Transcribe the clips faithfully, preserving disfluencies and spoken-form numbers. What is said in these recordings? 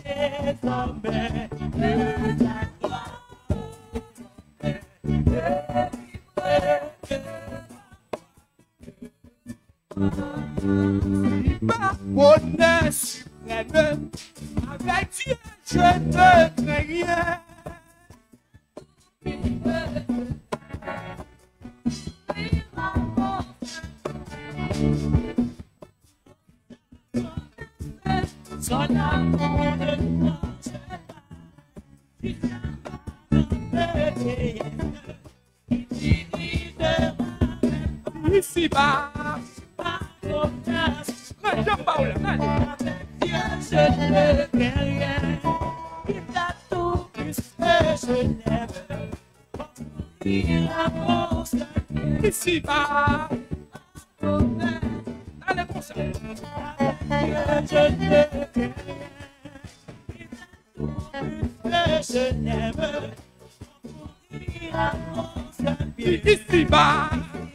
Bonheur suprême, avec Dieu, je ne crains rien. Son amour ne pense pas, il ici bas, je parle, Dieu, je ne crains rien. Il a tout plus que je l'aime. Il a pensé ici bas. Allez, comme ça. Dieu, je ne crains rien. Il a tout plus que je l'aime. Il a pensé ici bas.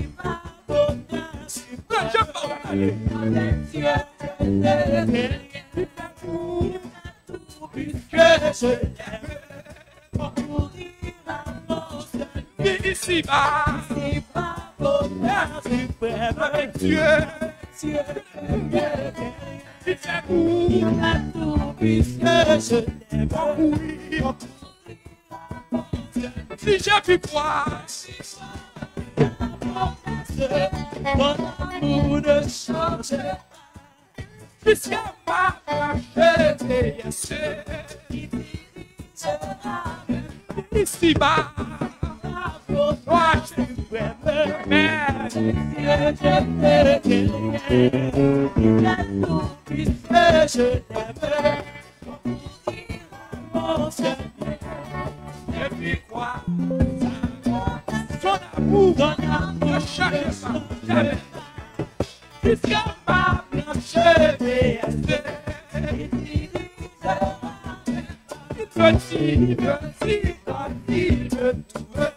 Je parle, allez. Dieu, je ne crains rien. Il a tout plus que je l'aime. Pour mourir à mon seul ici bas, ici bas, bonheur suprême avec Dieu, Dieu, Dieu, il a tout, il a tout plus que je l'aime. Pour mourir à mon seul, si j'ai pu croire, mon amour ne change pas. Jusqu'à ma marche, yes, ici bas, toi tu m'aimes, mais Dieu, je te crains. Il a tout plus que je l'aime. Mon Seigneur, et puis quoi, son amour, son amour ne change pas, jamais. Jusqu'à ma blanche yes, petit, petit, petit, je trouve.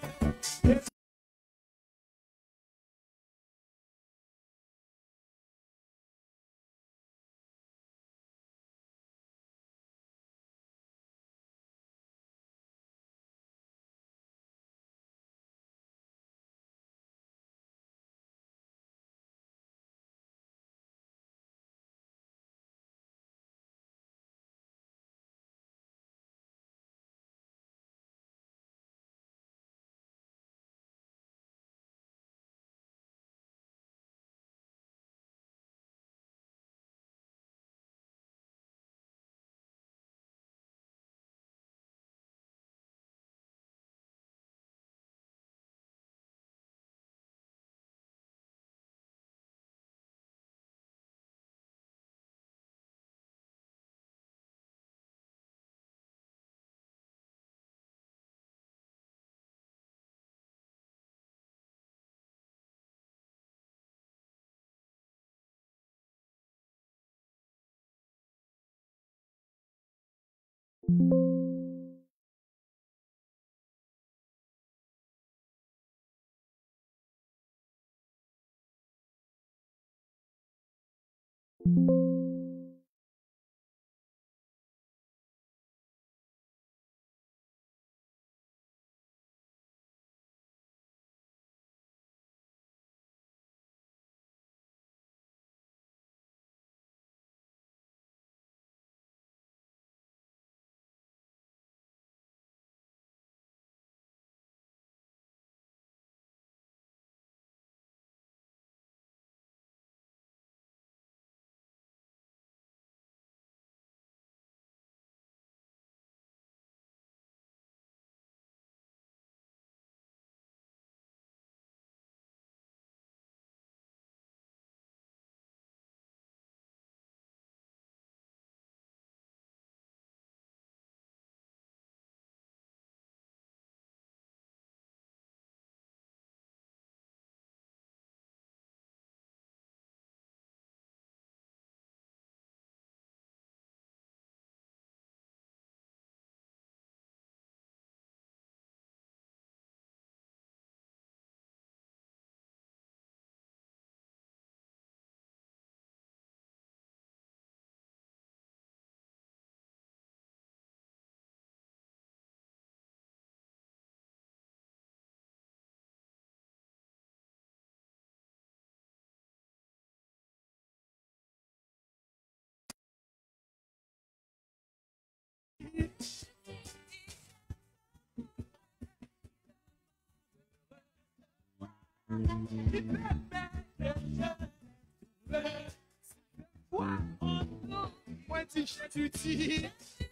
qui permet que je veux voir en nous. Moi, dis Jésus, dis.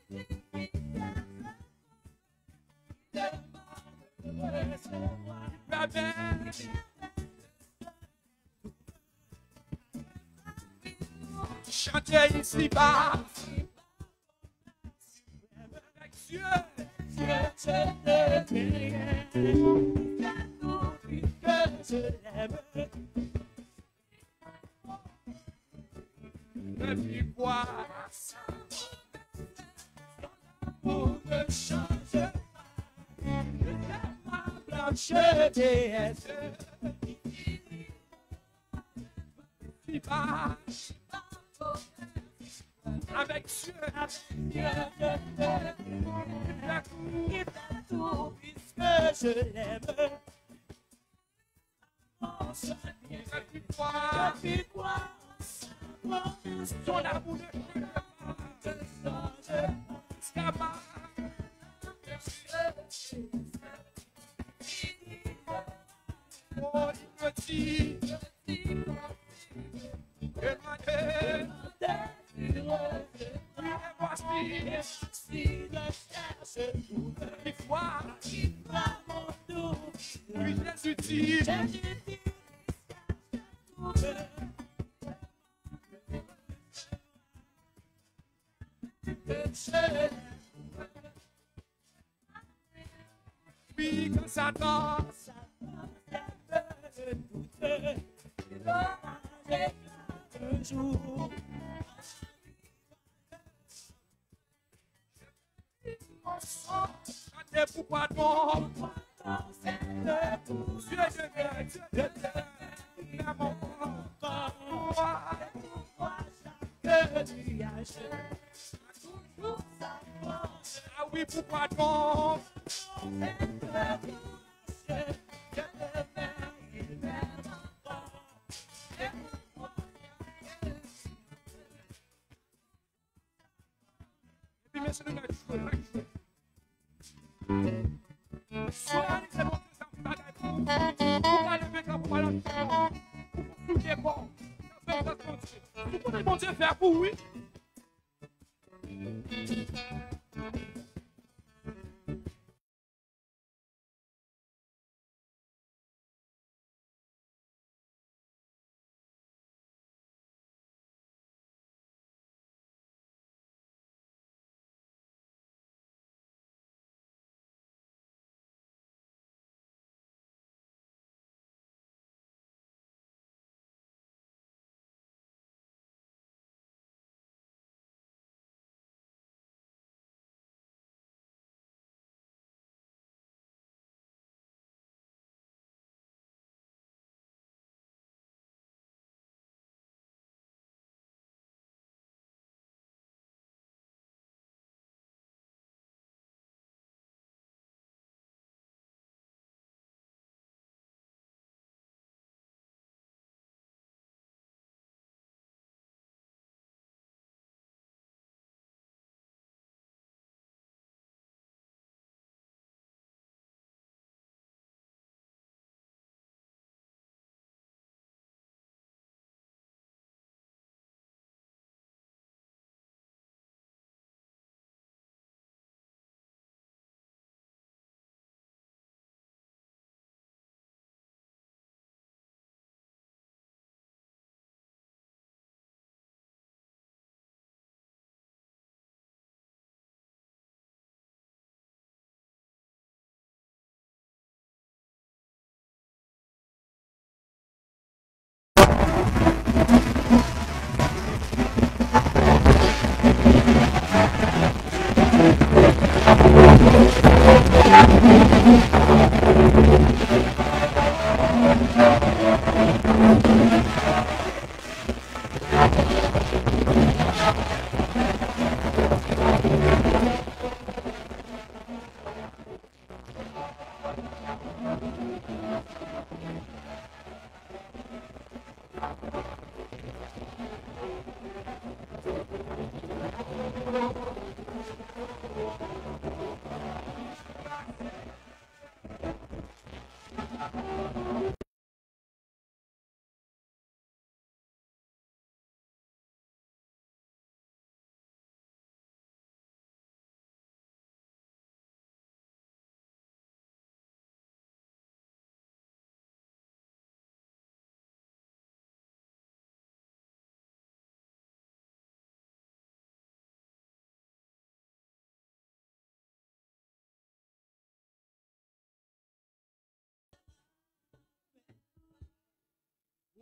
Chanter ici-bas. Avec Dieu, Dieu, je ne dis rien. Que je l'aime. Depuis quoi pour me changer ma blanche déesse qui va avec Dieu, Dieu, il fait tout puisque je l'aime. Depuis quoi, depuis quoi, ton amour ne change pas. Oh, il me dit, demandez, oui, et voici, si le cherche, il voit, il voit mon doux. Oui, Jésus dit, Jésus dit, oui, que Satan, un jour, chantez pourquoi non, Dieu de Dieu, Dieu de Dieu, mon corps, pourquoi chaque nuage toujours sa force. Ah oui, pourquoi non? Et puis, monsieur, nous avons joué. Soit c'est bon, ça me va d'être bon. Pourquoi le mec a pas la chance? Pourquoi c'est bon? Ça fait ça, pourquoi le bon Dieu fait pour oui?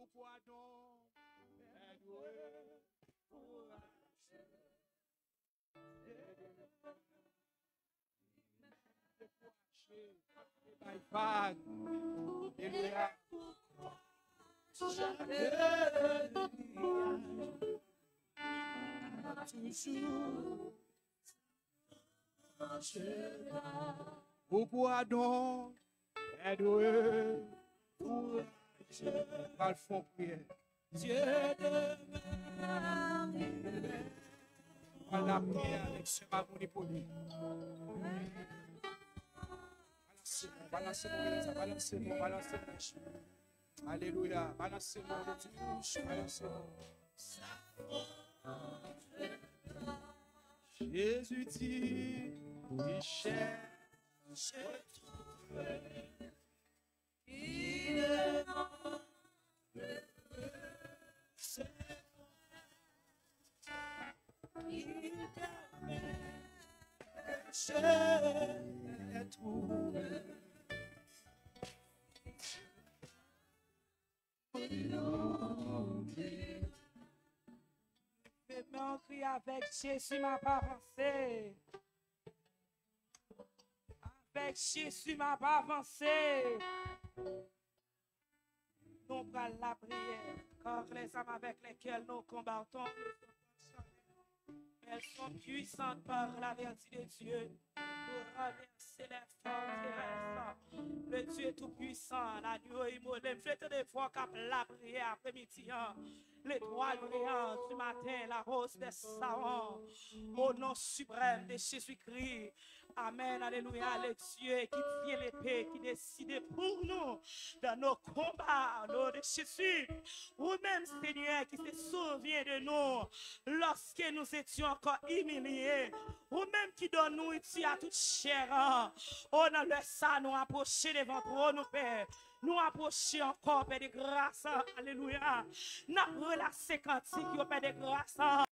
Pourquoi donc aider pour lâcher? My God, Alléluia. Pourquoi donc aider pour lâcher? Pas le fond prière. Dieu demeure. On la prière avec ce mamouni pour lui. Balancez-moi, balancez-moi, balancez-moi. Alléluia, balancez-moi, balancez-moi. Jésus dit, il cherche trouver. Il est dans le il cherche trouver. Mon cri avec Jésus m'a pas avancé. Avec Jésus m'a pas avancé. Nous prenons la prière, car les âmes avec lesquelles nous combattons, elles sont puissantes par la vertu de Dieu pour renverser les forteresses. Le Dieu tout-puissant, l'agneau immolé, me fait des fois qu'à la prière après-midi. L'étoile brillante du matin, la rose des savants, au nom suprême de Jésus-Christ. Amen, alléluia, le Dieu qui tient l'épée, qui décide pour nous dans nos combats, au nom de Jésus. Ou même, Seigneur, qui se souvient de nous lorsque nous étions encore humiliés. Ou même qui donne nous ici à toute chair. Oh, dans le sang, nous approcher devant toi, nous, Père. Nous approcher encore, Père de grâce. Alléluia. Nous relâcher cantique, Père de grâce.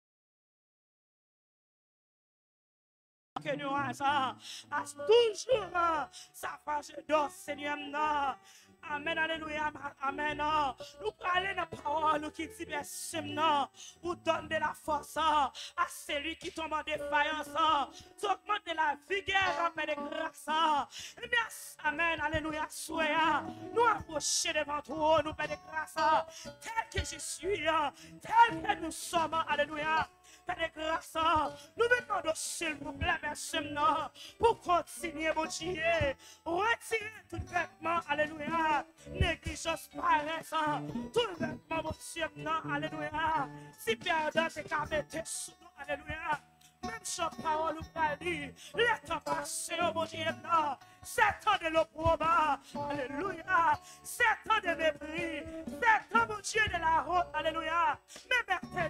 Que nous avons toujours sa face d'or, Seigneur. Amen, alléluia, amen. Nous parlons de la parole qui dit, merci, vous donne de la force à celui qui tombe en défaillance. Tu augmentes de la vigueur, Père de grâce. Et bien, amen, alléluia, soyez. Nous approcher devant toi, nous, Père de grâce, tel que je suis, tel que nous sommes, alléluia. Père de grâce, nous venons de s'il vous plaît, merci, pour continuer, mon Dieu, retirer tout vêtement, alléluia, négligence, paresse, tout vêtement, mon Dieu, alléluia, si perdant tes camétés sous nous, alléluia, même sans parole ou pas dire, les temps passés, mon Dieu, c'est temps de l'opprobre, alléluia, c'est temps de mépris, c'est temps, mon Dieu, de la route, alléluia, mais maintenant,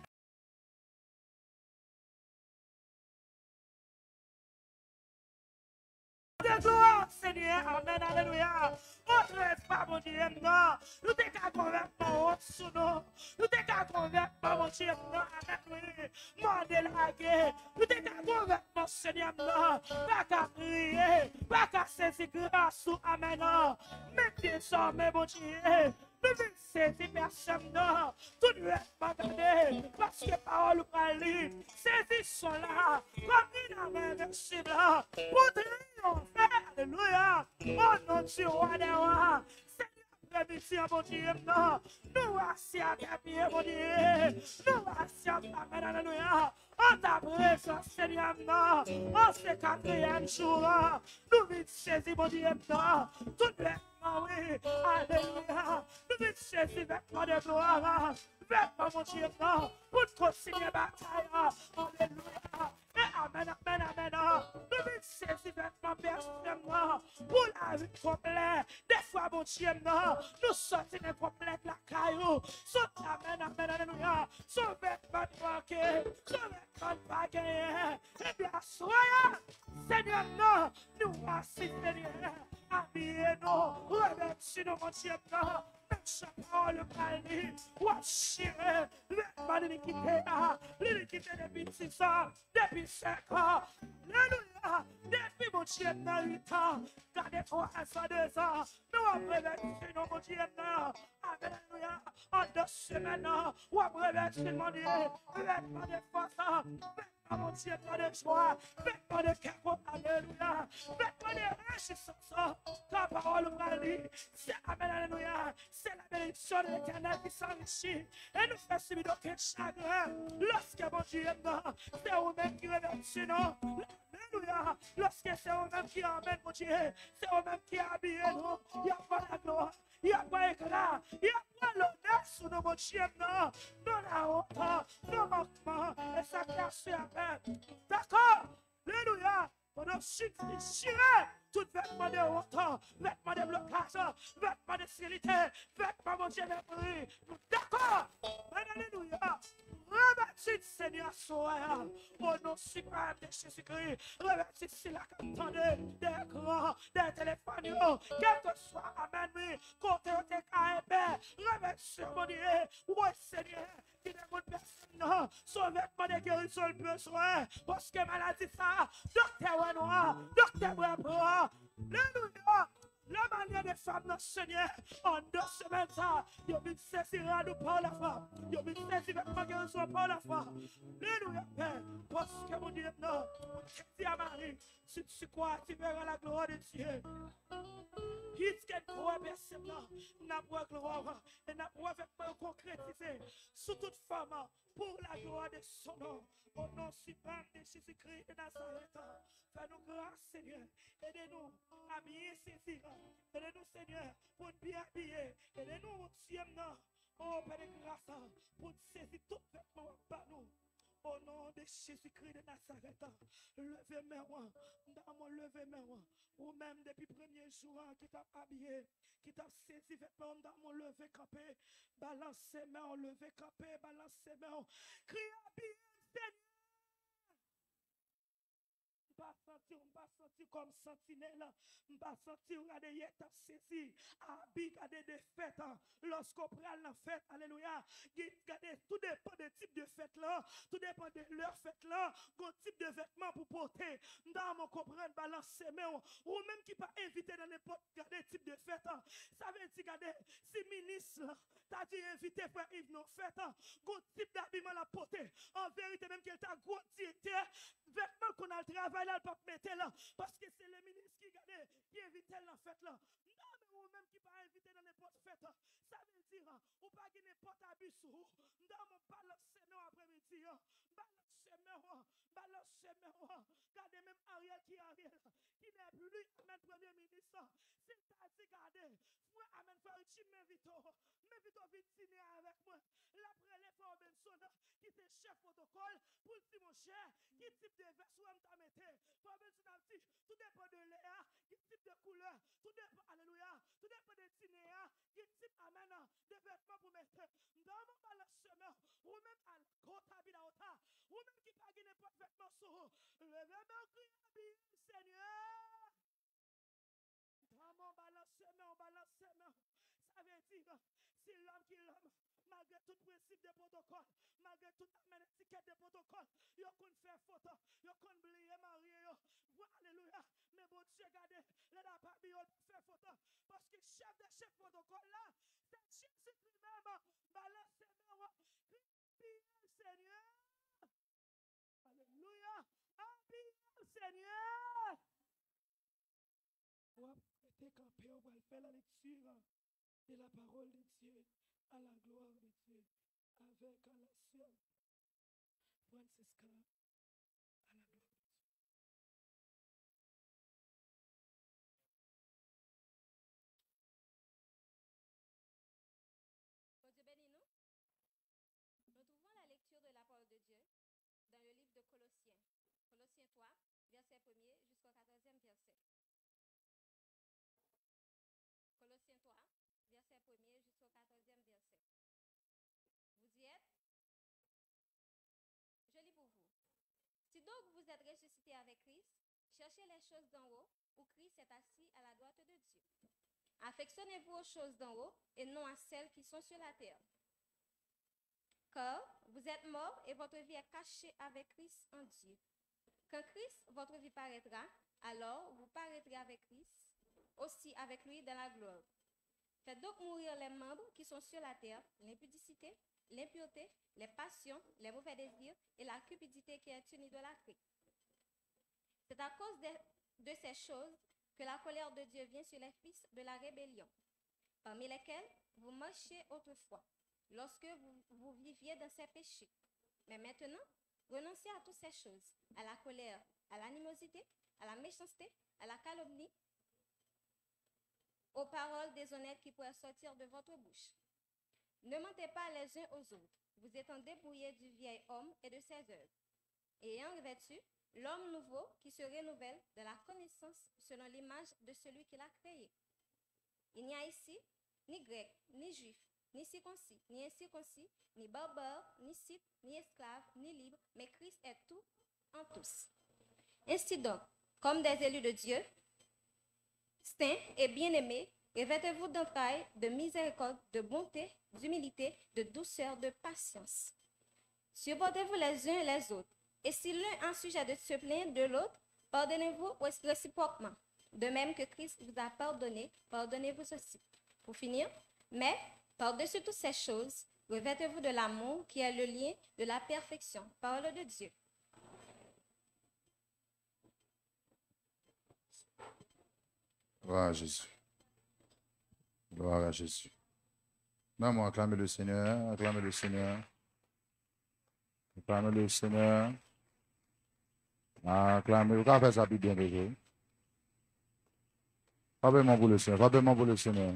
de gloire, Seigneur, amen, alléluia. Autre pas, mon Dieu, non. Nous t'es qu'à convaincre mon sous nous. Nous t'es qu'à convaincre mon Dieu, non, avec lui. Mon délagué. Nous t'es qu'à convaincre mon Seigneur, non. Pas qu'à prier, pas qu'à saisir grâce, amen, non. Mais désormais, mon Dieu, nous ne saisir personne, non. Tout le monde m'a gardé, parce que parole ou pas lire, saisissons là, comme une arme invincible, pour triompher, alléluia, oh non, Dieu, roi des rois, Seigneur, après-midi, mon Dieu, non, nous assis à tes pieds, mon Dieu, nous assis à ta main, alléluia, en ta présence, Seigneur, non, en ce quatrième jour, nous vite saisir, mon Dieu, non, tout le oui, alléluia, nous vite saisir vêtements de gloire, vêtements, mon Dieu, non, pour continuer la bataille, alléluia, et amen, amen, amen, nous vite saisir vêtements personnellement, pour la vie complète, des fois, mon Dieu, non, nous sortons de complète la caillou, saute, amen, amen, alléluia, son vêtement de manquer, son vêtement de pas gagner, et bien, soyez, Seigneur, non, nous voici, Seigneur, habillez-nous, revêtez-nous, mon Dieu, non, même parole parler, ou assurer, vêtements de l'iniquité, l'iniquité depuis six ans, depuis cinq ans, alléluia, depuis mon Dieu, dans huit ans, gardez-toi à cent deux ans, nous revêtez-nous, mon Dieu, non, alléluia, en deux semaines, ou après revêtement de revêtement de force, vêtement mon Dieu, de joie, vêtement de cœur, alléluia, vêtement de réjouissance, ta parole va dire, c'est amen, alléluia, c'est la bénédiction de l'éternel qui s'enrichit, et nous fait subir aucun chagrin, lorsque mon Dieu est mort, c'est vous-même qui revêtez, non, alléluia, lorsque c'est vous-même qui emmène, mon Dieu, c'est vous-même qui habille, nous, il n'y a pas la gloire, il n'y a pas éclat, il n'y a pas l'honneur sur nos mon Dieu, non, non la honte, non manquement, et ça cache avec. D'accord? Alléluia. Pendant que chirer tout vêtement de honte, vêtement de blocage, vêtement de sécurité, vêtement mon Dieu de prix. D'accord? Alléluia. Revêtis Seigneur soir au nom suprême de Jésus-Christ. Revêtis si la attendez des grands, des téléphones, quel que soit, amen, oui, côté au T K M, revêtis mon Dieu, oui Seigneur, qui ne compte personne, non, son vêtement de guérison le besoin, parce que maladie ça, docteur Renoir, docteur Brabant, alléluia. La manière des femmes, notre Seigneur, en deux semaines, ça, ils viennent saisir à nous par la foi. Ils viennent saisir avec ma guérison par la foi. Alléluia, Père. Parce que mon Dieu, non, je dis à Marie, si tu crois, tu verras la gloire de Dieu. Qu'est-ce qu'elle croit, personne, n'a pas gloire, et n'a pas avec concrétiser sous toute femme, pour la gloire de son nom. Au nom suprême de Jésus-Christ de Nazareth, fais-nous grâce, Seigneur. Aidez-nous à bien saisir. Aidez-nous, Seigneur, pour bien habiller. Aidez-nous, Dieu, oh Père de grâce, pour saisir tout vêtement par nous. Au nom de Jésus-Christ de Nazareth, levez mes rois, dans mon lever mes rois, ou même depuis le premier jour qui t'a habillé, qui t'a saisi vêtements dans mon lever campé, balancez mains, lever campé, balancez mains, crie habillé, Seigneur. Pas sentir, pas sentir comme sentinelle, pas sentir regarder y est saisi, habit garder des fêtes, lorsqu'on prend la fête, alléluia, regardez, tout dépend des types de fêtes là, tout dépend de leur fête là, quel type de vêtements pour porter, dans mon comprendre, balancer, mais ou même qui pas invité dans n'importe quel type de fête, ça veut dire, regardez, si ministre, t'as dit invité pour Yves nos fêtes, quel type d'habillement la porter, en vérité même qu'elle t'a gros directeur, vêtements qu'on a le travail là, pas mettre là, parce que c'est le ministre qui gagne, qui invite dans la fête là. Non, mais ou même qui pas invité dans n'importe fête, ça veut dire, ou pas qui n'importe habit sur vous, dans mon balance semaine après-midi, balance semaine, balance semaine, regardez même Ariel qui Ariel, qui n'est plus lui, amène premier ministre, c'est t'a dit, regardez, frère, amène faire un petit m'invite, m'invite à venir dîner avec moi, l'après les frères Benson, qui était chef protocole, pour le petit mon cher, qui type de veste ou t'a metté, frère Benson a dit, tout dépend de l'air, qui type de couleur, tout dépend, alléluia, tout dépend de dîner, qui type amène de vêtements pour mettre, dans mon balance semaine, ou même à la côte habitante, ou même qui pas n'importe vêtement sur vous, levez-moi crier, Seigneur. Dans mon balance semaine, on balance semaine, ça veut dire, si l'homme qui l'homme, malgré tout principe de protocole, malgré toute étiquette de protocole, il qu'on fait faute, il qu'on oublier marié, alléluia, mais bon Dieu, regardez, les n'a pas mis faire faute, parce que chef de chef protocole là, c'est Jésus lui-même, balance semaine, crie Seigneur, alléluia, habille Seigneur. On va prêter camper, on va faire la lecture de la parole de Dieu à la gloire de Dieu avec la sœur Francesca à la gloire de Dieu. Bon Dieu bénis nous. Nous trouvons la lecture de la parole de Dieu dans le livre de Colossiens. Colossiens trois, verset premier jusqu'au quatorzième verset. Colossiens trois, verset premier jusqu'au quatorzième verset. Vous y êtes? Je lis pour vous. Si donc vous êtes ressuscités avec Christ, cherchez les choses d'en haut, où Christ est assis à la droite de Dieu. Affectionnez-vous aux choses d'en haut et non à celles qui sont sur la terre. Car vous êtes morts et votre vie est cachée avec Christ en Dieu. Quand Christ, votre vie paraîtra, alors vous paraîtrez avec Christ, aussi avec lui dans la gloire. Faites donc mourir les membres qui sont sur la terre, l'impudicité, l'impureté, les passions, les mauvais désirs et la cupidité qui est une idolâtrie. C'est à cause de, de ces choses que la colère de Dieu vient sur les fils de la rébellion, parmi lesquels vous marchiez autrefois, lorsque vous, vous viviez dans ces péchés. Mais maintenant, renoncez à toutes ces choses, à la colère, à l'animosité, à la méchanceté, à la calomnie, aux paroles déshonnêtes qui pourraient sortir de votre bouche. Ne mentez pas les uns aux autres, vous étant dépouillés du vieil homme et de ses œuvres, et ayant revêtu l'homme nouveau qui se renouvelle de la connaissance selon l'image de celui qui l'a créé. Il n'y a ici ni grec, ni juif, ni circoncis, ni incirconcis, ni barbare, ni scythe, ni esclave, ni libre, mais Christ est tout en tous. Ainsi donc, comme des élus de Dieu, saints et bien-aimés, revêtez-vous d'entrailles, de miséricorde, de bonté, d'humilité, de douceur, de patience. Supportez-vous les uns et les autres. Et si l'un a sujet de se plaindre de l'autre, pardonnez-vous réciproquement. De même que Christ vous a pardonné, pardonnez-vous aussi. Pour finir, mais par-dessus toutes ces choses, revêtez-vous de l'amour qui est le lien de la perfection. Parole de Dieu. Gloire à Jésus. Gloire à Jésus. Non, acclamez le Seigneur, acclamez le Seigneur. Acclamez le Seigneur. Acclamez. Vous pouvez faire ça plus bien déjà. Frappez-moi pour le Seigneur. Frappez-moi pour le Seigneur.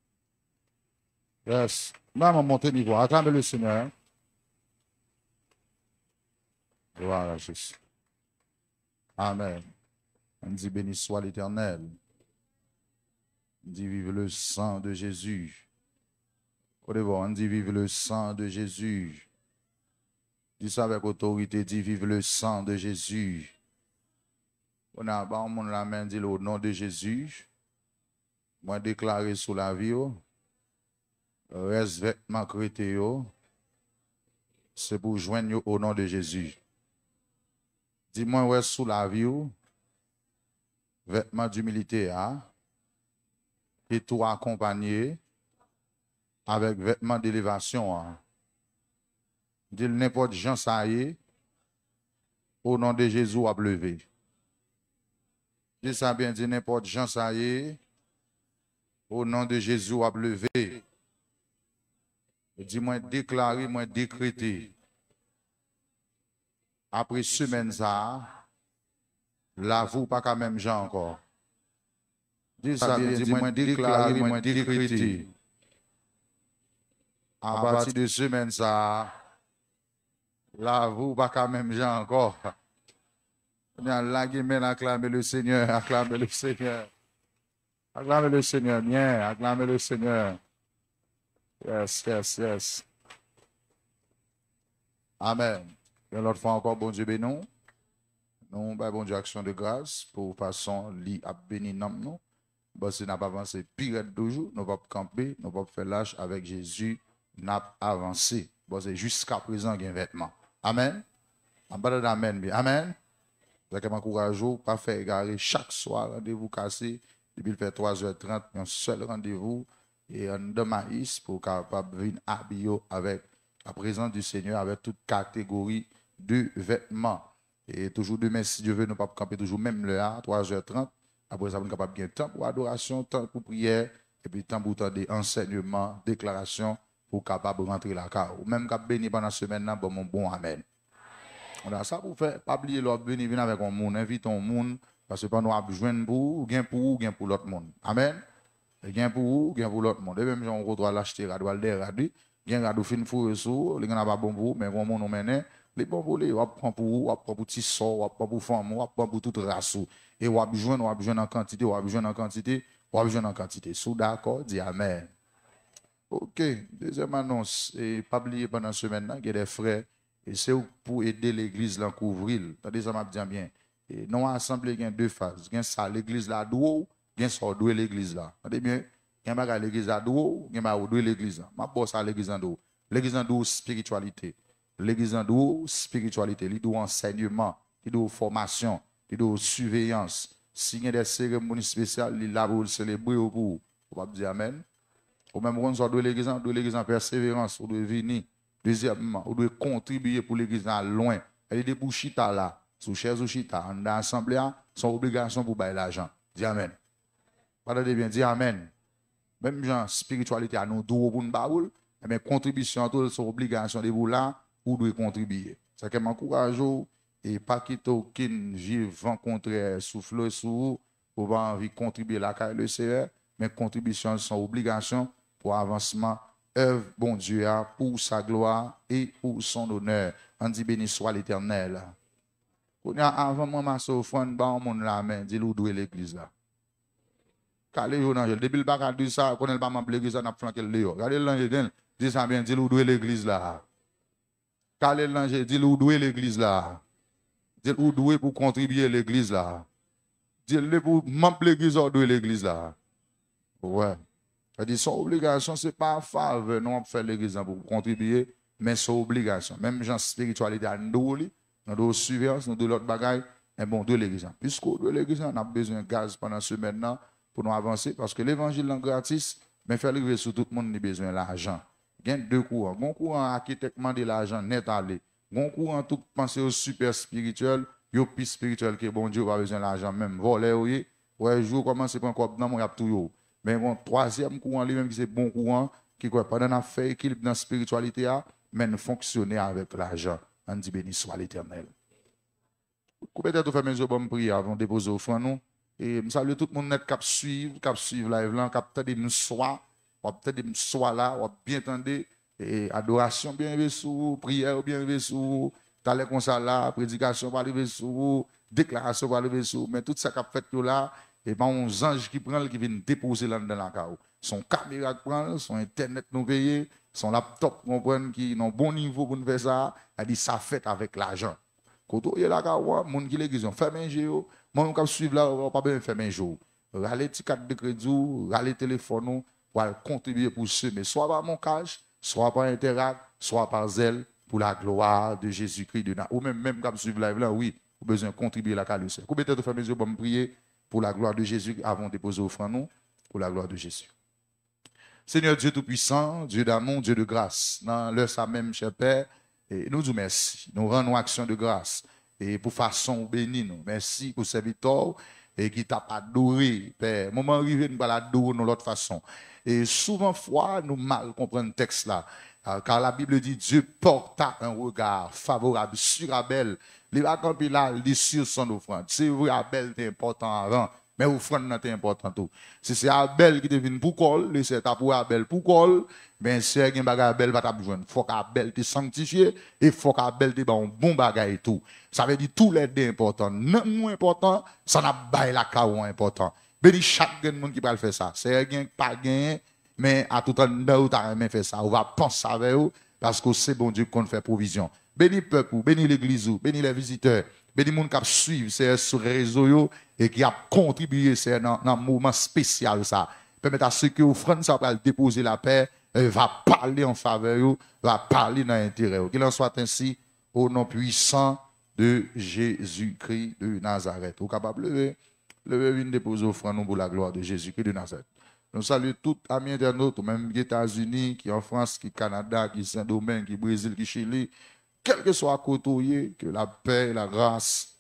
Yes. Non, montez niveau. Acclamez le Seigneur. Gloire à Jésus. Amen. On dit béni soit l'Éternel. On dit vive le sang de Jésus. On dit vive le sang de Jésus. Dis ça avec autorité, dis vive le sang de Jésus. On a bon mon la main dit au nom de Jésus. Moi déclaré sous la vie, reste vêtement crété, c'est pour joindre au nom de Jésus. Dis-moi ouais sous la vie, vêtement d'humilité, hein? Et tout accompagné avec vêtements d'élévation. Hein? Dis n'importe Jean ça y est, au nom de Jésus à lever. Dis ça bien, dis n'importe Jean ça y est, au nom de Jésus à lever. Dis-moi déclarer, moi décréter. Après semaine ça, la vous pas quand même Jean encore. Dis ça bien, dis-moi déclarer, moi décréter. À partir de semaine ça, là, vous, pas quand même, Jean, encore. Là, guillemets, acclamez le Seigneur, acclamez le Seigneur. Acclamez le Seigneur, bien, acclamez le Seigneur. Yes, yes, yes. Amen. Et l'autre fois encore, bon Dieu béni. Nous, bon Dieu, action de grâce pour façon li à bénir nous. Bon, si n'a pas avancé pire de jours, nous pas camper, nous pas faire lâche avec Jésus, n'a avancé. Bon, c'est jusqu'à présent qu'il y a un vêtement. Amen. En bas de amen, bien. Amen. Vous avez m'encouragé, pas faire égarer chaque soir, rendez-vous cassé, depuis le fait trois heures trente, un seul rendez-vous, et un de maïs pour capable venir habiller avec la présence du Seigneur, avec toute catégorie de vêtements. Et toujours demain, si Dieu veut, nous pas camper toujours même là, trois heures trente. Après ça, nous sommes capables de temps pour adoration, temps pour prière, et puis temps pour temps d'enseignement, déclaration, pour capable de rentrer la carte. Ou même capable béni pendant la semaine, bon, mon bon amen. On a ça pour faire, pas oublier l'autre, venir venir avec un monde, invite un monde, parce que pas nous besoin pour vous, gain pour vous, gain pour l'autre monde. Amen. Gain pour vous, gain pour l'autre monde. Et même si on doit l'acheter, on doit le regarder, gain radou fin fou sous, les gens pas bon pour vous, mais bon monde on mène, les bons pour les, on prend pour vous, on prend pour petit sort, on prend pour femme, on prend pour toute race. Et on a besoin, on a besoin en quantité, on a besoin en quantité, on a besoin en quantité. Sous d'accord, dis amen. Ok, deuxième annonce, et pas oublier pendant la semaine, il y a des frères, et c'est pour aider l'église à couvrir. Attendez, ça m'a dit bien. Et non, assemblée, il y a deux phases. Il y a ça, l'église là, d'où, il y a ça, d'où l'église là. Attendez bien, il y a l'église là, d'où, il y a d'où l'église là. Ma bosse à l'église là, d'où. L'église là, d'où, spiritualité. L'église là, d'où, spiritualité. L'idou enseignement, l'idou formation, l'idou surveillance. S'il y a des cérémonies spéciales, il là pour célébrer ou pour. On va dire amen. Ou même on soit de l'église, de l'église en persévérance, ou de venir. Deuxièmement, ou de contribuer pour l'église à loin. Elle est des bouchitas là, sous chaises ou chita, en assemblée, sont obligations pour bailler l'argent. Dis amen. Pardonnez bien, dis amen. Même genre spiritualité à nous deux pour nous baoul, mais contribution toutes sont obligations de vous là ou de contribuer. C'est que m'encourage et pas quitter aucune vie vent contraire souffle sous pour avoir envie de contribuer la carrière le C R, mais contributions sont obligations pour avancement œuvre bon Dieu pour sa gloire et pour son honneur. On dit béni soit l'Éternel. Avant moi ma offrande ba mon la main, dit où doué l'église là. Calé yo l'angel, depuis le bac dit ça, connaît pas ma l'église n'a flanqué le dehors. Regardez l'angel, dit ça bien, dit où doué l'église là. Calé l'angel, dit où doué l'église là. Dit où doué pour contribuer l'église là. Dit le pour membre l'église ou doué l'église là. Ouais. C'est-à-dire, son obligation, ce n'est pas faveur, non, on fait l'église pour contribuer, mais son obligation. Même gens spiritualité, nous devons suivre, nous devons l'autre bagaille, et bon, de l'église. Puisqu'on de l'église, on a besoin de gaz pendant ce maintenant pour nous avancer, parce que l'évangile est gratis, mais faire arriver sur tout le monde, il a besoin de l'argent. Il y a deux courants. Bon courant architectement de l'argent net aller. Bon courant tout penser au super spirituel, au plus spirituel que bon Dieu, pas besoin de l'argent même. Voler, oui, ouais, jour commence par un cop dans mon y a tout. Mais bon, troisième courant, lui-même, qui c'est bon courant, qui quoi, pendant qu'on a fait équilibre dans la spiritualité, mais ne fonctionner avec l'argent. On dit béni soit l'Éternel. Peut-être vous faites mes yeux pour me prier avant de déposer au fond, nous. Et je salue tout le monde net qui suit, qui suit live là, qui peut-être me soit, ou peut-être me soit là, ou bien entendre, et adoration bien arrivée sur vous, prière bien arrivée sur vous, t'allez comme ça là, prédication va arriver sur vous, déclaration va arriver sur vous, mais tout ça qui a fait là, et bien, on ange qui prend, qui viennent déposer là dans la caro. Son caméra qui prend, son internet nous paye, son laptop qui est un bon niveau pour nous faire ça, elle dit ça fait avec l'argent. Quand on est là, mon qui l'église, on fait un jour, mon qui suivre là, on pas bien faire un jour. Râler petit carte de crédit, râler téléphone, pour contribuer pour semer, soit par mon cash, soit par interact, soit par zèle, pour la gloire de Jésus-Christ. Ou même, même quand suivre live là, oui, vous besoin de contribuer à la calusse. Vous peut-être faire mes yeux pour me prier pour la gloire de Jésus avant de déposer offrande nous, pour la gloire de Jésus. Seigneur Dieu Tout-Puissant, Dieu d'amour, Dieu de grâce, dans l'heure ça même, cher Père, et nous disons merci. Nous rendons action de grâce et pour façon bénie nous. Merci pour serviteur et qui t'a adoré, Père. Moment arrivé, nous allons l'adorer de l'autre façon. Et souvent, fois, nous mal comprenons le texte là. Car la Bible dit Dieu porta un regard favorable sur Abel. Les vacances, là, il dit sur son offrande. C'est vrai, Abel était important avant, mais l'offrande n'était important tout. Si c'est Abel qui devine pour col, c'est pour Abel pour col, bien c'est un bagage Abel va t'abjouer. Il faut qu'Abel te sanctifié et il faut qu'Abel te bon bon bagage et tout. Ça veut dire tous les deux importants. Non moins important, ça n'a pas la caron important. Béni chaque monde qui va faire ça. C'est un pas gain, mais à tout temps, nous avons fait ça. On va penser avec vous parce que c'est bon Dieu qu'on fait provision. Béni le peuple, béni l'église, béni les visiteurs, béni les gens qui suivent sur les réseaux et qui a contribué dans un moment spécial. Ça permet à ceux qui offrent ça pour déposer la paix, va parler en faveur, va parler dans l'intérêt. Qu'il en soit ainsi au nom puissant de Jésus-Christ de Nazareth. Vous êtes capable de lever, lever une déposer offrande pour la gloire de Jésus-Christ de Nazareth. Nous saluons tous les amis internautes, même les États-Unis, qui en France, qui Canada, qui Saint-Domingue, qui Brésil, qui Chili, quel que soit côté, que la paix et la grâce,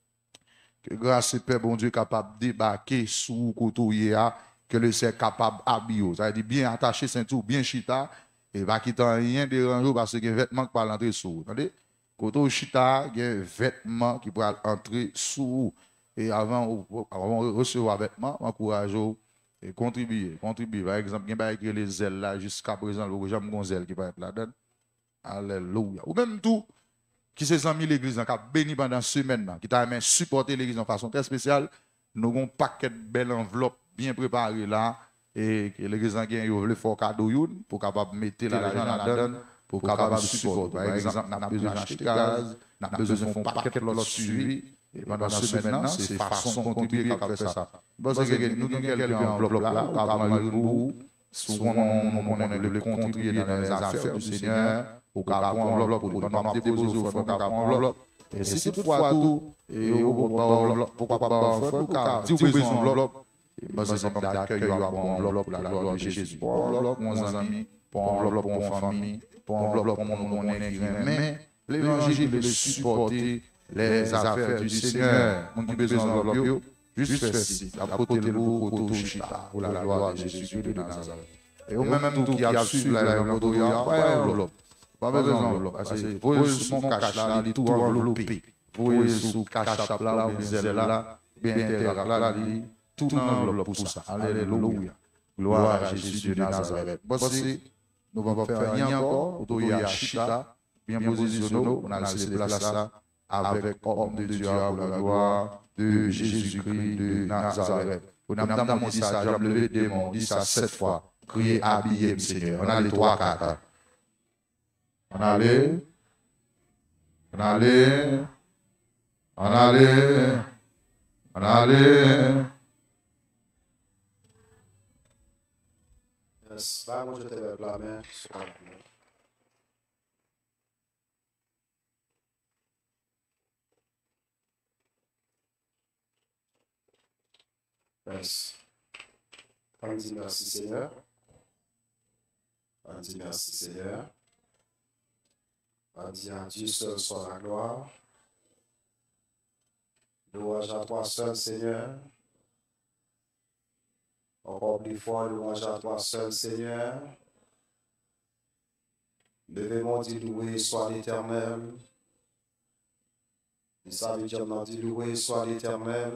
que grâce et paix, bon Dieu, capable de débarquer sous côté, que le Seigneur capable d'habiller. Ça veut dire bien attaché, ceinture, bien chita, et va quitter rien déranger parce que les vêtements qui peuvent entrer sous. Attendez, côté chita, il y a un vêtement qui peut entrer sous. Et avant, avant de recevoir vêtements, encourage et contribuer, contribuer. Par exemple, il y a les ailes là, jusqu'à présent, le Jean Gonzel qui va être là-dedans. Alléluia. Ou même tout, qui s'est mis l'église, qui a béni pendant une semaine, qui t'a supporté l'église de façon très spéciale, nous avons un paquet de belles enveloppes bien préparées là, et l'église a gagné le fort cadeau pour capable mettre l'argent là-dedans, pour capable supporter. Par exemple, on a besoin d'acheter gaz, on a besoin de faire un paquet de l'autre suivi, et pendant une semaine, c'est façon de contribuer à faire ça. Parce que nous avons quelques enveloppes là, on a besoin souvent on a le contribuer dans les affaires du Seigneur, au cas où enveloppe, pour nous déposer au fond, enveloppe. Et si toutefois tout, et pourquoi pas enveloppe, si vous besoin enveloppe, Moi, c'est comme d'accueil pour enveloppe pour la gloire de Jésus. Pour enveloppe pour mon ami, pour enveloppe pour mon famille, pour enveloppe pour mon monnaie. Mais l'évangile veut supporter les affaires du Seigneur. On a besoin d'enveloppe, juste faire ci, à côté de l'eau, pour la gloire de Jésus de Nazareth. Et au même temps qui a suivi la enveloppe, il y a pas enveloppe. Pas besoin d'enveloppe. Parce que vous sur mon cache là, il est tout enveloppé. Vous sur cache là, vous êtes là, bien intégral là, tout enveloppe pour ça. Alléluia. Gloire à Jésus de Nazareth. Voici, nous allons faire rien encore, autour de Yachita, bien positionné, on a laissé place là, avec homme de Dieu pour la gloire de Jésus-Christ de Nazareth. On a dit ça, j'ai levé le démon, dit ça sept fois. Criez, habillez, Seigneur. On a les trois, quatre. On a les. On a les. On a les. On a les. Yes, là, moi, je te lève la main. Yes. On dit merci, Seigneur. On dit merci, Seigneur. On dit à Dieu seul soit la gloire. Louange à toi seul, Seigneur. Encore plus fort, louange à toi seul, Seigneur. Levez-moi, dit loué soit l'Éternel. Et ça veut dire, dit loué soit l'Éternel.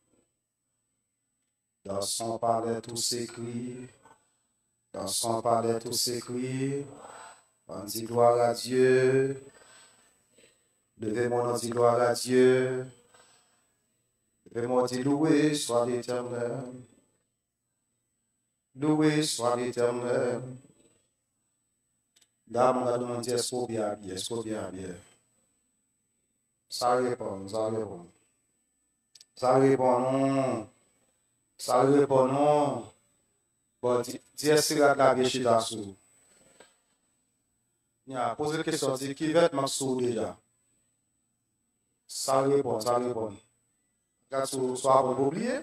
Dans son palais tout s'écrit. Dans son palais tout s'écrit. On dit gloire à Dieu. Levez-moi, on dit gloire à Dieu. Levez-moi, dit loué soit l'Éternel. Loué soit l'Éternel. Dame, on va demander est-ce qu'on bien bien, est-ce qu'on bien bien. Ça répond, ça répond. Ça répond non. Ça répond non. Bon, dis est-ce que la bien chez ta sou. Il a posé la question, dit qui va être ma sou déjà. Ça répond, ça répond. Quand tu sois bon pour oublier.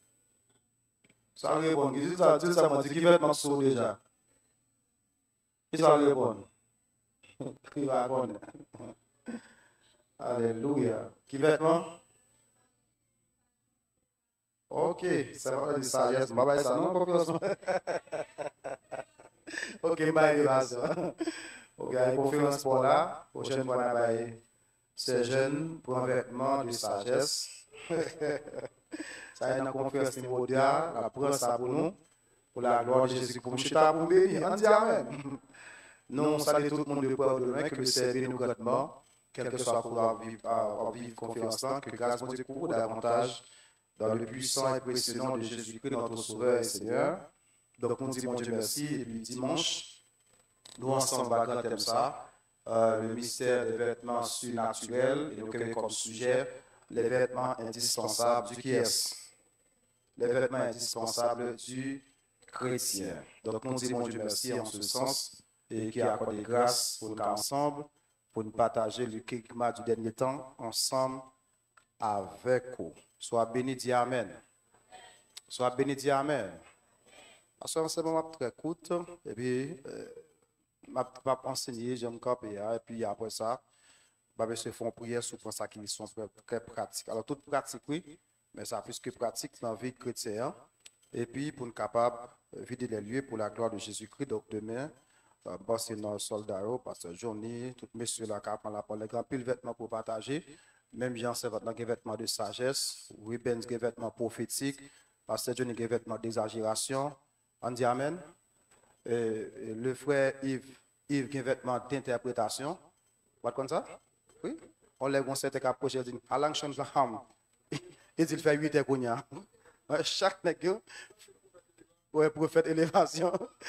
Ça répond. Qui dit ça, dit ça, m'a dit qui va être ma sou déjà. Qui ça répond? Qui va répondre? Alléluia. Qui va être moi? Ok, ça va dire sagesse. Je vais ça, non, confiance. Ok, bah, il va ça. Ok, confiance pour là. Prochaine fois, on va ces jeunes pour un vêtement de sagesse. Ça y est, dans la confiance niveau deux, la preuve ça pour nous, pour la gloire de Jésus, pour nous chuter pour bénir. On dit Amen. Nous, on salue tout le monde de peur de demain, que le service nous grandement, quel que soit pour la vivre confiance là, que grâce à Dieu couvre davantage dans le puissant et précieux nom de Jésus-Christ, notre Sauveur et Seigneur. Donc, on dit mon Dieu merci. Et puis dimanche, nous ensemble, on va thème ça, euh, le mystère des vêtements surnaturels, et nous avons comme sujet les vêtements indispensables du qui est. Les vêtements indispensables du chrétien. Donc, on dit mon Dieu merci en ce sens, et qui accorde grâce pour nous ensemble, pour nous partager le climat du dernier temps ensemble avec vous. Sois béni, dis Amen. Sois béni, dis Amen. Parce que c'est un très court, et puis, euh, je vais enseigner, j'aime camper, et puis après ça, je vais faire une prière sur ça qui sont très pratiques. Alors, toute pratique, oui, mais ça plus que pratique dans la vie chrétienne. Et puis, pour nous capables de vider les lieux pour la gloire de Jésus-Christ. Donc, demain, bon, c'est nos soldats, pasteur Johnny, tous messieurs là, qui ont la parole, les grands pile vêtements pour partager. Même Jean, c'est votre vêtements de sagesse. Ruben, c'est vêtements prophétiques. Pasteur Johnny, c'est vêtements d'exagération. On dit Amen. Et, et le frère Yves, Yves, c'est vêtements d'interprétation. Vous comme ça? Oui. On lève un certain approche, il dit, à l'anction de la femme. Il dit, il fait huit heures qu'on y a. Chaque nègre, ouais, prophète élévation.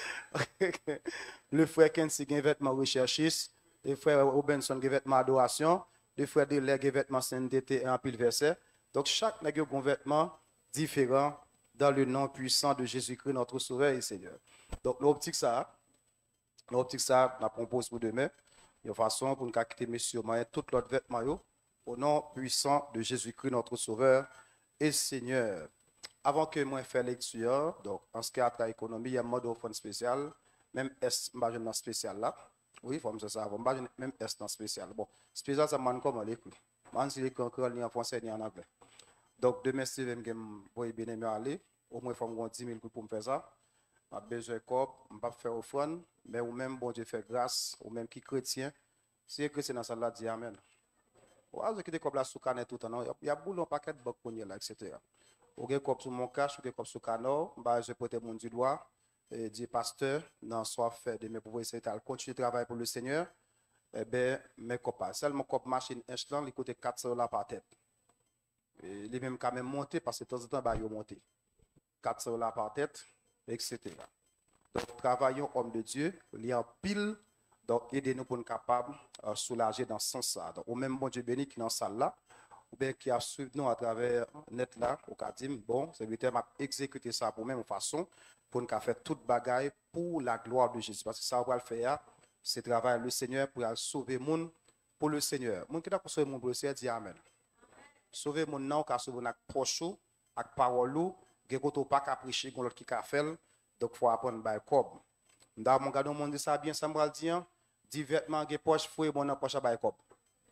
Le frère Kensi, c'est vêtements recherchistes. Le frère Robinson, c'est vêtements adoration. Le frère de l'air, vêtements sainteté et un pile verset. Donc, chaque nègre a un vêtement différent dans le nom puissant de Jésus-Christ, notre Sauveur et Seigneur. Donc, l'optique ça, l'optique ça, la propose pour demain, de façon pour nous quitter, messieurs, tout l'autre vêtement, au nom puissant de Jésus-Christ, notre Sauveur et Seigneur. avant que moi fasse lecture, donc en ce qui a trait à l'économie, il y a un mode offrande spécial, même S, je dans spécial là. Oui, il faut me dire ça avant. Même S dans spécial. Bon, spécial, ça m'a comment l'écrit. Moi, si l'écrit ni en français ni en anglais. Donc, demain, si je vais bien aimer aller, au moins, il faut me dix mille pour me faire ça. Je n'ai besoin de corps, je ne vais pas faire offrande, mais ou même, bon Dieu fait grâce, ou même qui chrétien, si chrétien dans ça, là, dit Amen. Ou alors, qui est comme la sous canette tout le temps, il y a beaucoup de paquets de banques là, et cetera. Ou bien, comme sur mon cash, ou bien comme sur canot, je peux te montrer du doigt. Et dit pasteur, dans soit fait de mes pouvoirs essayer de continuer de travailler pour le Seigneur, eh bien, mes copains, seulement cop machine instant, il coûte quatre cents dollars par tête. Et il même quand même monté parce que de temps en temps, bah, il monté. quatre cents dollars par tête, et cetera. Donc, travaillons, homme de Dieu, il y a en pile, donc aidez-nous pour nous capables de euh, soulager dans ce sens-là. Donc, au même bon Dieu béni qui est dans cette salle-là, ou bien qui a suivi nous à travers net là, au cas dit, bon, serviteur m'a exécuté ça pour même façon, pour nous faire toute bagaille pour la gloire de Jésus. Parce que ça, on va le faire, c'est travailler le Seigneur pour sauver le monde pour le Seigneur. Moun qui a sauvé le monde pour le Seigneur, dit Amen. Sauver le monde, non, car sauver notre proche, avec parole, qui n'a pas qu'à prêcher, qui l'autre qui a fait, donc il faut apprendre par cob. Dans mon gars, on dit ça bien, ça me dit, dit vêtements, qui poche, fouille, bon, dans poche, par cob.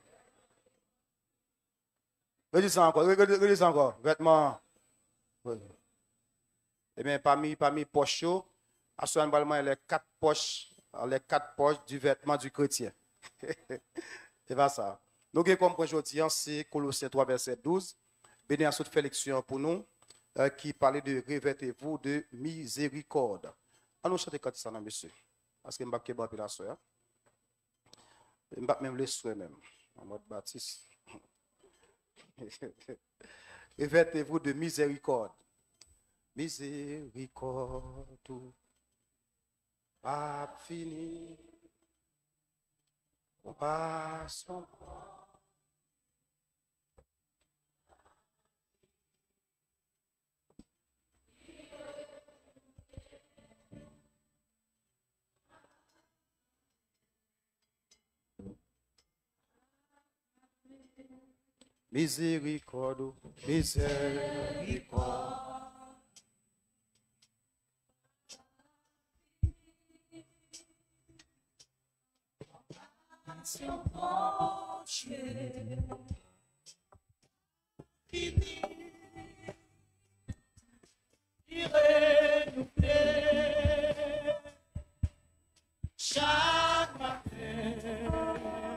Redis ça encore, redis ça encore, vêtements. Eh bien, parmi parmi poches, assurément, les quatre poches, les quatre poches du vêtement du chrétien. C'est pas ça. Nous avons comme aujourd'hui, c'est Colossiens trois, verset douze. Béni à cette félection pour nous, euh, qui parlait de revêtez-vous de miséricorde. On nous chante quand ça, monsieur. Parce que je ne vais pas la soeur. Je ne vais même les souhaits même. En mode baptiste. Revêtez-vous de miséricorde. Miséricorde, pas fini, pas son. Miséricorde, miséricorde. Seu poche, fini, renouvelé, chaque matin,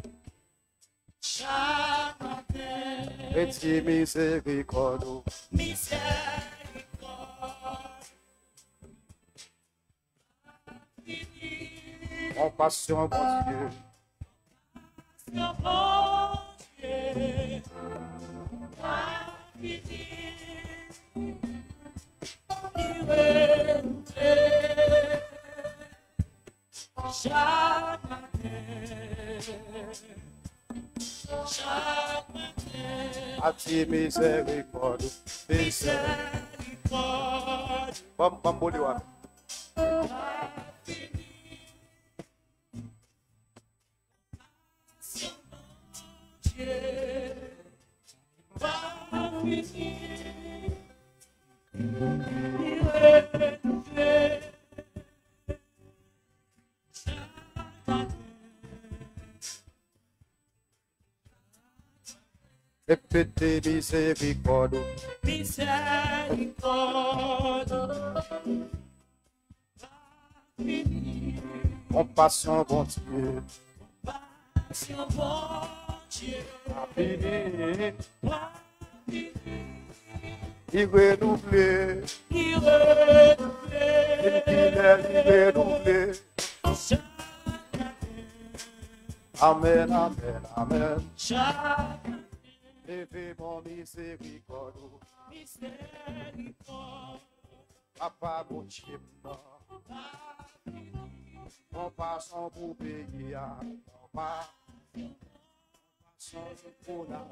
chaque matin, Et dis miséricorde, miséricorde, fini, compassion, bon Dieu. seu poche, pas fini, renouvelé, chaque matin, chaque matin, A ti miséricorde, miséricorde, Bam bam boliwa. va finir, renouvelé, chaque matin. Répétez miséricorde, Miséricorde, va finir, compassion, bon Dieu. passion, bon Dieu, Fini, va finir, il renouvelé, il il renouvelé, est renouvelé. chaque Amen, amen, amen. chaque Levez mon miséricorde, miséricorde, papa mon Dieu. Compassion pour payer, compassion pour la.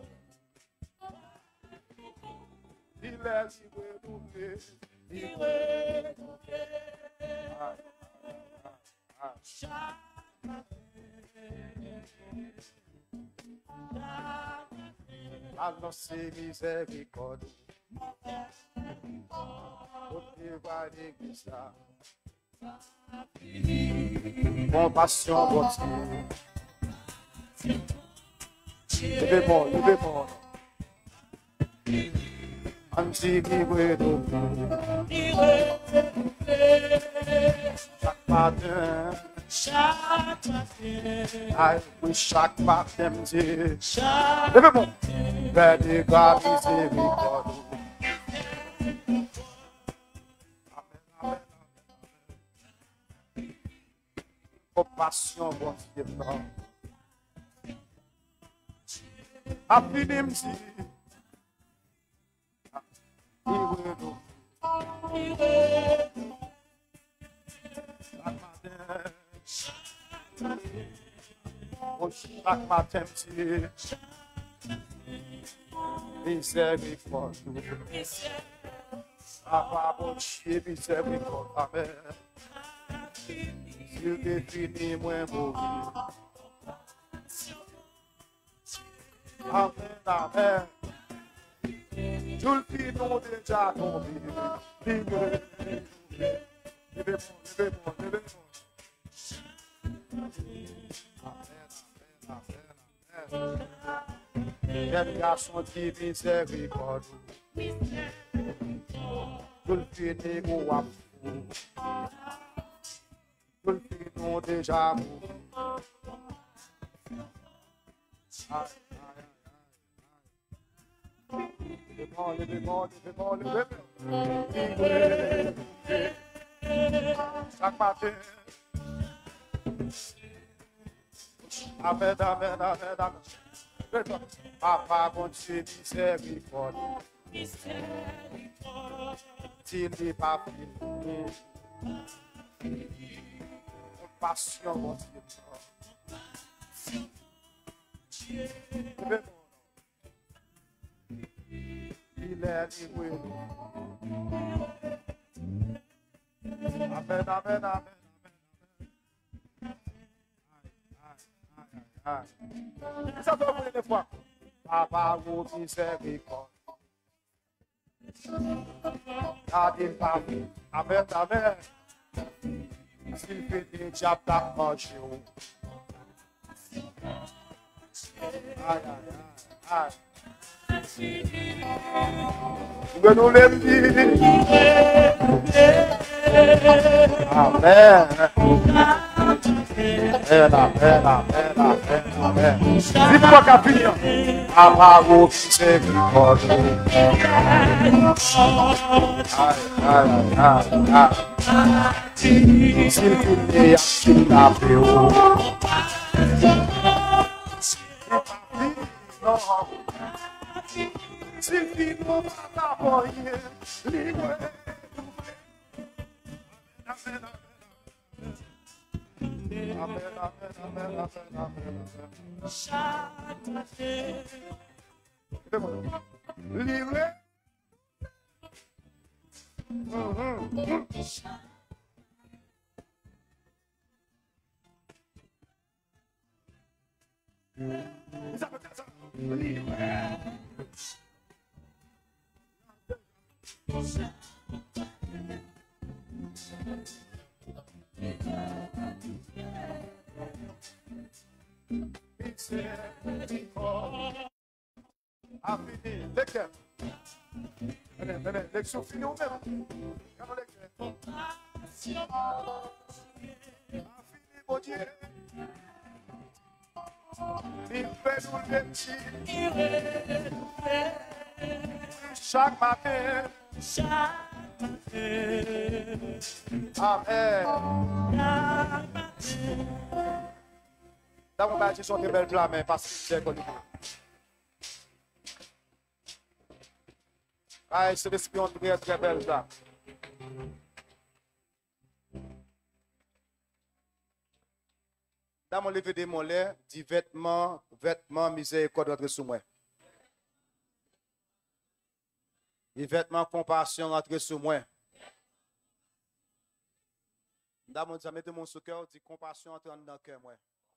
Il est renouvelé, il renouvelé, ah, ah. chaque Annoncez miséricorde, Compassion, bon Dieu. Levez-moi, levez-moi. Chaque matin, chaque matin, oui, chaque matin, Dieu. Levez-moi. Père de grâce, miséricorde. Compassion, bon Dieu. Affinim si. Iwedo. Chaque matin. Oh, chaque matin, si. Miséricorde. Papa, bon Dieu, miséricorde. Amen. S'il définit, moi, mourir. Amen, amen. Tout le film ont déjà tombé. Levez-moi, levez-moi, levez-moi. Amen, amen, amen, amen. Quel garçon qui miséricorde. Tout le film ont à fou. Tout le film ont déjà mouru. Levez-moi, levez-moi, levez-moi, levez-moi. Chaque matin. Amen, amen, amen, amen. Papa, bon Dieu, miséricorde. S'il n'est pas fini. Compassion, bon Dieu. Levez-moi. Il est libre. Amen, amen, amen. Ça doit vous des fois. Papa, vous miséricorde. Gardez pas. Amen, amen. S'il fait des diables à manger. Aïe, aïe, aïe. Que nous les dire. Amen. Amen, amen, amen, amen, amen. Si vous n'avez pas fini, Papa, vous miséricorde. Aïe, aïe, aïe, aïe. S'il finit, s'il n'a pas non. S'il finit, on va t'appoyer. Libre. Amen, amen, amen, amen, amen, amen. chaque matin. Libre. A fini, lesquels? Venez, venez, l'élection finie ou même? Quand lesquels? A fini, mon Dieu. Il fait nous les petits. Chaque matin. Chaque matin. Amen. D'abord, je suis sur des belles flammes parce que c'est connu. Ah, c'est l'esprit de très très belle flamme. Dans mon lever des mollets, dit vêtements, vêtements, miséricorde entre sous moi. Dit vêtements, compassion entre sous moi. Dans mon mettez mon sous cœur, dit compassion entre dans le cœur moi.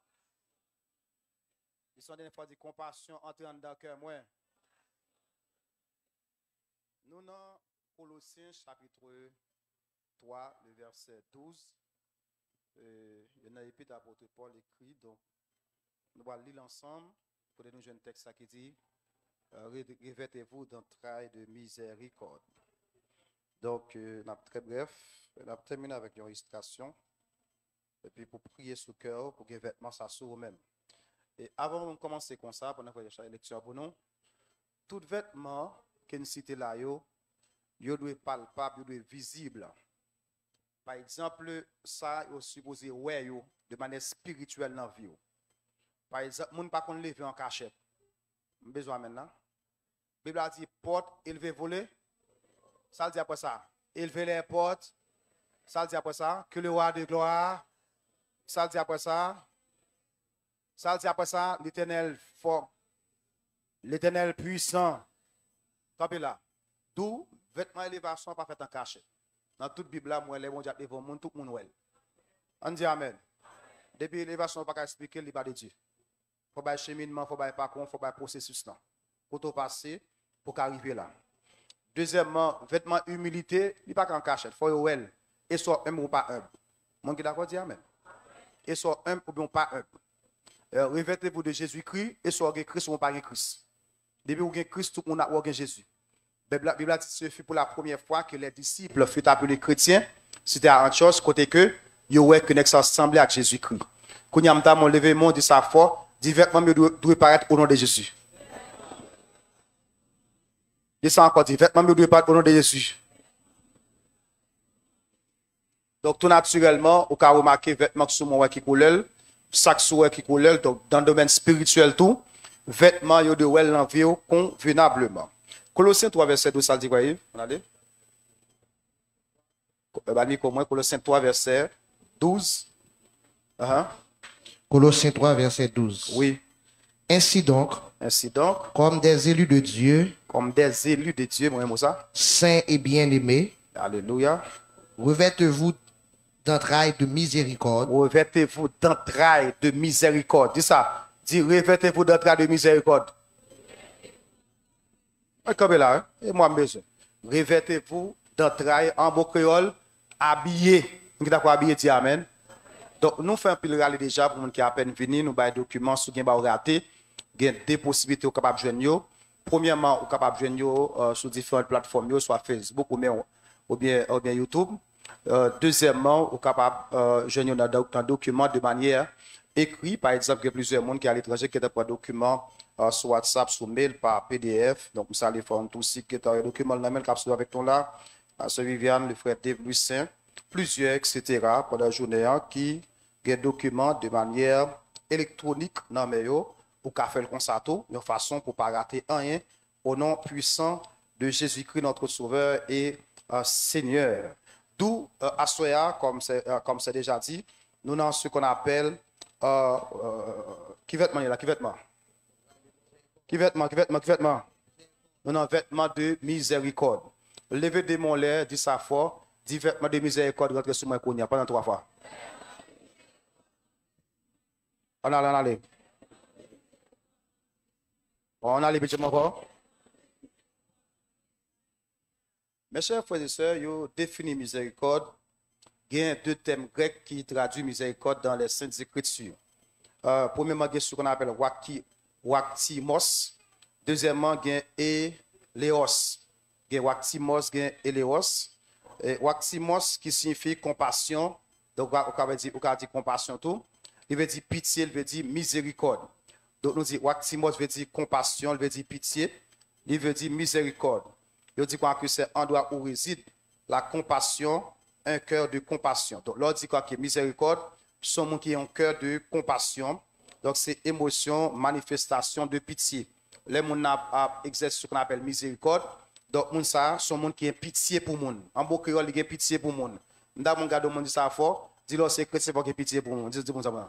Ils sont des fois dit compassion entre dans le cœur moi. Nous non, Colossiens chapitre trois, le verset douze. Euh, il y a une épître d'apôtre Paul écrit, donc nous allons lire ensemble pour nous jouer un texte qui dit euh, revêtez-vous d'entrailles de miséricorde. Donc, euh, très bref, on a terminé avec une illustration. Et puis pour prier sur le cœur, pour que les vêtements s'assurent eux-mêmes. Et avant de commencer comme ça, pendant que j'ai la lecture pour nous, tout vêtement que nous citons là, il doit être palpable, il doit être visible. Par exemple, ça, il est supposé ouais, de manière spirituelle dans la vie. Par exemple, on ne peut pas lever en cachette. Besoin maintenant. La Bible a dit porte, élever, voler. Ça le dit après ça. Élever les portes. Ça le dit après ça. Que le roi de gloire. Ça le dit après ça. Ça le dit après ça. L'Éternel fort. L'Éternel puissant. Tapez là. D'où vêtements élévation pas fait en cachette. Dans toute Bible là, moi les bon Dieu devant monde tout monde wel. On dit amen. Depuis l'élévation pas expliquer le pas de Dieu. Faut pas cheminement, faut pas parcours, faut pas processus là. Pour tout passer pour arriver là. Deuxièmement, vêtements humilité, il pas qu'en cachette, faut wel et soit un ou pas un. Mon qui d'accord dit amen. Et soit un ou bien pas un. Euh, revêtez-vous de Jésus-Christ et soit Christ ou pas Christ. Depuis vous avez Christ, tout le monde a ou Jésus. La Bible a dit ce fut pour la première fois que les disciples furent appelés chrétiens. C'était à Antioche, côté que ils ont connexion semblée avec Jésus-Christ. Quand ils ont levé le monde de sa foi, diversement doit paraître au nom de Jésus. Dis ça encore, diversement doit paraître au nom de Jésus. Donc tout naturellement, au cas où remarquer vêtements sur moi qui coulent, sac sur qui coulent, donc dans le domaine spirituel tout, vêtements yo de well l'envie convenablement. Colossiens trois, verset douze, ça le dit quoi? On a dit? Colossiens trois, verset douze. Uh-huh. Colossiens trois, verset douze. Oui. Ainsi donc, Ainsi donc, comme des élus de Dieu, comme des élus de Dieu, moi, Moussa. saints et bien-aimés, Alléluia. revêtez-vous d'entrailles de miséricorde, Revêtez-vous d'entrailles de miséricorde. Dis ça. Dis revêtez-vous d'entrailles de miséricorde. Comme là, hein? Et moi, besoin. Revêtez-vous d'entrailles en beau créole, habillés. Nous avons habillé, dit amen. Donc, nous faisons un pile râle déjà pour les gens qui à peine venus. Nous avons des documents sur qui sont ratés. Il y a des possibilités capables de joindre. Premièrement, vous capable de joindre sur différentes plateformes, soit Facebook ou bien, ou bien, ou bien YouTube. Euh, deuxièmement, vous capable de joindre dans un document de manière écrite. Par exemple, il y a plusieurs personnes qui sont à l'étranger qui ont des documents. Uh, sur WhatsApp, sur mail, par P D F. Donc, nous allons faire un tout aussi qui est un document dans le capsule avec nous là. La sœur Viviane, le frère Dave Lucin, plusieurs, et cetera pendant la journée qui ont des documents de manière électronique dans le ou qu'a fait le concerto, de façon pour ne pas rater rien au nom puissant de Jésus-Christ, notre Sauveur et uh, Seigneur. D'où, uh, à Soya, comme c'est uh, comme c'est déjà dit, nous avons ce qu'on appelle uh, uh, qui vêtement là, qui vêtement? Qui vêtement, qui vêtement, qui vêtement? Nous avons un vêtement de miséricorde. Levez des mon l'air, dit sa foi, dit vêtement de miséricorde, rentrez sur moi qu'on y a pendant trois fois. On a, on a allé. On a allé, petit encore. Mes chers frères et sœurs, vous définissez miséricorde. Il y a deux thèmes grecs qui traduisent miséricorde dans les Saintes Écritures. Euh, premièrement, il y a ce qu'on appelle waki. Waktimos. Deuxièmement, il y a Eleos. Il y a Waktimos, il y a Eleos. Waktimos qui signifie compassion. Donc, on va dire, dire compassion tout. Il veut dire pitié, il veut dire miséricorde. Donc, nous disons Waktimos veut dire compassion, il veut dire pitié. Il veut dire miséricorde. Il dit quoi que c'est un endroit où réside la compassion, un cœur de compassion. Donc, l'on dit quoi que miséricorde, c'est un monde qui a un cœur de compassion. Donc, c'est émotion, manifestation de pitié. Les gens exercent ce qu'on appelle miséricorde. Donc, les gens sont des gens qui ont pitié pour les gens. En beau créole, ils ont pitié pour les gens. Nous avons gardé mon dit ça fort. Dis-leur, c'est chrétien qui a pitié pour les gens. Dis-le ça.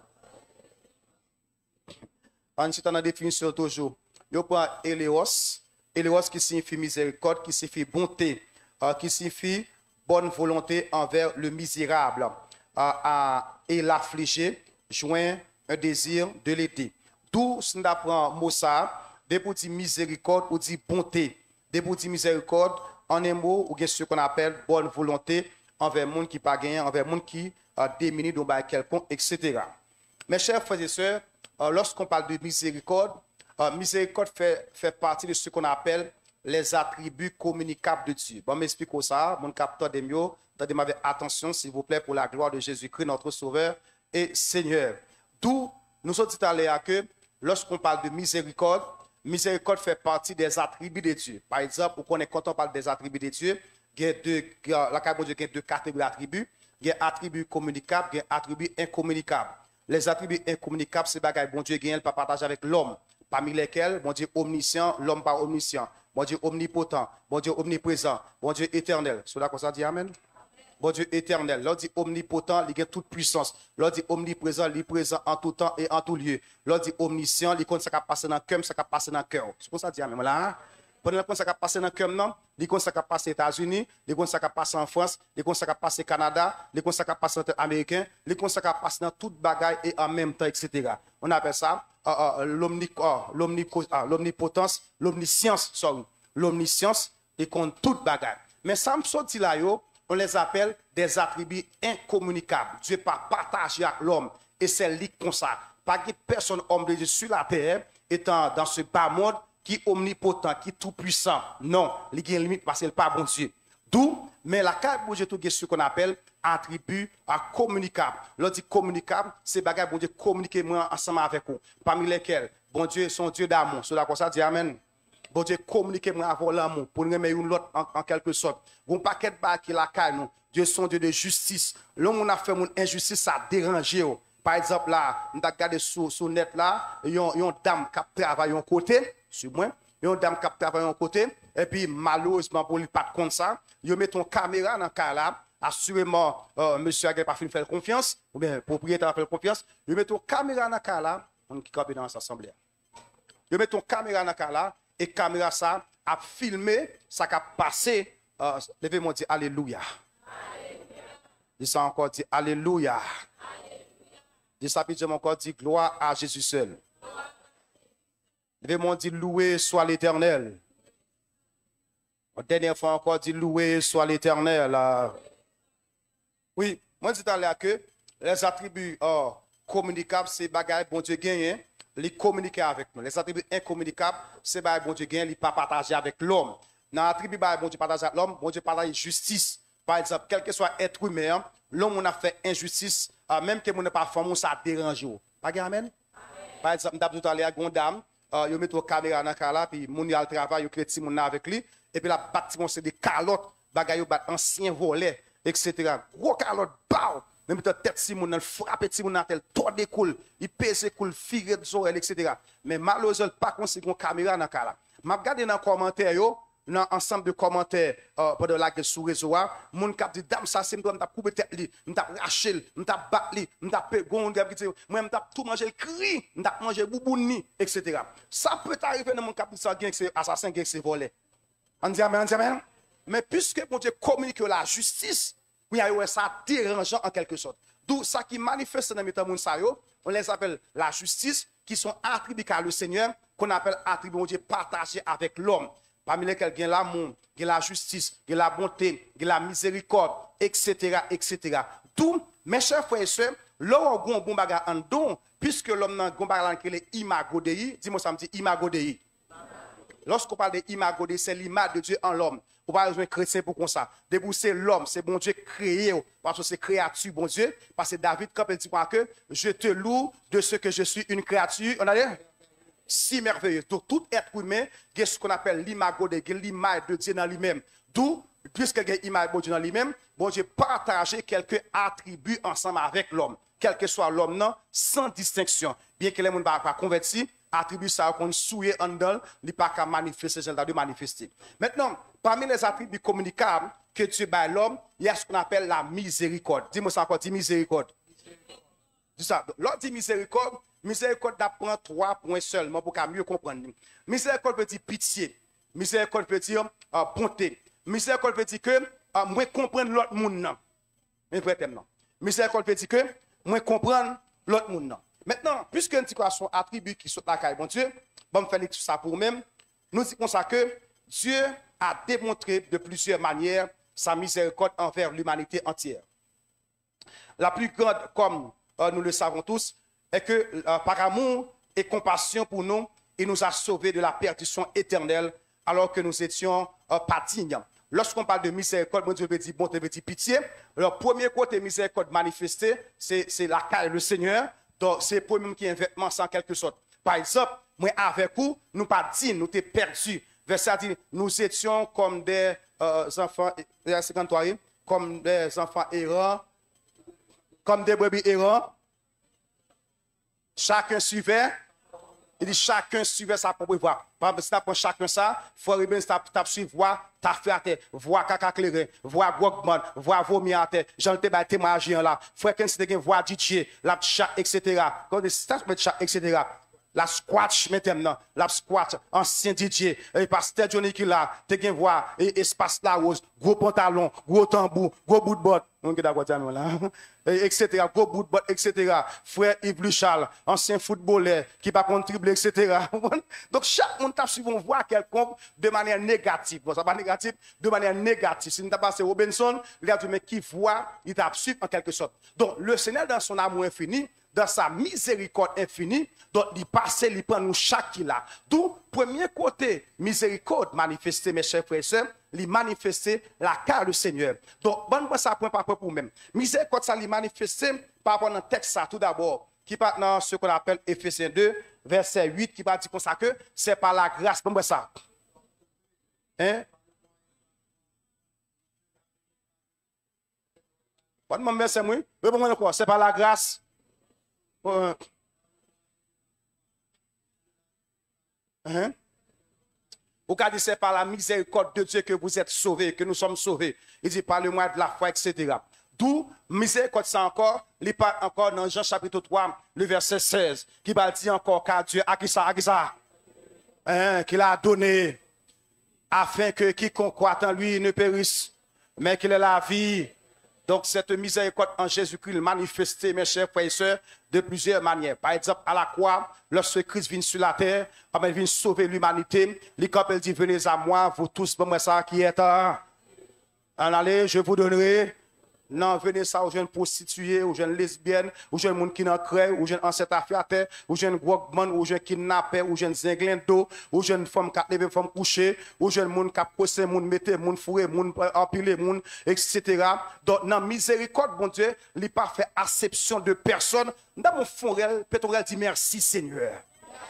Ensuite, dans la définition toujours, il y a Eleos. Eleos qui signifie miséricorde, qui signifie bonté, qui signifie bonne volonté envers le misérable et l'affligé, joint un désir de l'aider. D'où si on apprend mot ça, des pour dire miséricorde ou dire bonté, des pour dire miséricorde, En un mot, ou bien ce qu'on appelle bonne volonté envers le monde qui pas gagné, envers le monde qui a démuni dans quelconque, et cetera. Mes chers frères et sœurs, euh, lorsqu'on parle de miséricorde, euh, miséricorde fait, fait partie de ce qu'on appelle les attributs communicables de Dieu. Bon, m'explique ça, mon capteur de mieux, attendez-moi avec attention, s'il vous plaît, pour la gloire de Jésus-Christ, notre Sauveur et Seigneur. D'où nous sommes dit à l'heure que lorsqu'on parle de miséricorde, miséricorde fait partie des attributs de Dieu. Par exemple, quand on parle des attributs de Dieu, il y a deux, la carte de Dieu, il y a deux catégories d'attributs. Il y a attributs communicables, il y a attributs incommunicables. Les attributs incommunicables, c'est bagaille bon Dieu gagne, il pas partager avec l'homme. Parmi lesquels, bon Dieu omniscient, l'homme pas omniscient. Bon Dieu omnipotent, bon Dieu omniprésent, bon Dieu éternel. Cela qu'on ça dit amen. Bon Dieu éternel, l'on dit omnipotent, il a toute puissance. L'on dit omniprésent, il est présent en tout temps et en tout lieu. L'on dit omniscient, il connaît ce qui a passé dans le cœur, ce qui a passé dans le cœur. C'est pour ça dit amen. Voilà. Pendant ce qui a passé dans le cœur, non, il connaît ce qui a passé aux États-Unis, il connaît ce qui a passé en France, il connaît ce qui a passé au Canada, il connaît ce qui a passé en Américain, il connaît ce qui a passé dans toute bagaille et en même temps, et cetera. On appelle ça uh, uh, l'omnipotence, l'omniscience, sorry. L'omniscience, il connaît toute bagaille. Mais ça me sortit là, yo, on les appelle des attributs incommunicables. Dieu pas partagé avec l'homme. Et c'est lui comme ça. Pas que personne homme de Dieu sur la terre étant dans ce bas monde qui est omnipotent, qui est tout puissant. Non, il y a une limite parce qu'il n'est pas bon Dieu. D'où, mais la carte bon Dieu, tout ce qu'on appelle attribut communicable. L'on dit communicable, c'est bagaille bon Dieu communiquer ensemble avec vous. Parmi lesquels, bon Dieu, son Dieu d'amour. Cela comme ça dit amen. Bon Dieu communiquer avec l'amour pour nous remettre une autre en, en quelque sorte. Bon paquet de bas qui la caille nous. Dieu son Dieu de justice. L'homme a fait une injustice, ça a dérangé. Par exemple là, on a regardé sur sur net là, il y a une dame qui travaille à un côté, sur moi, il y a une dame qui travaille à un côté et puis malheureusement pour lui pas contre ça, il met une caméra dans le cas là. Assurément, euh, monsieur a pas fait faire confiance, ou bien propriétaire a fait confiance, il met une caméra dans le cas là, on qui campe dans l'assemblée. Il met une caméra dans le cas là. Et caméra ça a filmé ça qui a passé. Euh, Levez-moi dire Alléluia. Dis ça encore, dit Alléluia. Dis ça, puis encore, dit gloire à Jésus seul. Levez-moi dire loué soit l'Éternel. La dernière fois encore, dit loué soit l'Éternel. Oui, moi je dis à l'heure que les attributs oh, communicables, c'est bagaille, bon Dieu gagne. Les communiquer avec nous. Les attributs incommunicables, c'est bah bon Dieu gagne, il pas partager avec l'homme. Dans l'attribut bah bon Dieu partage avec l'homme, bon Dieu partage justice. Par exemple, quel que soit être humain, l'homme on a fait injustice, euh, même que mon n'est pas femme, ça dérange. Pas amen. Par exemple, d'abord tout à l'heure une dame, euh, yo met une caméra dans cas là puis mon y a le travail, yo crée mon avec lui et puis la bâtiment c'est des calottes, bagaille bat ancien volet, et cetera. Gros calotte bao. Même ta tête si mon frappe si mon tel tout découle, il pèse coule figure de oreilles et cetera. Mais malheureusement pas conséquent caméra dans cas là. M'a regardé dans commentaire yo, dans ensemble de commentaires euh, pendant la sur réseau, mon cap dit dame ça c'est m't'a couper tête li, m't'a racher, m't'a battre li, m't'a pegon, moi m't'a tout manger cri, m't'a manger boubouni et cetera. Ça peut arriver dans mon cap ça gang c'est assassin gang c'est volé. On dit amen, on dit amen. Mais puisque mon Dieu communique la justice, oui, ça dérangeant en quelque sorte. D'où ça qui manifeste dans les monde ça yo, on les appelle la justice, qui sont attribués à le Seigneur, qu'on appelle attribués Dieu partagés avec l'homme. Parmi lesquels il y a l'amour, il y a la justice, il y a la bonté, il y a la miséricorde, et cetera, et cetera. D'où, mes chers frères et sœurs, là où on bon bagage en don, puisque l'homme n'a pas bagage qui est imago Dei, dis-moi ça me dit imago Dei. Lorsqu'on parle de imago Dei, c'est l'image de Dieu en l'homme. On va besoin de chrétien pour comme ça. Débousser l'homme, c'est bon Dieu créé, parce que c'est créature, bon Dieu. Parce que David, quand il dit que je te loue de ce que je suis une créature, on a dit si merveilleux. Donc, tout être humain, il y a ce qu'on appelle l'imago de l'image de Dieu dans lui-même. D'où, puisque il y a l'image de Dieu dans lui-même, bon Dieu partage quelques attributs ensemble avec l'homme. Quel que soit l'homme, non, sans distinction. Bien que les gens ne soient pas convertis, attributs ça qu'on souille en dedans, il pas qu'à manifester, c'est de manifester. Maintenant, parmi les attributs communicables que Dieu bat l'homme, il y a ce qu'on appelle la miséricorde. Dis-moi ça encore, dis miséricorde. Dis ça. L'autre dit miséricorde, miséricorde d'apprendre trois points seulement pour qu'à mieux comprendre. Miséricorde peut dire pitié. Miséricorde peut dire euh, bonté. Miséricorde peut dire que euh, moi comprendre l'autre monde non. Mais non. Miséricorde peut dire que moi comprendre l'autre monde non. Maintenant, puisque nous avons un attribut qui sont là, bon Dieu, bon, me faire ça pour nous-mêmes. Nous disons ça que Dieu a démontré de plusieurs manières sa miséricorde envers l'humanité entière. La plus grande, comme euh, nous le savons tous, est que euh, par amour et compassion pour nous, il nous a sauvés de la perdition éternelle alors que nous étions euh, pas dignes. Lorsqu'on parle de miséricorde, bon Dieu veut dire bonté, veut dire pitié. Le premier côté miséricorde manifesté, c'est la caille le Seigneur. Donc, c'est pour nous qui est un vêtement sans quelque sorte. Par exemple, moi avec vous, nous pas dit, nous t'es perdus. Verset dit, nous étions comme des euh, enfants, cinquante-trois, comme des enfants errants, comme des brebis errants. Chacun suivait. Il dit chacun suivait sa propre voie. Par exemple, si tu prends chacun ça, il faut que tu suives voie, tu as fait à terre, voie caca clairé, voie gogman, voie vomi à terre. J'en ai battu ma là. Faut que tu aies voie D J, la chat, et cetera. Quand tu as chat, et cetera. La squash maintenant, la squat, ancien D J, et pasteur Johnny qui là, tu as voix, et espace la rose, gros pantalon, gros tambour, gros bout de botte, on est d'accord là, et cetera, gros bout de botte, et cetera. Frère Yves Luchal, ancien footballeur, qui va contribuer, et cetera. Donc chaque monde t'a suivi on voit quelconque de manière négative. Bon, ça pas négatif, de manière négative. Si nous t'a passé Robinson, il a dit mais qui voit, il t'a suivi en quelque sorte. Donc le Seigneur dans son amour infini, dans sa miséricorde infinie, donc il passe, il prend nous chaque qui là. D'où, premier côté, miséricorde manifestée, mes chers frères et sœurs, il manifesté la carte du Seigneur. Donc, bon, moi, ça point par point pour même. Miséricorde, ça il manifesté par rapport à un texte, ça, tout d'abord, qui part dans ce qu'on appelle Éphésiens deux, verset huit, qui va dire comme ça que c'est par la grâce. Bon, moi, ça. Hein? Bon, moi, verset moi. C'est par la grâce. Uh -huh. Ou quand dit c'est par la miséricorde de Dieu que vous êtes sauvés, que nous sommes sauvés. Il dit parle-moi de la foi, et cetera. D'où miséricorde, c'est encore, il parle encore dans Jean chapitre trois, le verset seize, qui va dire encore car Dieu a qui ça, a qui ça, hein, qu'il a donné, afin que quiconque croit en lui ne périsse, mais qu'il ait la vie. Donc, cette miséricorde en Jésus-Christ manifestée, mes chers frères et sœurs, de plusieurs manières. Par exemple, à la croix, lorsque Christ vient sur la terre, il vient sauver l'humanité. Il dit, venez à moi, vous tous, bon, ça qui est en allez, je vous donnerai. Non, venez ça aux jeunes prostituées, aux jeunes lesbiennes, aux jeunes gens qui n'en créent, aux jeunes ancêtres affaires, aux jeunes gogman, aux jeunes kidnappés, aux jeunes zinglins d'eau, aux jeunes femmes qui lèvent femmes couchées, aux jeunes gens qui posent, gens mettent, gens fourrés, gens empilés, gens, et cetera. Donc, dans miséricorde, bon Dieu, il n'a pas fait acception de personne. Dans mon fond, Pétrel dit merci Seigneur.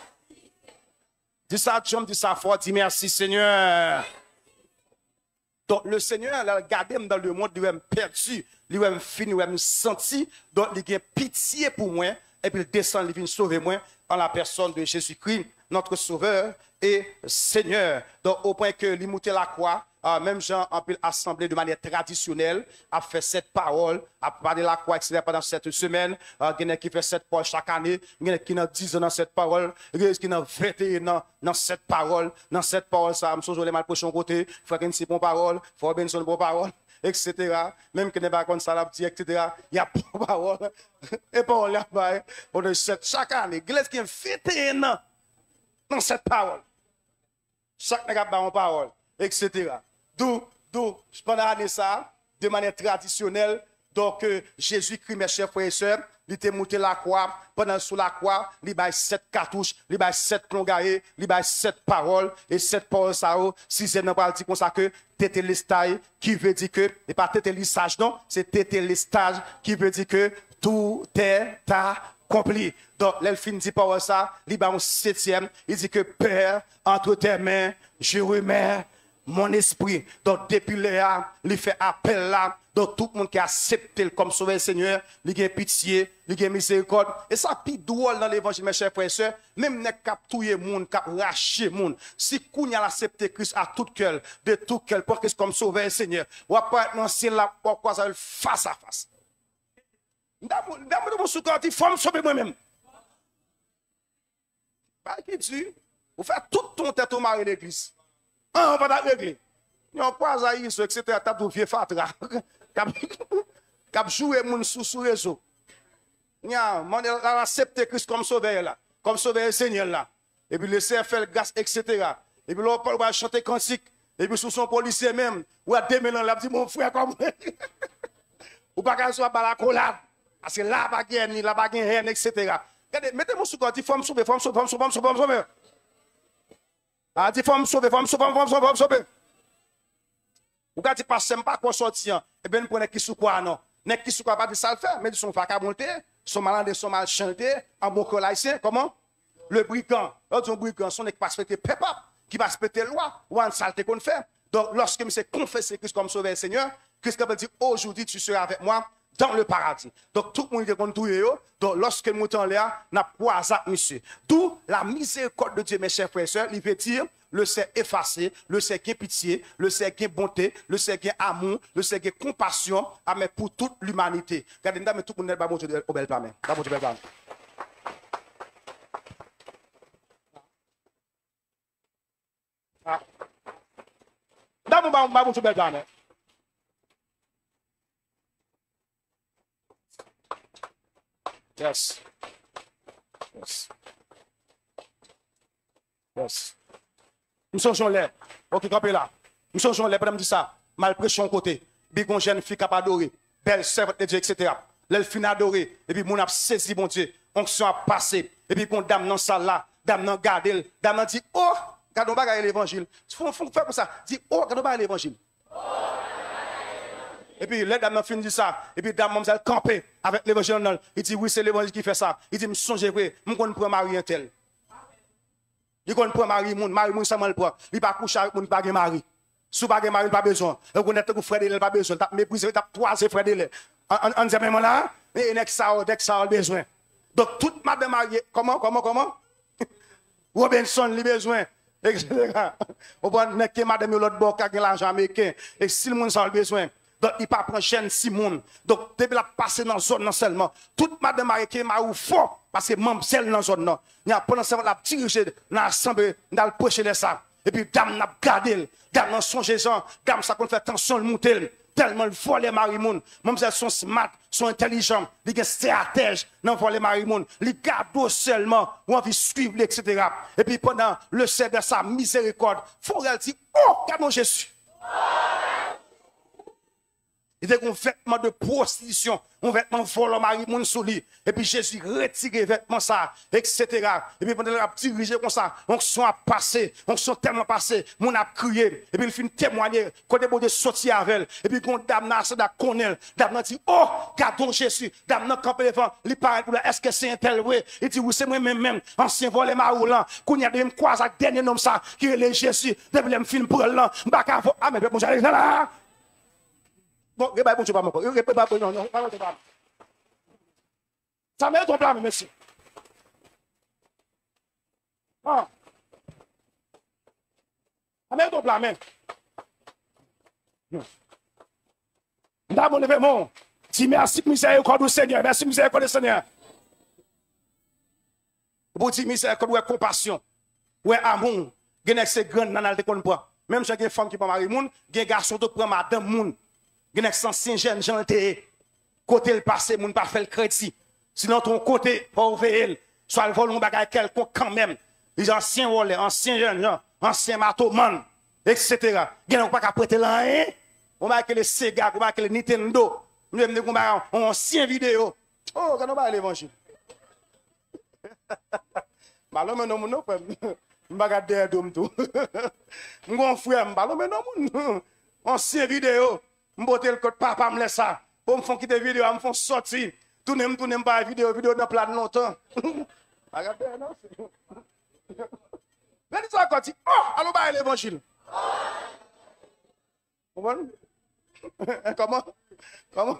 Dis ça, John, dis ça fort, dis merci Seigneur. Donc, le Seigneur a gardé dans le monde, il m'a perdu, il m'a fini, il m'a senti. Donc, il a pitié pour moi. Et puis, il descend, il vient sauver moi en la personne de Jésus-Christ, notre Sauveur et Seigneur. Donc, au point que l'immuté la croix, euh, même Jean, en peut assemblée de manière traditionnelle, a fait cette parole, a parlé de la croix, et cetera pendant cette semaine. Euh, il y a qui fait cette parole chaque année. Il y a qui a dix ans dans cette parole. Il y a qui a vingt et un ans dans cette parole. Dans cette parole, ça, je suis mal prochain côté. Il faut qu'il y ait une bonne parole. Il faut qu'il y ait une bonne parole. Etc. Même que n'est pas comme ça, la petite, et cetera. Il y a pas de parole. Et parole, il y a pas. Chaque année, il y a qui a vingt et un ans dans cette parole. Chaque année, il y a une parole, et cetera. D'où, d'où, pendant l'année ça, de manière traditionnelle, donc euh, Jésus-Christ, mes chers frères et sœurs, il était monté la croix, pendant sous la croix, il y a sept cartouches, il y a sept plongailles, il y a sept paroles, et sept paroles, ça, si c'est dans le dit comme ça que tétélestage, qui veut dire que, et pas tétélissage, non, c'est tétélestage, qui veut dire que tout est accompli. Donc, l'elfin dit par ça, il y a un septième, il dit que Père, entre tes mains, je remets mon esprit. Donc, depuis là, il fait appel là. Donc, tout le monde qui a accepté comme sauveur Seigneur, il a pitié, il a miséricorde. Et ça, plus drôle dans l'évangile, mes chers frères et sœurs, même les cap touyer moun, cap racher moun. Si qu'on a accepté Christ à tout cœur, de tout cœur, pour Christ comme sauveur Seigneur, ou pas dans ciel là, pourquoi ça face à face. Dans mon soukant, il faut me sauver moi-même. Pas qui dit, vous faites tout ton tête au mari de l'église. Ah, on va la régler. Il y a un poison, et cetera. T'as tout vieux fatra. Cap jouer moun sous sous réseau. Il y a un accepté Christ comme sauveur là, comme sauveur Seigneur là. Et puis laisser faire grâce, et cetera. Et puis l'on va chanter cantique. Et puis, sous son policier même, ou à deux mille ans, il a dit, mon frère, comme. Ou pas qu'elle soit la collade. Parce que là, pas de la pas de haine, et cetera. Regardez, mettez-moi sous côté, il faut me sauver, il faut me sauver, il faut me sauver, il faut me sauver. Ah, il faut me sauver, il faut me sauver, il faut me sauver, il faut me sauver. Ou quand tu passes pas quoi sortir, et bien, nous prenons qui sous quoi, non? N'est qui sous quoi, pas de ça le faire, mais ils sont pas qu'à monter, sont malades, sont mal chantés, en bon colaïsien, comment? Le brigand, l'autre brigand, son n'est pas respecté peuple, qui va respecter la loi, ou en saleté qu'on fait. Donc, lorsque je confesse Christ comme sauveur Seigneur, Christ va dire, aujourd'hui, tu seras avec moi dans le paradis. Donc, tout le monde est contre tout. Donc, lorsque nous sommes là, nous avons croisé monsieur. D'où la miséricorde de Dieu, mes chers frères et sœurs, il veut dire, le sait effacer, le sait qui pitié, le sait qui bonté, le sait qui amour, le sait qui compassion, mais pour toute l'humanité. Regardez, nous tout le monde est pas bon Dieu au bel plan. Pas bon Dieu bel plan. Dans mon bas, bon Dieu bel plan. Yes. Yes. Yes. Nous sommes là. Ok, campé là. Nous sommes là, madame dit ça. Mal pression côté. Bigon jeune fille capable d'adorer. Belle servante de Dieu, et cetera. L'elle fin adorer. Et puis, mon a saisi, bon Dieu. Onction a passé. Et puis, qu'on dame dans salle là. Dame dans garde. Dame dit, oh, quand on va regarder l'évangile. Faut faire comme ça. Dit, oh, quand on va regarder l'évangile. Et puis, les dames fin dit ça. Et puis, dame, elle campé avec l'évangile. Il dit, oui, c'est l'évangile qui fait ça. Il dit, me songe vrai, je ne peux marier un tel. Il ne peut pas marier mon mari, mon ça mal pour. Il pas coucher avec mon pas de mari. Sous pas de mari, pas besoin. Et vous n'êtes que frère de pas besoin. T'as méprisé, t'as toisé frère de On dit même là, mais il ça, dès que ça a besoin. Donc, toute madame mariée, comment, comment, comment? Robinson, il a besoin. et cetera. On va mettre madame l'autre bord qui a l'argent américain. Et si le monde a besoin, donc il pas prendre chaîne Simon. Donc depuis la passer dans la zone non seulement. Toute madame américaine m'a ou fort parce que membre celle dans la zone non. Il y a pendant ce temps la dirigé dans l'assemblée dans le poche de ça. Et puis dame n'a gardé, dame n'a songé ça, dame ça qu'on fait tension le monter. Tellement le voler Marimoun. Même si elles sont smart, sont intelligents, ils sont stratèges dans le voler Marimoun. Ils gardent seulement, ou envie de suivre, et cetera. Et puis pendant le sel de sa miséricorde, il faut dire, oh, canon Jésus. Il était un vêtement de prostitution, un vêtement volant Marimoun sous lui. Et puis Jésus retire les vêtements ça, et cetera. Et puis pendant qu'il a dirigé comme ça, on sont passé, on sont tellement passé, on a crié. Et puis il fait témoigner, quand il est sorti avec elle. Et puis quand dame n'a pas connaît, dame n'a dit, oh, gardons Jésus. Dame n'a campé devant, il parle pour est-ce que c'est un tel oui? Il dit, oui, c'est moi-même, même, ancien volé maroulant, qu'on y a des croisés avec dernier nom ça, qui est le Jésus, depuis le film pour l'an, baka, ah, mais bon, j'allais là. Bon, il n'y a pas de problème. Il n'y a pas de problème. Non, non, non. Ça met ton plan, monsieur. Ah. Ça met ton plan, même. Là, mon événement. Dis merci, miséricorde du Seigneur. Merci, miséricorde du Seigneur. Pour dire miséricorde, ouais, compassion. Ouais, amour. Il y a ces grandes nanales qu'on prend. Même si il y a des femmes qui prennent Marie Moun, il y a des garçons qui prennent Madame Moun. Il y a des anciens jeunes gens qui côté le passé, moun pas fait le crédit. Sinon, ton côté, pour veiller, soit le volon bagay quelconque quand même. Les anciens volets, anciens jeunes gens, anciens matoman, et cetera. Il y a pas qu'à prêter là, hein? On va que les Sega, on va que les Nintendo. Nous avons un ancien vidéo. Oh, quand on va à l'évangile. Malo mais non, non, je vais regarder un tout. Mon frère, malo mais non, ancien vidéo. Je vais le code papa me laisse ça. Pour me faire quitter vidéo, me faire sortir. Tout ne me tourne pas vidéo, vidéo dans plan longtemps. Regardez, non? Mais dis ça quand tu oh, allons pas l'évangile. Comment? Comment? Comment?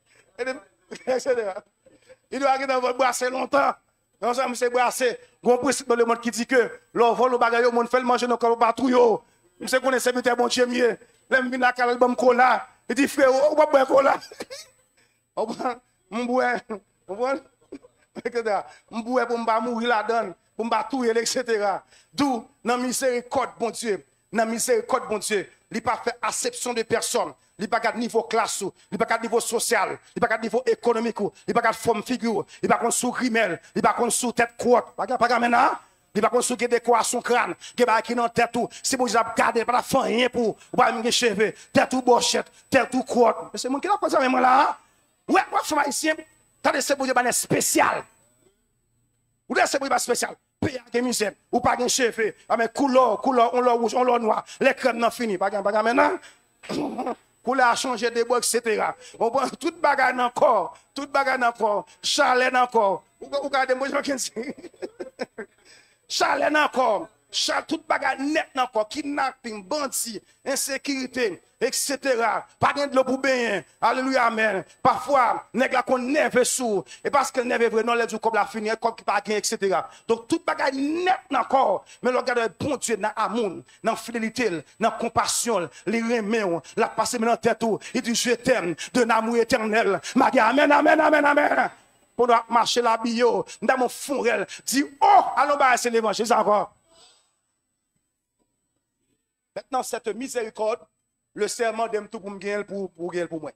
Il doit arriver dans votre brasser longtemps. Non, ça me s'est brassé. Gon principe dans le monde qui dit que l'on vole au bagage, on fait le manger dans le patrouille. Je sais qu'on est serviteur bon Dieu mieux. L'aime venir à la bonne cola. Il dit frère, on va boire cola. On va on boit, on boit, et cetera. On boit pour pas mourir là-dedans, pour pas tout et cetera. D'où dans miséricorde bon Dieu, dans miséricorde bon Dieu, il pas fait acception de personne. Il pas de niveau classe, il pas de niveau social, il pas de niveau économique, il pas de forme figure, il pas de sous rimel, il pas de sous tête crotte. Pas pas maintenant. Il va construire des décorations crâne, qui va qui dans tête tout. C'est pour ça garder pas faire rien pour ou pas me cheveux, tête tout bochette, tête tout crotte. Mais c'est mon qui la cause avec moi là. Ouais, moi je suis haïtien. T'as des c'est pour des spécial. Ou des c'est pour des spécial. Pays à misère, ou pas de cheveux, avec couleur, couleur, on l'a rouge, on l'a noir. Les crèmes n'ont fini, pas gain, pas maintenant. Couleur a changé de bois, et cetera. On prend toute bagarre dans le corps, toute bagarre dans le corps, chalet dans le corps. Ou regardez moi je dis. Chalet encore, chalet toute bagarre net encore, kidnapping, bandit, insécurité, et cetera. Pas de l'eau pour baigner. Alléluia, amen. Parfois, nèg la kon nerveux sous, et parce que nerveux vrai, non, les jours comme la fini, comme qui pas gain, et cetera. Donc, toute bagarre net encore, mais le regarde bon Dieu dans l'amour, dans la fidélité, dans la compassion, les remèdes, la passe dans la tête, il dit je t'aime, de l'amour éternel. Magie, amen, amen, amen, amen. Pour nous marcher la bio, dans mon fourrel, dit oh, allons bas, c'est l'évangile, c'est encore. Maintenant, cette miséricorde, le serment d'aime tout pour me gagner pour, pour, pour moi.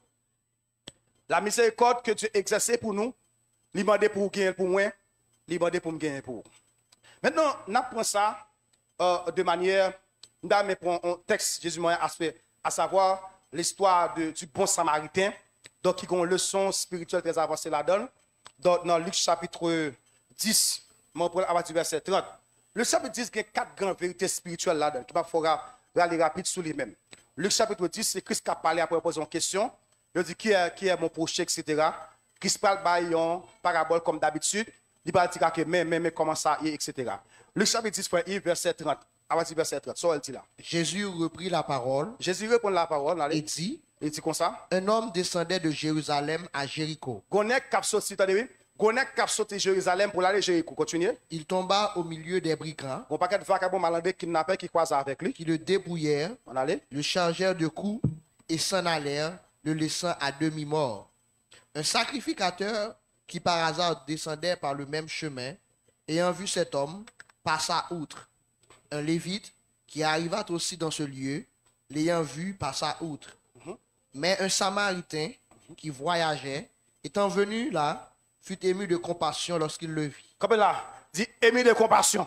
La miséricorde que Dieu exerce pour nous, il m'a demandé pour gagner pour moi, il m'a demandé pour me gagner pour. Maintenant, nous prenons ça euh, de manière, nous prenons un texte, Jésus m'a aspect, à savoir l'histoire du bon samaritain. Donc, il y a une leçon spirituelle très avancée là-dedans. Donc, dans Luc chapitre dix, on prend à partir du verset trente. Le chapitre dix, il y a quatre grandes vérités spirituelles là-dedans, qui va faire aller rapide sur les mêmes. Luc chapitre dix, c'est Christ qui a parlé après poser une question. Il dit qui est, qui est mon prochain, et cetera. Christ parle par une parabole comme d'habitude. Il va dire que mais, mais, mais, comment ça, et cetera. Luc chapitre dix, verset trente. À partir du verset trente. Ça, elle dit là. Jésus reprit la parole. Jésus reprend la parole. Allez. Et dit. Il dit comme ça. Un homme descendait de Jérusalem à Jéricho. Gonek cap sorti, attendez, Gonek cap sorti Jérusalem pour aller Jéricho. Continuez. Il tomba au milieu des brigands. Bon paquet de vagabonds malandés kidnappés qui croisent avec lui. Qui le débrouillèrent. On allait. Le chargèrent de coups et s'en allèrent, le laissant à demi-mort. Un sacrificateur qui par hasard descendait par le même chemin, ayant vu cet homme, passa outre. Un lévite qui arriva aussi dans ce lieu, l'ayant vu, passa outre. Mais un Samaritain qui voyageait, étant venu là, fut ému de compassion lorsqu'il le vit. Comme là, dit ému de compassion.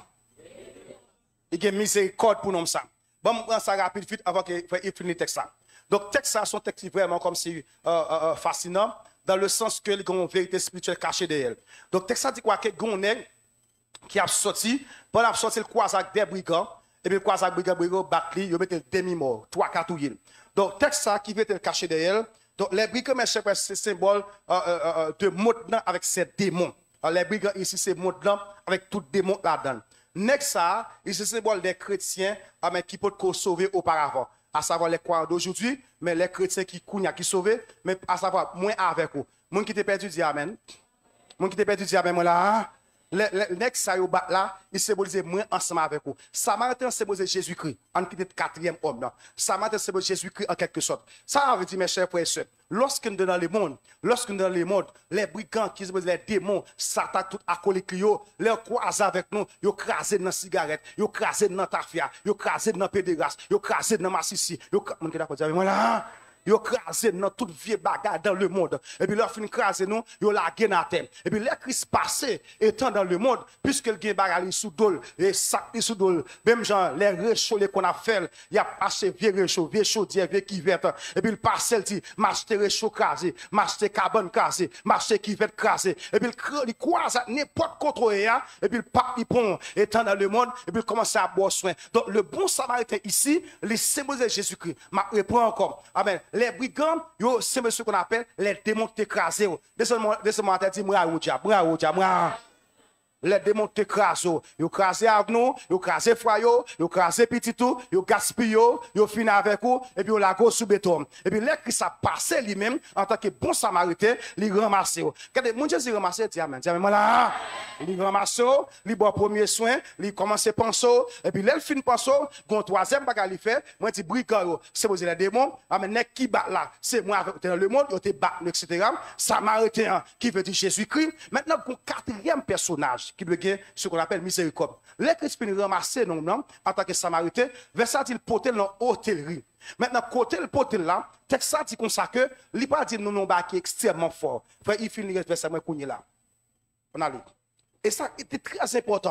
Il y a miséricorde pour nous ça. Bon, on prend ça rapide vite avant qu'il finisse le texte là. Donc, texte ça, son texte vraiment comme si euh, euh, fascinant, dans le sens que il y a une vérité spirituelle cachée derrière. Donc, texte ça dit quoi? Que Goneg qui a sorti, pendant qu'il a sorti le croise avec des brigands, et puis le croise avec des brigands, batli, il met le demi-mort, trois cartouilles. Donc, texte ça qui veut être caché derrière. Donc, les brigands, c'est symbole euh, euh, euh, de mot avec ces démons. Alors, les brigands ici, c'est mot avec tout démon là-dedans. Next ça, c'est symbole des chrétiens mais qui peuvent sauver auparavant. À savoir les croyants d'aujourd'hui, mais les chrétiens qui cognent, qui sauvent, mais à savoir, moins avec vous. Moun qui t'est perdu, dit Amen. Moun qui t'est perdu, dit Amen, moi là. Le next ça, là, il symbolise moins ensemble avec vous. Samaritain symbolise Jésus-Christ, en qui est le quatrième homme. Là. Samaritain symbolise Jésus-Christ en quelque sorte. Ça veut dire, mes chers frères et sœurs, lorsque nous sommes dans le monde, lorsque nous sommes dans le monde, les brigands qui symbolisent les démons, Satan tout acolyte, les croisent avec nous, ils crasent dans la cigarette, ils crasent dans la tafia, ils crasent dans la pédérasse, ils crasent dans la massissi, ils crasent dans la Yo crasé dans toute vieille bagarre dans le monde. Et puis, leur fin crasé nous, yo la gen à terre. Et puis, les Christ passé étant dans le monde, puisque le gen bagarre sous dol, et sac sous dol, même genre, les réchauds qu'on a fait, il y a passé vieux réchauds, vieux chaudière, vieux qui verte. Et puis, le parcelle dit, m'acheter réchaud crasé, m'acheter carbone crasé, m'acheter qui verte crasé. Et puis, il croise n'importe contrôle, et puis, le pape, il prend, étant dans le monde, et puis, il commence à boire soin. Donc, le bon samaritain ici, les symboles de Jésus-Christ. Ma reprend encore. Amen. Les brigands, c'est ce qu'on appelle les démons écrasés. Descends-moi, descends-moi, dit, moi, moi, moi, les démons t'écrasent, ils crasent avec nous, ils crasent foyer, ils crasent petit tout, ils gaspillent, ils finissent avec vous, et puis ils la go sous béton. Et puis là, qui ça passe lui-même, en tant que bon samaritain, il ramasse. Quand les gens se ramassent, ils disent Amen. Amen, voilà. Il ramasse, il boit premier soin, il commence à penser, et puis là, il finit penser, quand troisième bagage il fait, moi, je dis brigand, c'est pour les démons, Amen, qui bat là, c'est moi avec dans le monde, il te bat, et cetera. Samaritain, qui veut dire Jésus-Christ. Maintenant, pour quatrième personnage, qui veut gagner ce qu'on appelle miséricorde. Les chrétiens ramassent non, non, en tant que samaritain, vers ça, ils potent dans l'hôtellerie. Maintenant, côté le pote là, texte ça dit comme ça que, il pas dit non, non, bah, qui est extrêmement fort. Frère, il finit vers ça, moi, là. On a lu. Et ça était très important.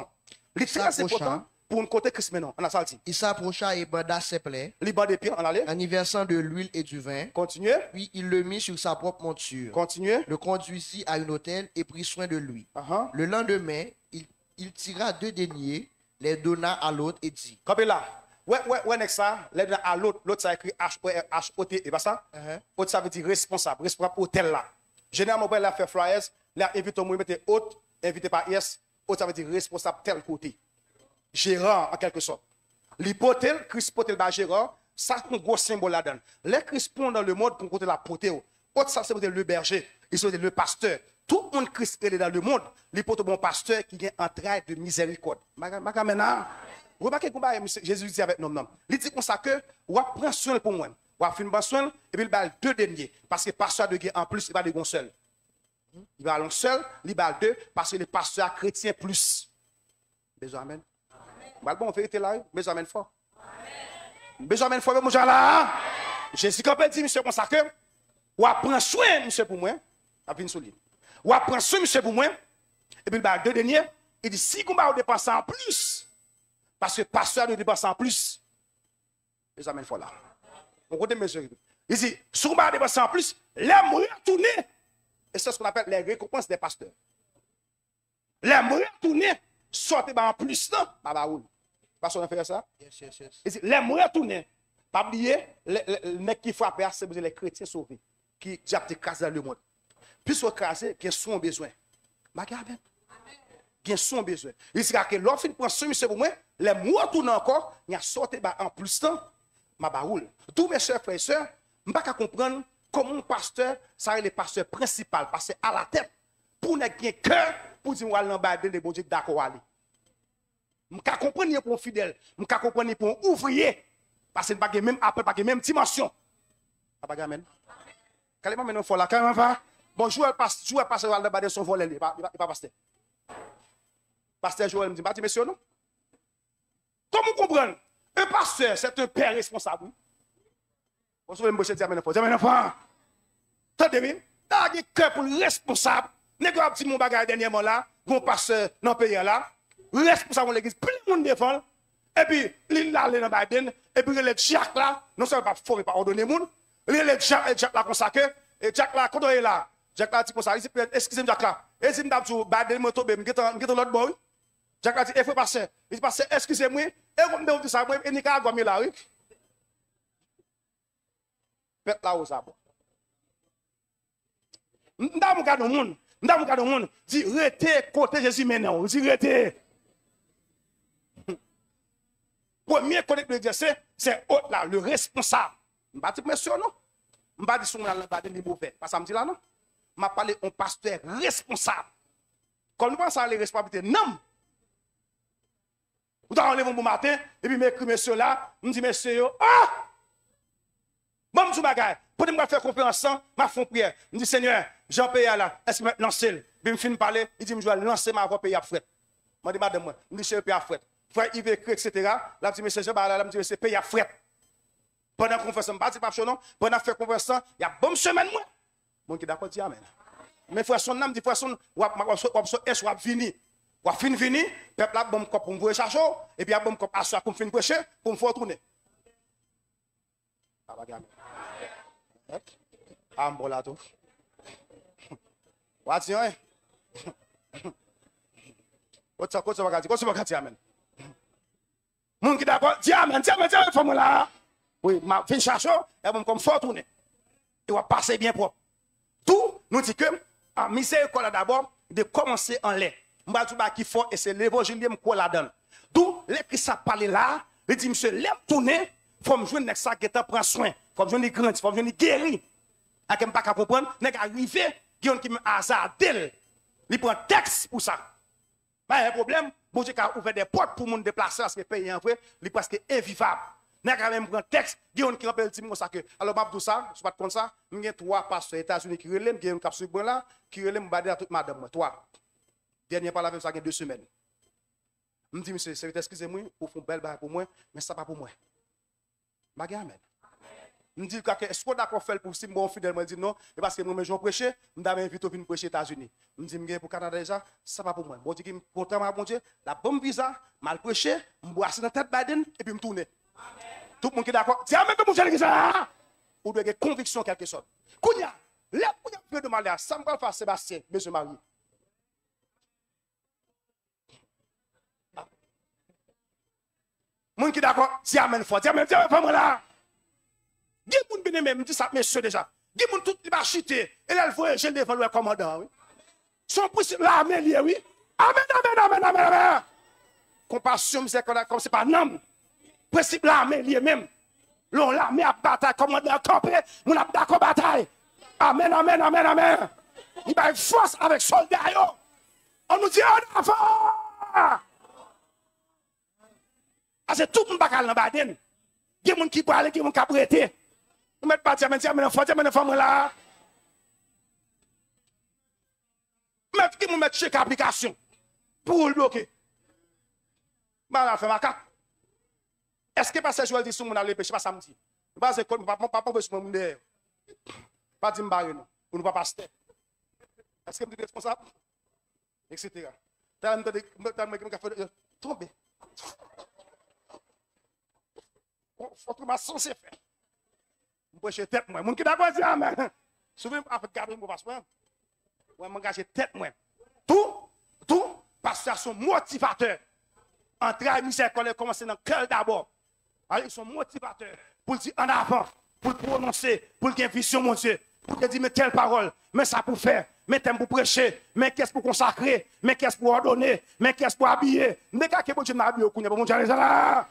Il est très s'approcha. important pour nous côté Christ maintenant. On a ça dit. Il s'approcha et banda ses plaies, Il bat des pieds, on allait. en y versant de l'huile et du vin. Continuez. Puis il le mit sur sa propre monture, Continuez. le conduisit à un hôtel et prit soin de lui. Uh-huh. Le lendemain, il, il tira deux deniers, les donna à l'autre et dit, Comme là. Ouais, ouais, ouais, next ça. L'aide à l'autre. L'autre, ça écrit H O T. Et pas ça? Uh-huh. Autre, ça veut dire responsable. Responsable hôtel là. Généralement, on a fait flyers. Là, invite au monde, mettez hôte, invité par yes. Autre, ça veut dire responsable tel côté. Gérant, en quelque sorte. L'hypothèse, Christ potel ba gérant, ça c'est un gros symbole là-dedans. Les Christ pont dans le monde pour côté la poté. Autre, ça c'est le berger. Ils sont le pasteur. Tout le monde Christ est dans le monde. L'hypothèse bon pasteur qui a un entraille de miséricorde. Maga maintenant. Remarquez comment Jésus dit avec nous. Il dit comme ça que, ou prend soin pour moi. Ou a fait une bonne soin, et puis il va deux derniers. Parce que pasteur de guerre en plus, il va de gon seul. Il va aller seul, il va deux, parce que le pasteur chrétien plus. Besoin amen. Mal bon vérité là, besoin amen fort. Besoin amen fort, mon gens là. Jésus quand dit monsieur comme ça que, ou prend soin monsieur pour moi, a vinn solide. Ou prend soin monsieur pour moi, et puis il va deux derniers, il dit si vous va dépenser en plus. Parce que pasteur ne dépense en plus. Les amène fois là. On compte mesure. Il dit, si on va dépenser en plus, l'aime retourner. Et c'est ce qu'on appelle les récompenses des pasteurs. L'aime retourner, sortez en plus, non? Baba roule. Pasteur, on fait ça? Yes, yes, yes. Il dit, l'aime retourner. Pas oublier, les mecs qui frappent, c'est les chrétiens sauvés. Qui diable écrasent dans le monde. Plus on crase, qui sont besoin. Regarde. Qui sont besoin. Il dit que l'offre prend ce monsieur pour moi, les mots tournent encore, il y a sorti en plus de temps, ma baroule. Tous mes chers frères et sœurs, je ne peux pas comprendre comment un pasteur, ça est le pasteur principal, parce que à la tête, pour ne pas cœur, pour dire, on va l'embarder de bon Dieu, d'accord, aller. Je ne peux pas comprendre pour un fidèle, je ne peux pas comprendre pour un ouvrier, parce que je ne peux pas même appel, pas même dimension. Pas amen. Quand même, maintenant, il faut là, quand même, pas. Bon, joueur pasteur, joueur pasteur, il va son volet, il va pas pasteur. Pasteur Joël me dit, bah, monsieur, non? Comment comprendre? Un pasteur, c'est un père responsable. Vous savez, monsieur, dis à mes enfants, dis à mes enfants. Attendez, oui? T'as un cœur pour le responsable. N'est-ce pas, petit mon bagage dernièrement là, mon pasteur dans le pays là, responsable de l'église, plus le monde défend. Et puis, il a allé dans Biden, et puis, il est Jacques là, non seulement pas fort, mais pas ordonné monde. Il est Jacques là, comme ça que, et Jacques là, quand on est là, Jacques là, dit comme ça, il dit, excusez-moi, Jacques là, et si je me Biden, je tombe, je suis l'autre boy. Jacques a dit, il faut passer. Il dit, passer, excusez-moi, et comme vous dites ça, moi, et Nicaragua, mais là, oui. Faites là où ça, bon. M'da mon gars monde, m'da mon gars monde, dit, rete côté Jésus maintenant, dit, rete. Premier côté de Dieu, c'est, c'est là, le responsable. M'ba dit, monsieur, non? M'ba dit, son là, m'ba dit, mauvais. Pas ça me dit là, non? M'a parlé un pasteur responsable. Comme nous pensons à les responsabilités, non. Vous avez enlevé un bon matin, et puis m'écrit monsieur là, me dit monsieur, ah! Bon, je suis pour me faire confiance, je fais prière. Je dis Seigneur, j'en paye là, est-ce que je vais lancer? Puis je finis parler, il dit, je vais lancer ma voix payer à fret. Je dis, madame, moi, je dis, je paye à fret. Frère Yves écrit, et cetera. Là, je dis, monsieur, je vais dire, c'est payer à fret. Pendant qu'on fait ça, je ne dis pas, non, pendant qu'on fait confiance, il y a bonne semaine, moi. Bon, qui d'accord, dit amen. Mais frère, son âme, dit, frère, son, ou est-ce ou fini? Ou fin fini, peuple a bon cop pour me voir chercher, et puis a bon cop à soi pour me faire prêcher, pour me faire tourner. Ah, bagarre. Ah, bon là tout. What's your? What's up, what's up, what's up, what's up, what's up, amen. Mon qui d'accord, dis amen, dis amen, dis amen, femme là. Oui, ma fin chercher, et bon comme faire tourner. Et va passer bien propre. Tout, nous dit que, en miséricorde d'abord, de commencer en lait. M'a dit qui fort et c'est l'évangile qui la donne. D'où les qui ça parler là, il dit monsieur l'aime tourner, faut me joindre ça qui prend soin, faut me joindre grand, faut me joindre guéri. A qui pas comprendre, nèg arrivé, qui on qui hasard d'elle. Il prend texte pour ça. Pas un problème, bon Dieu a ouvert des portes pour monde déplacer parce que pays en vrai, il est presque invivable. Nèg a même prend texte, qui on qui rappelle dit ça que alors m'a tout ça, c'est pas comme ça, m'gien trois pasteurs aux États-Unis qui relève, qui un cap sur bon là, qui relève m'bader à toute madame moi, toi. Dernier par la même ça gagne deux semaines. Je me dis, monsieur, excusez-moi, pour faire belle balle pour moi, mais ça pas pour moi. Bagarre, amen. Je dis que est-ce qu'on d'accord faire pour si bon fidèle moi dit non et parce que moi je prêcher, je m'avais invité pour venir prêcher aux États-Unis. Je dis pour Canada déjà, ça pas pour moi. Bon Dieu qui pourtant ma bon Dieu, la bonne visa, mal prêcher, me boire dans tête Biden et puis me tourner. Tout le monde qui est d'accord. C'est même mon Dieu qui ça. Ou de conviction quelque chose. Kounya, là pour peu de mal ça me va faire Sébastien, monsieur Marie. Moun qui d'accord, dis amen fort, dis amen, dis amen fort là. Dis moun bien même, dis ça monsieur déjà. Dis moun tout li ba chité et là il faut je devant le commandant oui. Son principe l'armée lié oui. Amen amen amen amen amen. Compassion c'est comme c'est pas nom. Principe l'armée lié même. L'on l'armée a bataille commandant campé, moun a d'accord bataille. Amen amen amen amen. Il va force avec soldats yo. On nous dit on a fort. Parce que tout le monde va dans Baden. Il y a des gens qui parlent, il y a des gens qui prêtent. Vous mettez pas de diamant, diamant, diamant, diamant, là. Mettez qui vous mettez check application pour le bloquer. Bah, on fait ma carte. Est-ce que parce que je dis que vous allez pêcher, pas samedi? Parce que papa, papa, papa, mon derrière. Pas de m'barrer, non. Vous ne pouvez pas passer. Est-ce que vous êtes responsable? Etc. T'as tombé. Autrement, censé faire. Je prêche tête, moi. Mon qui d'accord, dit amen. Souvent, avec garder mon passeport. Moi, je m'engage tête, moi. Tout, tout, parce qu'ils sont motivateurs. Entrer à misère, quand ils commencent dans le cœur d'abord. Ils sont motivateurs pour dire en avant, pour prononcer, pour qu'il y ait une vision, mon Dieu. Pour te dire, mais telle parole, mais ça pour faire, mais thème pour prêcher, mais qu'est-ce pour consacrer, mais qu'est-ce pour ordonner, mais qu'est-ce pour habiller. Mais qu'est-ce que mon Dieu m'a habillé au cou, mon Dieu, là.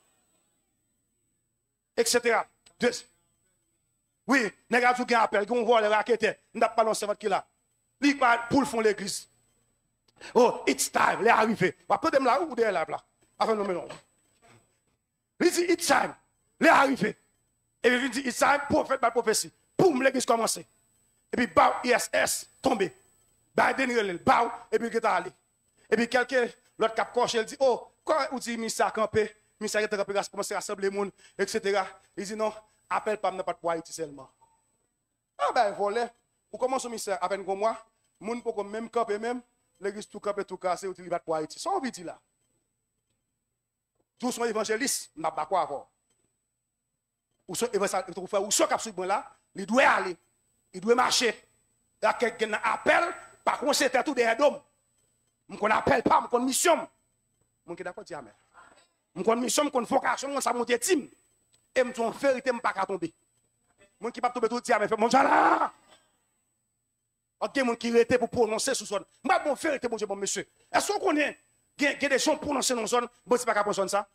Etc. Deux. Oui, nous avons un appel, nous voit les raquettes, nous n'avons pas lancé votre qui là. Lui parle pour le fond de l'église. Oh, it's time, les arrivés. On peut dire là ou derrière là, là. Enfin, non, mais non. Il dit it's time, les arrivés. Et puis il dit it's time, prophète, par prophétie. Poum, l'église commence. Et puis, bao, I S S, tombé. Biden, il bao, et puis il est allé. Et puis quelqu'un, l'autre cap coche, il dit, oh, quand vous dites ministère campé, ministère de la commencer à rassembler les gens, et cetera. Il dit non, appelle pas, n'a pas de poids Haïti seulement. Ah ben, voilà. Pour commencer au ministère, appelle comme moi, les gens pour même camper même, l'église tout camper, tout casser, ou pas de poids Haïti. Ça, on veut dire là. Tous sont évangélistes, n'a pas quoi avoir. Ou sont évangélistes, ou sont cap sur là, il doit aller, il doit marcher. Il y a quelqu'un appelle, par contre, c'est tout derrière d'homme. On n'appelle pas, on mission. On est d'accord, amen. Je connais mission, je connais vocation, ça monte team. Et je suis vérité, je ne peux pas tomber. Je ne peux pas tomber tout le temps, mais mon Dieu là. Ok, je qui arrêté pour prononcer sous zone. Je ne peux vérité, mon Dieu, mon monsieur. Est-ce qu'on connaît il y a des gens prononcer dans zone, bon, c'est pas qu'à prendre ça.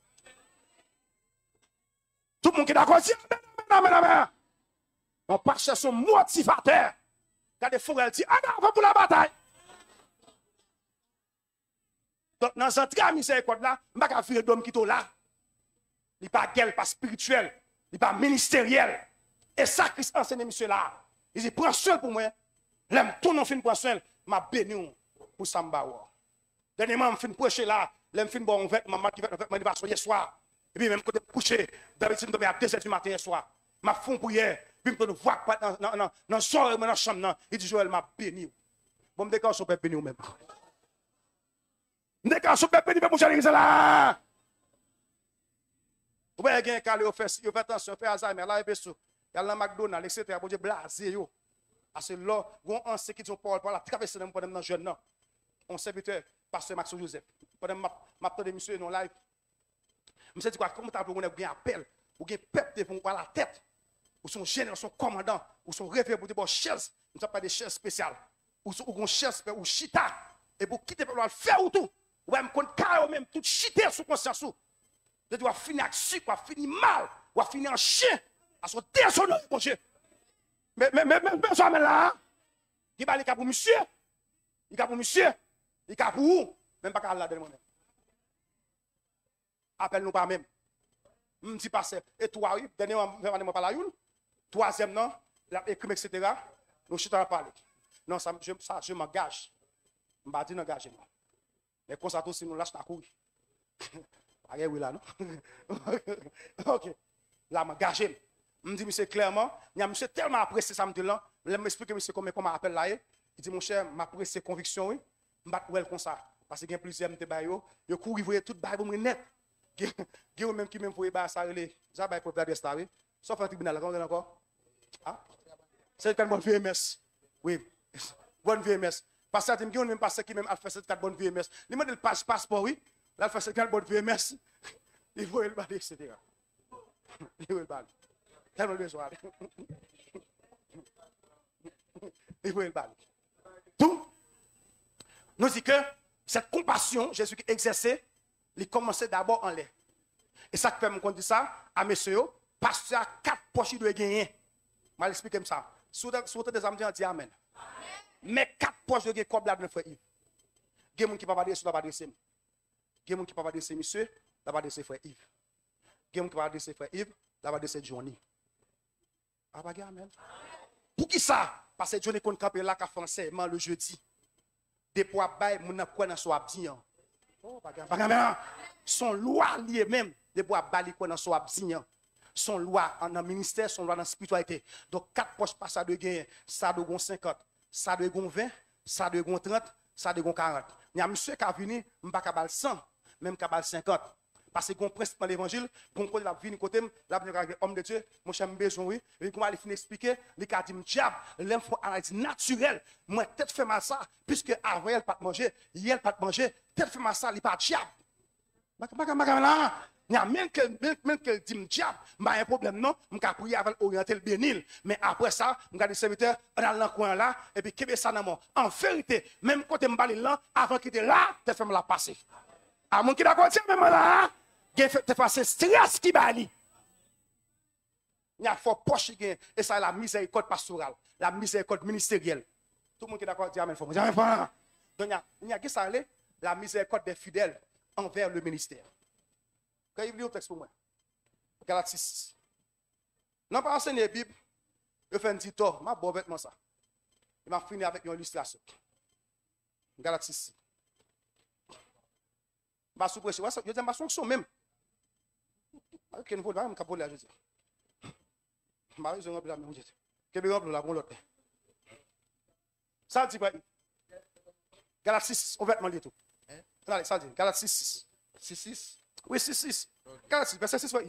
Tout le monde qui est d'accord, amen, amen, amen. On part chercher son motivateur. Quand des forêts disent, ah non, on va pour la bataille. Donc, dans ce cas, miséricorde là, je ne vais pas faire d'homme qui est là. Il n'est pas gueule, pas spirituel, il n'est pas ministériel. Et ça, Christ enseigne, monsieur là. Il dit, prends soin pour moi. L'aime tout non fin prendre soin, m'a béni pour ça m'bawa. Dernièrement, je fin prêcher là, l'aime fin bon vêtement, m'a vêtement de hier soir. Et puis même côté coucher, d'habitude je me à deux heures du matin hier soir. M'a fond prière, puis me voir dans dans dans dans soirée dans chambre. Il dit Joël m'a béni. Bon me déclenche peut béni même. Déclenche peut béni mon cher là. Ouais, gain calé au fait, yo fait attention, fait Alzheimer là et beso. Y a dans McDonald's et cetera. Bon Dieu blasé yo. Parce que là, gon en qui sont Paul pour la traverser dans pendant jeune non. On serviteur pasteur Maxo Joseph. Pendant m'a m'a tande monsieur non live. Je me dit quoi comment t'as pour on bien appel ou bien peuple devant la tête. Ou son général, son commandant, ou son réveil pour des bonnes chaises, nous n'avons pas des chaises spéciales. Ou son chaise ou chita et pour quitter pour faire ou tout. Ou même qu'on carré même tout chiter sous conscience. De doit finir avec sucre, ou finir mal, ou finir en chien, à son déshonoré, mon Dieu. Mais, mais, mais, mais, besoin là, il va aller pour monsieur, il va pour monsieur, il va pour vous, même pas qu'à la donner moi-même. Appelle-nous pas même. Je dis pas ça. Et toi, oui, dernièrement, je vais pas la une. Troisième, non, la écrit, et cetera. Nous, je t'en parle. Non, ça, je, ça, je m'engage. Je ne vais pas dire engagé. Mais comme ça, tout, si nous lâche la couille. Oui, là, non? Ok. Là, m'engager. Je me dis, monsieur, clairement, il y a monsieur tellement apprécié ça, je là. Je m'explique, monsieur, comment comment appelle là. Il dit, mon cher, m'apprécie conviction, oui. Je vais wel comme ça. Parce qu'il y a plusieurs de bayo, yo couru, voyez tout bail pour me net. Il y a même qui même pour bail ça, les ça bail pour faire des stars, oui. Sauf un tribunal, comment encore? Ah? C'est une bonne V M S. Oui. Bonne V M S. Parce que il y a même passé qui même a fait cette bonne V M S. Il m'a dit le passeport, oui. Là, il fait cette bonne V M S. Il faut le baler, et cetera. Il faut le baler. Tellement besoin. Il faut le baler. Tout. Nous dit que cette compassion, Jésus qui exerçait, il commençait d'abord en l'air. Et ça fait me dire ça à messieurs, parce qu'il y a quatre poches de gagner. Je vais l'expliquer comme ça. Si vous avez des amis, dis Amen. Mais quatre poches de gagner comme là de frère Yves. Il y a des gens qui ne peuvent pas adresser, ils ne peuvent pas adresser. Il y a des gens qui ne peuvent pas adresser monsieur, ils ne peuvent pas adresser frère Yves. Il y a des gens qui ne peuvent pas adresser frère Yves, ils ne peuvent pas adresser Johnny. Ah, bah, Amen. Pour qui ça? Parce que Johnny compte camper là, qui a fait enseignement le jeudi. Des poids bas, mon quoi dans soit bien. Oh, bagarre, son loi lié même, des poids bas quoi dans soit bien. Son loi dans le ministère, son loi dans la spiritualité. Donc quatre poches pas ça de gain, ça de gon cinquante, ça de gon vingt, ça de gon trente, ça de gon quarante. Il y a monsieur qui a venu, m'pa kabal cent, même kabal cinquante. Parce que gon principe dans l'évangile, bon côté la vini côté, la homme de Dieu, mon cher besoin oui, et comment il finit expliquer, il a dit diable, l'info analyse naturelle, moi tête fait mal ça, puisque avant elle pas manger, elle pas manger, tête fait mal ça, il pas diable. Il y a même que même que dit diable, m'a un problème non, m'ka prier avec orienter le bénil, mais après ça, m'ka des serviteurs dans le coin là et puis kebe ça dans mon. En vérité, même côté m'bali là, avant qu'il était là, tête fait me la passer. À mon qui d'accord même là, te passer stress qui bali. Il y a fort poche et ça la miséricorde pastorale, la miséricorde ministérielle. Tout le monde qui est d'accord dit amen. Donc il y a il y a qui ça la miséricorde des fidèles envers le ministère. Quand il lit au texte pour moi. Galates six. Non pas enseigner la Bible, je fais un petit tour, m'a bon vêtement ça. Il m'a fini avec une illustration. Galates six. Bah sous pression, je dis ma fonction même. OK, nous voulons pas me je dis. Marie je remplis la même dit. Que bien remplir la bon l'autre. Ça dit pas. Galates six, ouvertement lit tout. Allez, ça dit Galates six six. six six. Oui, six six. Galates six, verset six. Oui,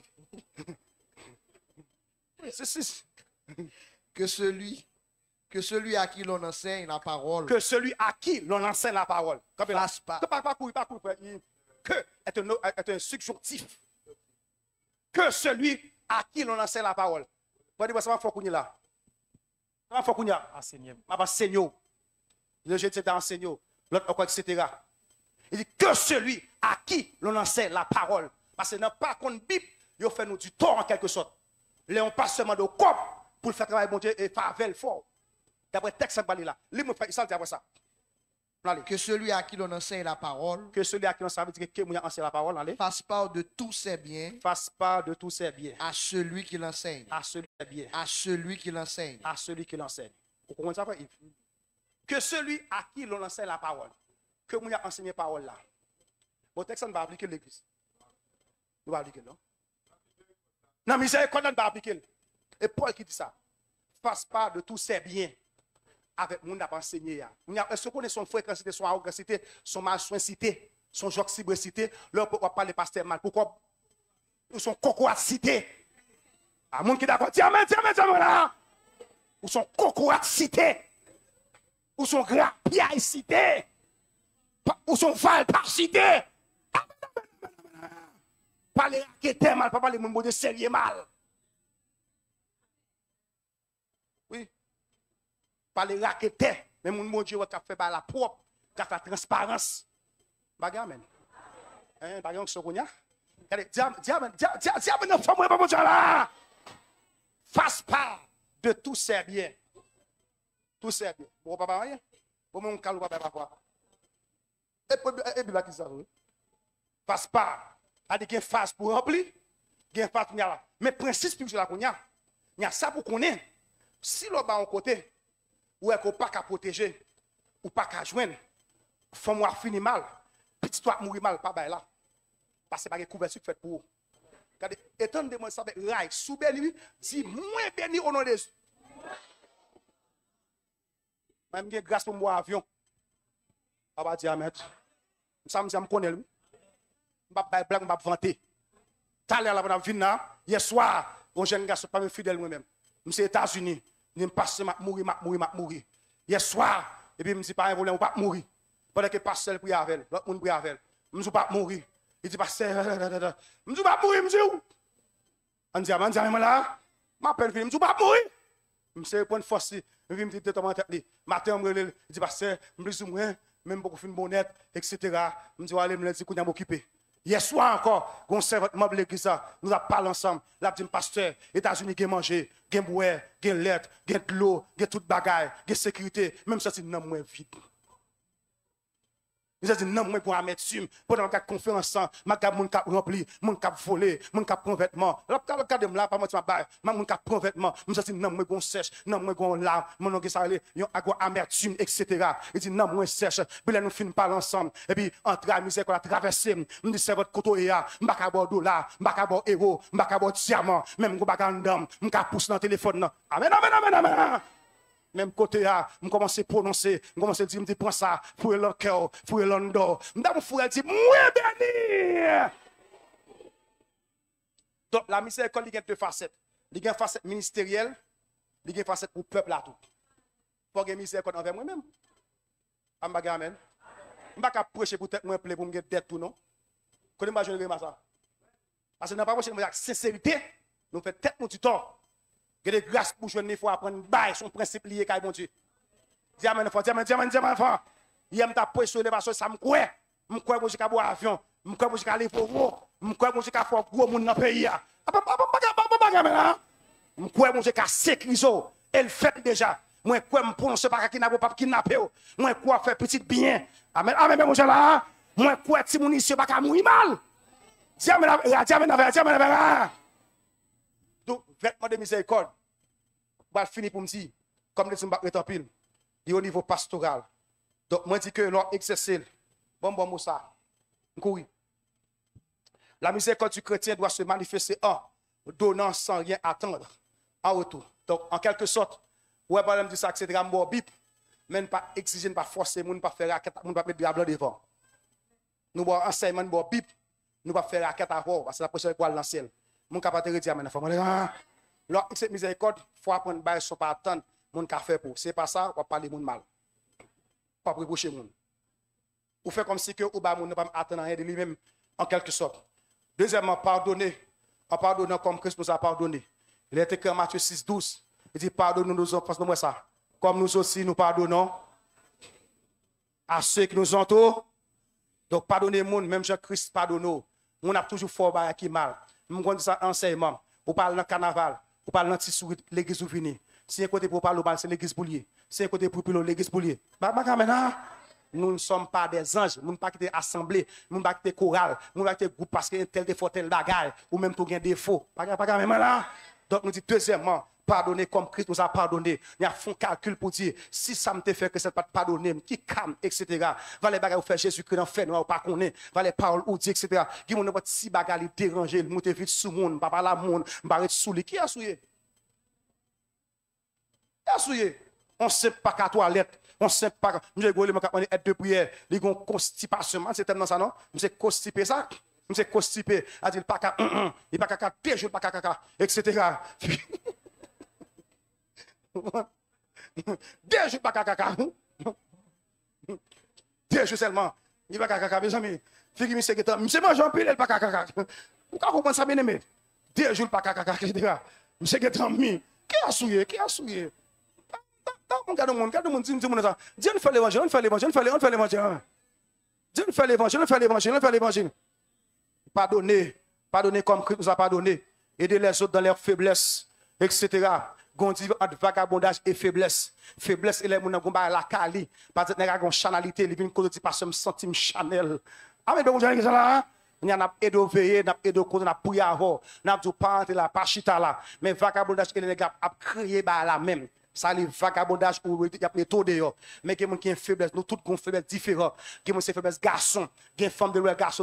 six six. Que celui que celui à qui l'on enseigne la parole. Que celui à qui l'on enseigne la parole. Fasse pas. Pas pas courir, pas courir. Que est un est un subjonctif. Que celui à qui l'on enseigne la parole. Vous dire ça va faut qu'on y là. Ça va faut qu'on y a enseigner. Ma pas Seigneur. Le jeudi c'est enseigner. L'autre quoi et cetera. Il dit que celui à qui l'on enseigne la parole. Parce que dans pas qu'on Bible, il fait nous du tort en quelque sorte. Là on passe seulement de cop pour faire travail bon Dieu et faire fort. D'après le texte ça là. Lui-même ça dit après ça. Que celui à qui l'on enseigne la parole. Que celui à qui l'on enseigne la parole. Allez. Fasse part de tous ses biens. Fasse part de tous ses biens. À celui qui l'enseigne. À celui qui bien. À celui qui l'enseigne. À celui qui l'enseigne. Vous comprenez ça, Yves? Que celui à qui l'on enseigne la parole. Que nous a enseigné la parole là. Bon texte, on va appliquer l'église. Nous va appliquer, non? Non, miséricorde, on va appliquer. Et Paul qui dit ça. Fasse part de tous ses biens. Avec mon n'a pas enseigné. Est-ce qu'on est son fréquencité, son arrogancité, son malsoincité, son joxibrecité, là on va parler pasteur mal. Pourquoi? Son cocoacité. À mon qui d'accord, tiens, mais tiens, mais tiens, là. Ou son cocoacité. Ou son grapiaïcité. Ou son valparcité. Parler qui était mal, pas parler mon de sérieux mal. Oui. Par les raquetés, mais mon mon Dieu qui a fait par la propre, qui a fait la transparence. Bagarre, amen. Hein, bagarre, on se connaît. Regardez, diable, diable, diable, diable, non, femme, pas mon Dieu là. Fasse part de tous ces biens. Tous ces biens. Pour papa, rien. Pour mon calou, papa, papa. Et puis, et puis, là, qui ça, oui. Fasse part. A dit qu'il y a une phase pour remplir, il y a une phase pour là. Mais principe spirituel, là, il y a ça pour qu'on ait. Si l'on va en côté, ou est-ce qu'on pas qu'à protéger, ou pas qu'à joindre, femme moi fini mal, petit toi mourir mal, pas là. Parce que c'est pas une couverture faite pour vous. Regardez, étendez-moi ça avec rail. Sous béni, dit moins béni au nom de Jésus. Même que grâce pour moi avion. On va dire amen. Ça me dit, je connais lui. Je ne vais pas blague, je ne vais pas vanter. Tout à l'heure, là, je viens là, hier soir, un jeune garçon, pas fidèle moi-même. Je suis aux États-Unis, je me passe, je mourir, je mourir, je mourir. Hier soir, et puis je me dis, pas un problème, je ne vais pas mourir. Pendant que pasteur prie avec elle, l'autre monde prie avec elle. Je ne vais pas mourir. Il dit, pasteur, je ne vais pas mourir, je dis où? On dit, on dit, je là, je peine fini, je ne vais pas mourir. Je me prendre force, je me dis, je me dis, matin, je me dis, pasteur, je me dis, même beaucoup de bonnet, et cetera. Je me dis, allez, je me dis, je vais m'occuper. Hier soir encore, on sert votre membre de l'église, nous avons parlé ensemble. Là, dit pasteur, États-Unis, qui mangé, qui boire, qui lettre, qui de l'eau, qui toute bagaille, qui sécurité, même ça, c'est non moins vide. Vous avez dit non, moi pour amertume, pendant la conférence, ma gars, mon cap rempli, mon cap volé, mon cap prend vêtement. Là, regardez là, pas moi, ma baille, mon cap prend vêtement. Vous avez dit non, moi qu'on sèche, non, moi qu'on larme, mon nom qui s'allait, yon agua amertume, et cetera. Il dit non, moi sèche, puis là, nous finissons par ensemble. Et puis, entre la misère qu'on a traversé, nous dit c'est votre côté, ya, m'baka bo dollar, m'baka bo euro, m'baka bo diamant, même qu'on baka ndam, m'ka pousse dans le téléphone. Amen, amen, amen, amen. Même côté là, je commence à prononcer, je commence à dire, je dis, prends ça, fouille le cœur, fouille l'endor. Je dis, fouille, dit, moi béni. Donc, la miséricorde, il y a deux facettes. Il y a une facette ministérielle, il y a une facette pour le peuple là tout. Pour que miséricorde envers moi-même. Je ne amen. Je ne vais pas prêcher pour tête moi pour me get tête tout non. Connais-moi, je ne vais pas ça. Parce que nous ne pas prêcher avec sincérité, nous faisons tête nous du tort. Il y a des grâces pour jouer il faut apprendre bail son principe lié à bon Dieu. Dis amen enfant, dis amen, dis amen, dis amen enfant. Il aime ta pressionner parce que ça me croit. Me croit que je vais boire avion, me croit que je vais aller pour vous, me croit que je vais faire gros monde dans le pays. Me crois que je vais sécuriser. Elle fait déjà. Moi crois me prononcer pas kidnapper pas kidnapper. Moi crois faire petit bien. Amen. Amen mon là. Moi crois ti moun ici pas mourir mal. Dis amen, dis amen, dis amen. Donc vêtement de miséricorde. Je vais finir pour me dire, comme les gens ne pile, il est au niveau pastoral. Donc, moi, je dis que l'on exerce, bon, bon, mot ça, la miséricorde du chrétien doit se manifester en donnant sans rien attendre en retour. Donc, en quelque sorte, ouais, par exemple, ça, c'est un bip, mais pas exiger, pas forcer, ne pas faire raquette, ne pas mettre diable devant. Nous avons enseignement, nous avons bip, nous pas faire raquette avant, parce que la prochaine fois, l'ancien. Mon capable de dire, mais alors, cette miséricorde, il faut apprendre à ne pas attendre mon café pour. C'est pas ça, on va parler de mal. Pas reprocher mon. Ou faire comme si que ou ba moun ne pas attendre rien de lui-même en quelque sorte. Deuxièmement, pardonner. En pardonnant comme Christ nous a pardonné. Il est écrit en Matthieu six, douze. Il dit pardonnez nos offenses, moi ça. Comme nous aussi nous pardonnons à ceux qui nous entourent. Donc pardonnez moun, même Jean-Christ pardonne. On a toujours fort ba qui mal. Nous connaissons ça enseignement. On parle dans le carnaval. Ou parle dans l'église où venez. Si un côté pour parler, c'est l'église pour lier. Si un côté pour parler, l'église pour lier. Nous ne sommes pas des anges. Nous ne sommes pas des assemblées. Nous ne sommes pas des chorales. Nous ne sommes pas des groupes parce qu'il y a tel défaut, tel bagaille. Ou même pour un défaut. Donc nous disons deuxièmement, pardonner comme Christ nous a pardonné. Il y a un calcul pour dire, si ça me fait que ça ne pas pardonner, qui calme, et cetera. Va les bagages où faire Jésus-Christ dans le fait, nous pas connaître. Va les paroles où dire, et cetera. Qui m'ont pas si bagages déranger, le monter vite sous monde, pas la monde, pas sous lui. Qui a souillé? Qui a souillé? On sait pas qu'à toilette. On sait pas. Nous avons dit, aide de prière. Ils ont constipation. C'est tellement ça, non? Nous avons constipé ça. Nous avons constipé. Il dit, pas qu'à, il pas qu'à, deux jours, pas qu'à, et cetera. Deux jours, pas caca. Deux jours seulement. Il va caca, mes amis. Figure, monsieur, monsieur, mange un pile, pas caca. Vous comprenez ça, bien aimé? Deux jours, pas caca, et cetera. Monsieur, qui a souillé, qui a souillé? Regarde le monde, regarde le monde, dis le ça. Dieu nous fait l'évangile, on fait l'évangile, on fait l'évangile. Dieu nous fait l'évangile, on fait l'évangile, on fait l'évangile. Pardonnez, pardonnez comme Christ nous a pardonné. Aidez les autres dans leurs faiblesses, et cetera. Gondi entre vagabondage et faiblesse. Faiblesse, et les gens qui ont la cali. Parce que les gens qui ont chanalité, ils viennent cause de parce que je me sens Chanel. Ah, mais donc, vous avez là? On a aidé au veiller, on a aidé au cause, on a prié avant. On a dit pas entrer là, pas chita là. Mais vagabondage, et les gens ont créé la même. Ça, les vagabondage, il y a des taux dehors. Mais il y a des gens qui ont une faiblesse, nous tous avons une faiblesse différente. Il y a des faiblesse garçon, il y a des femmes de l'autre garçon.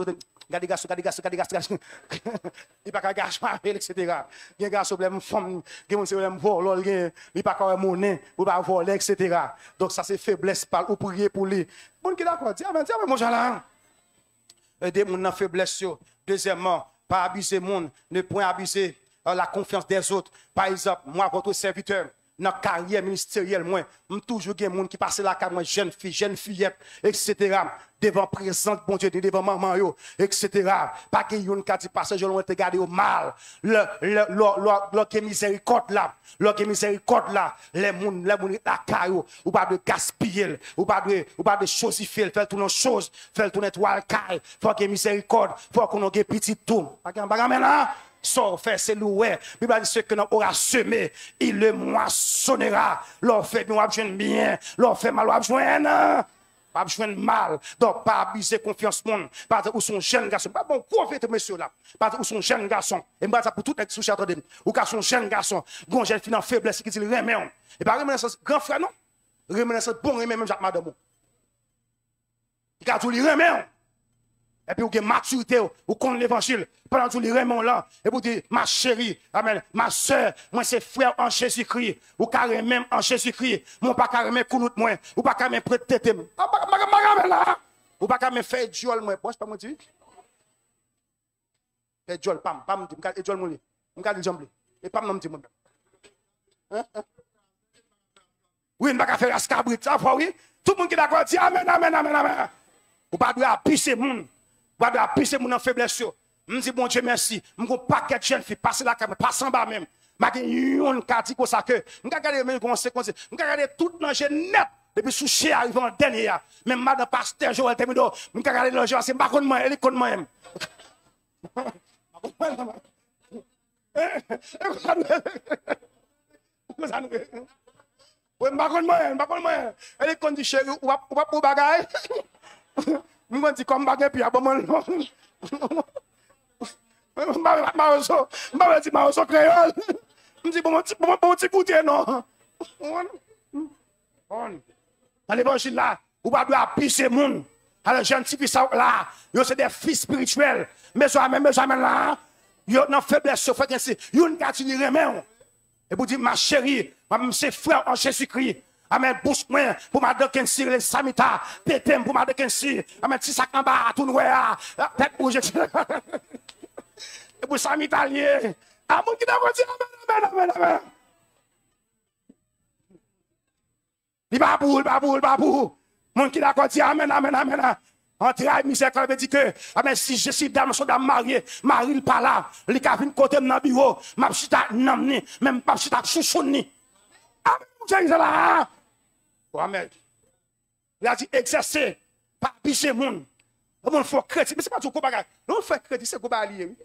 Gardez garçon, gardez garçon, gardez garçon. Il pas qu'à garçon et cetera. Il y a garçon problème femme, il y a problème vol, il pas qu'à monnaie, ou pas voler et cetera. Donc ça c'est faiblesse par ou prier pour lui. Bon qui d'accord, dis amen, dis amen mon Jean aider mon faiblesse. Deuxièmement, pas abuser monde, ne point abuser la confiance des autres. Par exemple, moi votre serviteur dans la carrière ministérielle, moi, je toujours des gens qui passent la carte, moi, jeune fille, jeune fillette, et cetera. Devant présente, bon Dieu, devant maman, yo, et cetera. Pas que yon qui dit parce que je l'ai regardé au mal. Le, le, le, le, le, miséricorde là, le, miséricorde là, les gens, les gens, la caillou, ou pas de gaspiller, ou pas de, ou pas de chosifier, faire toutes nos choses, faire tout nettoyer caille, faut que miséricorde, faut qu'on ait petit tout. Pas qu'un bagage là. Sort fait c'est loué. Bible dit ce que nous aura semé, il le moissonnera. L'on fait bien, on va bien. L'on fait mal, on va joindre. Pas joindre mal. Donc, pas abuser confiance monde. Parce que son jeune garçon. Pas bon, quoi fait monsieur là? Parce que son jeune garçon. Et moi, ça pour tout être sous château de ou qu'à son jeune garçon. Gon jeune fille en faiblesse qui dit remet. Et pas remet ça grand frère non? Remet ça bon remet même Jacques Madame. Il a tout lui remet. Et puis, vous avez maturité, vous connaissez l'évangile. Pendant tout les remons là, et vous dites, ma chérie, amen, ma soeur, moi c'est frère en Jésus-Christ. Ou carré même en Jésus-Christ. Moi pas carré même couloute moi. Ou pas carré même prêter tête. Ou pas carré même faire jol moi. Bon, je pas me dire. Faire jol, pam, pam, me dit, jol moi. Me dit jambe. Et pam, non me dit moi. Oui, on pas faire ascabrit, ça oui. Tout le monde qui est d'accord dit amen, amen, amen, amen. Ou pas doit pisser moun. Ou pas doit pisser moun en faiblesse. Je dis bon Dieu merci. Je dis paquet de jeunes filles passer la caméra, passer en bas même. Je dis yon kati ko sa que. Je regarde même conséquences. Je regarde tout l'ange net depuis sous chez arrivant dernier. Même madame pasteur Joël Temido, je regarde l'ange c'est pas contre moi, elle est contre moi même. Oui, pas contre moi, pas contre moi. Elle est contre chérie ou pas pour bagaille. Je me dis comme bagaille puis à bon moment. Je me dis, je suis créole. Je me dis, bon, bon, petit goûter, non. Dans l'évangile là, vous ne pouvez pas pisser les gens. Alors, les gens qui sont là, ils sont des fils spirituels. Mais ça, même là, ils ont une faiblesse. Ils ont une gâterie de et vous dites, ma chérie, c'est frère en Jésus-Christ. Amen, bouche-moi pour ma dokensi, les samita, pétem pour ma dokensi. Amen, si ça kamba, tout noir, tête bouge. Et pour samita lié. Ah, mon qui n'a pas dit, amen, amen, amen, amen. Il va pour, il va pour, il va pour. Mon qui n'a pas dit, amen, amen, amen. Entre à misère veut dire que amen si je suis dame son dame mariée marie pas là li ka vinn côté dans bureau m'a chita nam ni même pas chita chouchou ni amen j'ai là amen il a dit exercer pas picher monde on faut crédit mais c'est pas tout bagage on fait crédit c'est ko ba lié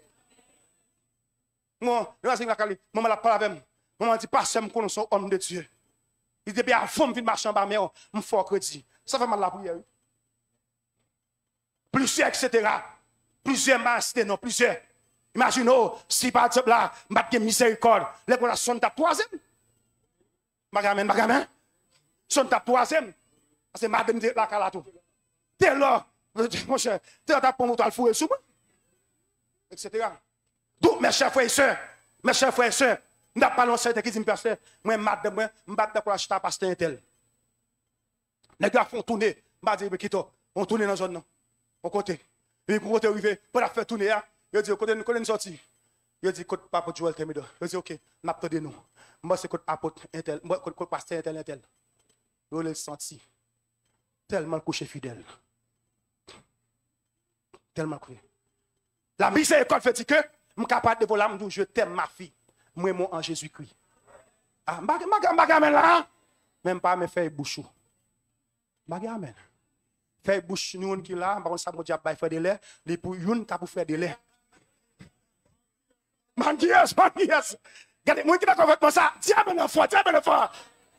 moi je vais dire maman la parle avec maman dit pas ça me connaît son homme de Dieu il dit bien femme vinn marcher en bas mais on faut crédit ça fait mal la prière. Plusieurs, et cetera. Plusieurs masters, non, plusieurs. Imaginez, si par exemple là, je vais miséricorde, les gens sont à troisième. Magamen, magamen. Sont à troisième. Parce que madame de la calatou. T'es là, mon cher, t'es là pour nous le fouet sous moi. et cetera. Donc, mes chers frères et sœurs, mes chers frères et sœurs, je n'ai pas lancé qui dit, pasteur, moi, madame, moi, je ne vais pas acheter un pasteur tel. Les gars font tourner, je vais dire, on tourne dans la zone. On côté. Et pour côté arrivé, pour la faire tourner, il dit, côté nous sorti. Il dit, côté papa Joël Temido. Il dit, ok, n'a pas de nous. Moi, c'est côté apôtre intel, moi, côté pasteur intel, intel. Il le senti. Tellement couché fidèle. Tellement couché. La miséricorde fait que, je suis capable de voler, je t'aime ma fille. Moi, moi, en Jésus-Christ. Ah, je ne là. Même pas me faire bouchou. Je amen. Fait bouche nous qui là, par contre ça mon diable faire de l'air, les pour une qui pour faire de l'air. Man yes, man yes. Regardez moi qui d'accord avec moi ça, diable enfant, diable enfant.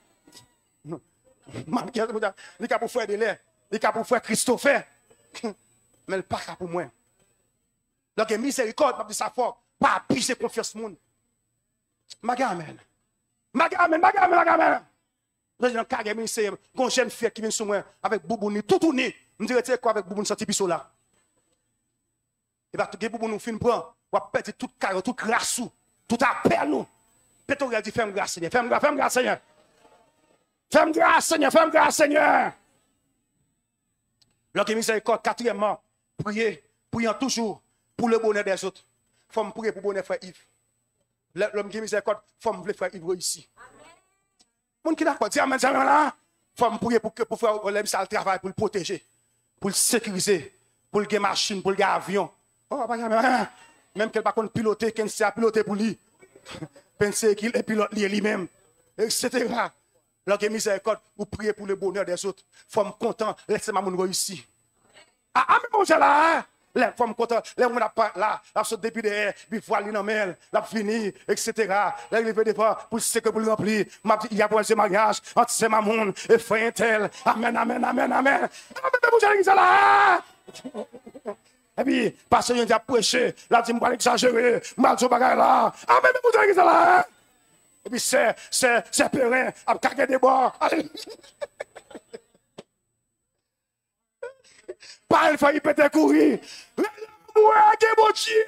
Man yes, il qui pour faire de l'air, il qui pour faire Christopher. Mais le pas pour moi. Donc miséricorde, pas de sa fort, pas pisser confiance monde. Magamen. Magamen, magamen, magamen. Je dis, quand c'est une jeune fille qui vient sur moi avec Boubouni, tout tourné. Je me dis, quoi avec Boubouni sorti piso là? Et bien, tout pour nous fin prendre, on va perdre toute carrière, toute grâce, tout appel nous. Pétorel dit, fais-moi grâce, Seigneur, fais-moi grâce, fais-moi grâce, Seigneur. Fais-moi grâce, Seigneur, fais-moi grâce, Seigneur. L'homme miséricorde, quatrièmement, prier, priant toujours pour le bonheur des autres. Il faut me prier pour le bonheur frère Yves. L'homme qui miséricorde, il faut me prier frère Yves ici. Mon qui d'accord, dis amen, dis amen là. Il faut me prier pour que pour faire le travail, pour le protéger, pour le sécuriser, pour le gagner machine, pour le gagner avion. Oh, même qu'elle pas piloter, qu'elle sait piloter pour lui. Penser qu'il est pilote lui-même, et cetera. Lorsque miséricorde, vous priez pour le bonheur des autres. Faut me content, laissez-moi mon ici. Ah, ah, mais mon Dieu là, là, faut me content, là, on a pas là, là, saute depuis derrière, puis voilà, il en là, fini, et cetera. Là, il veut devant, pour ce que pour le remplir, il y a pour ce mariage, entre ces mamons, et frère tel. Amen, amen, amen, amen. Ah, mais mon Dieu, là. Et puis, parce que j'ai prêché, là, dit, moi, exagérer, mal sur bagage là. Ah, mais mon Dieu, là. Et puis, c'est, c'est, c'est périn, à caguer des bords. Pas une fois, il peut te courir. Moi, que mon Dieu.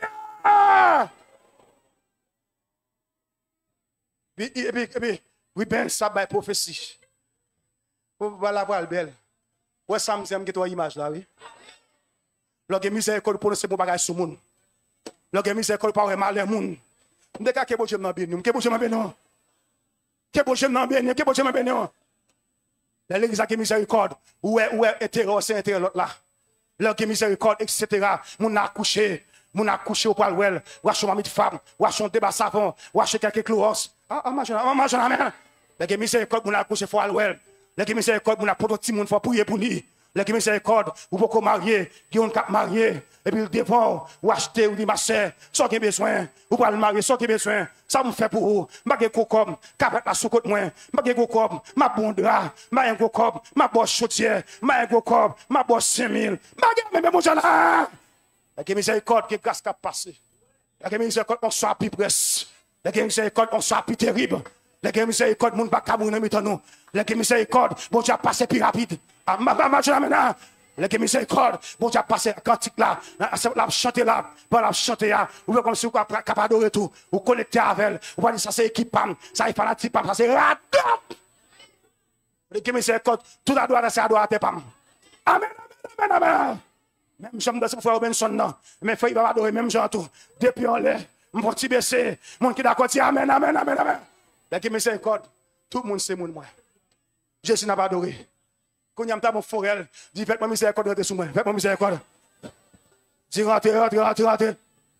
Et puis, et puis, et puis, oui, ben, ça, bah, prophétie. Voilà, voilà, belle. Ouais, ça me semble que toi, image là, oui. Lorsque miséricorde pour ce bon bagage sur le monde. Lorsque miséricorde pour le mal des monde. Dès que bon Dieu m'a béni, que bon Dieu m'a béni. Que bon Dieu m'a béni, que bon Dieu m'a béni. L'église qui miséricorde, où est où est intérêt, c'est intérêt l'autre là. Lorsque miséricorde, et cetera. Mon a couché, mon a couché au poil well, ou acheter mamie de femme, ou acheter un débat savon, ou acheter quelques clouos. Ah ah machin, ah machin amen. Lorsque miséricorde, mon a couché faut well. Lorsque miséricorde, mon a pour petit monde faut prier pour lui. Les qui miséricorde, ou beaucoup marier, qui ont cap marier, et puis le devant, ou acheter, ou dire ma soeur, ça qui a besoin, ou pas le marier, ça qui a besoin, ça me fait pour vous, ma gueule comme, capet la sous-côte moins, ma gueule comme, ma bon drap, ma gueule comme, ma bosse chautière, ma gueule comme, ma bosse cinq mille, ma gueule, mais mon Dieu là! Les qui miséricorde, qui grâce qu'a passé. Les qui miséricorde, on soit plus presse. Les qui miséricorde, on soit plus terrible. Les qui miséricorde, moun pas kabou nan mitan nous. Les qui miséricorde, bon Dieu a passé plus rapide. Ah, ma ma ma maintenant. Les qui miséricorde, bon Dieu a passé cantique là, la chanter là, pas la chanter là. Ou comme si vous capable de tout, ou connecter avec elle, ou pas dire ça c'est équipe ça est fanatique ça c'est radap. Les qui miséricorde, tout la droite c'est à droite pam. Amen amen amen amen. Même j'aime de ce frère Benson non, mais frère il va adorer même genre tout. Depuis on l'air, mon petit baisser, mon qui d'accord dit amen amen amen amen. Les qui miséricorde, tout le monde c'est mon moi. Jésus n'a pas adoré. Quand il y a un forel, dit faites-moi miséricorde de sous moi. Faites-moi miséricorde. Dis rentrez, rentrez, rentrez, rentrez.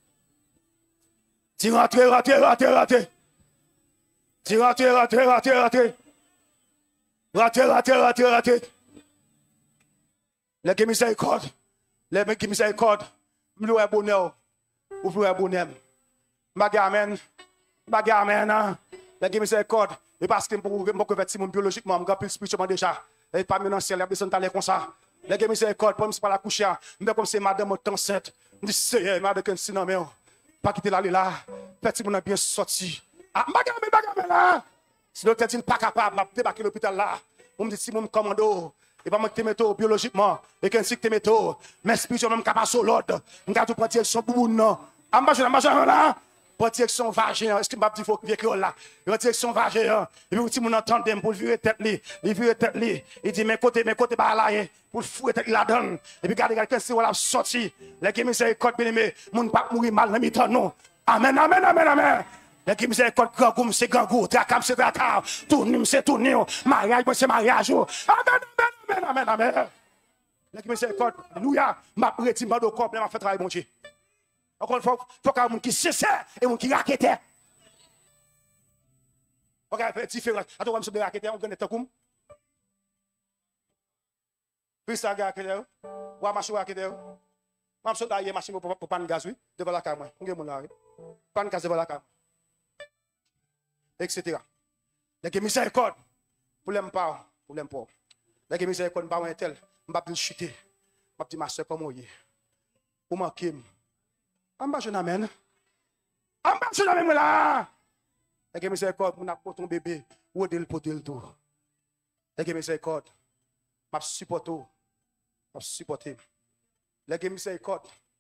Dis rentrez, rentrez, rentrez, rentrez. Dis rentrez, rentrez, rentrez, rentrez. Rentrez, rentrez, rentrez, rentrez. Les qui miséricorde, les qui miséricorde, nous avons bonheur, ou nous avons bonheur. Magamen, magamen, les qui miséricorde, et parce que je peux faire biologiquement, je peux spirituellement déjà. Et pas maintenant, c'est la personne qui comme ça. Les gars, c'est école, pas pas la coucher. Mais comme c'est madame enceinte, je dis, c'est madame qui est non, mais pas quitter là, là. Petit mon a bien sorti. Ah, bagame, bagame là. Si l'autre dit pas capable, m'a débarqué l'hôpital là. On me dit, si mon commando, et pas moi qui te mets biologiquement, et qu'un si te mets mais spirituellement, je capable sur l'autre. Je vais tout prendre direction pour non. Ah, ma jeune, ma jeune là. Pour direction vagin, est-ce que m'a dit faut vieux créole là, pour direction vagin, et puis si mon entendem pour virer tête li, il vire tête li, il dit mes côtés mes côtés ba là pour fouer tête la donne, et puis garder quelqu'un si on l'a sorti, les qui miséricorde bien-aimé, mon pas mourir mal dans mi-temps non. Amen amen amen amen. Les qui miséricorde grand goum c'est grand goût, trakam c'est trakam, tournim c'est tournim, mariage c'est mariage. Amen amen amen amen amen. Les qui miséricorde, alléluia, m'a prêté m'a do corps, m'a fait travail bon Dieu. Encore une fois, il faut qu'il y ait des gens qui sincèrent et des gens qui raquettent. Ok, c'est différent. Attends, on va me raqueter, on gagne comme. Puis ça, raqueter. Ou à marcher raqueter. Je vais me faire machine pour prendre gaz, oui, devant la caméra. On gagne mon là. Prendre gaz devant la caméra. Etc. Les gens miséricorde. Pour les pas, pour les pas. Les gens miséricorde, pas un tel. Je vais pas chuter. Je vais dire ma soeur comment il est. Pour manquer. Amba je n'amène. Amba je n'amène là. Les gens miséricorde, mon apporte ton bébé. Ou de le poter le tour. Les gens miséricorde. M'a supporté. M'a supporté. Les gens miséricorde.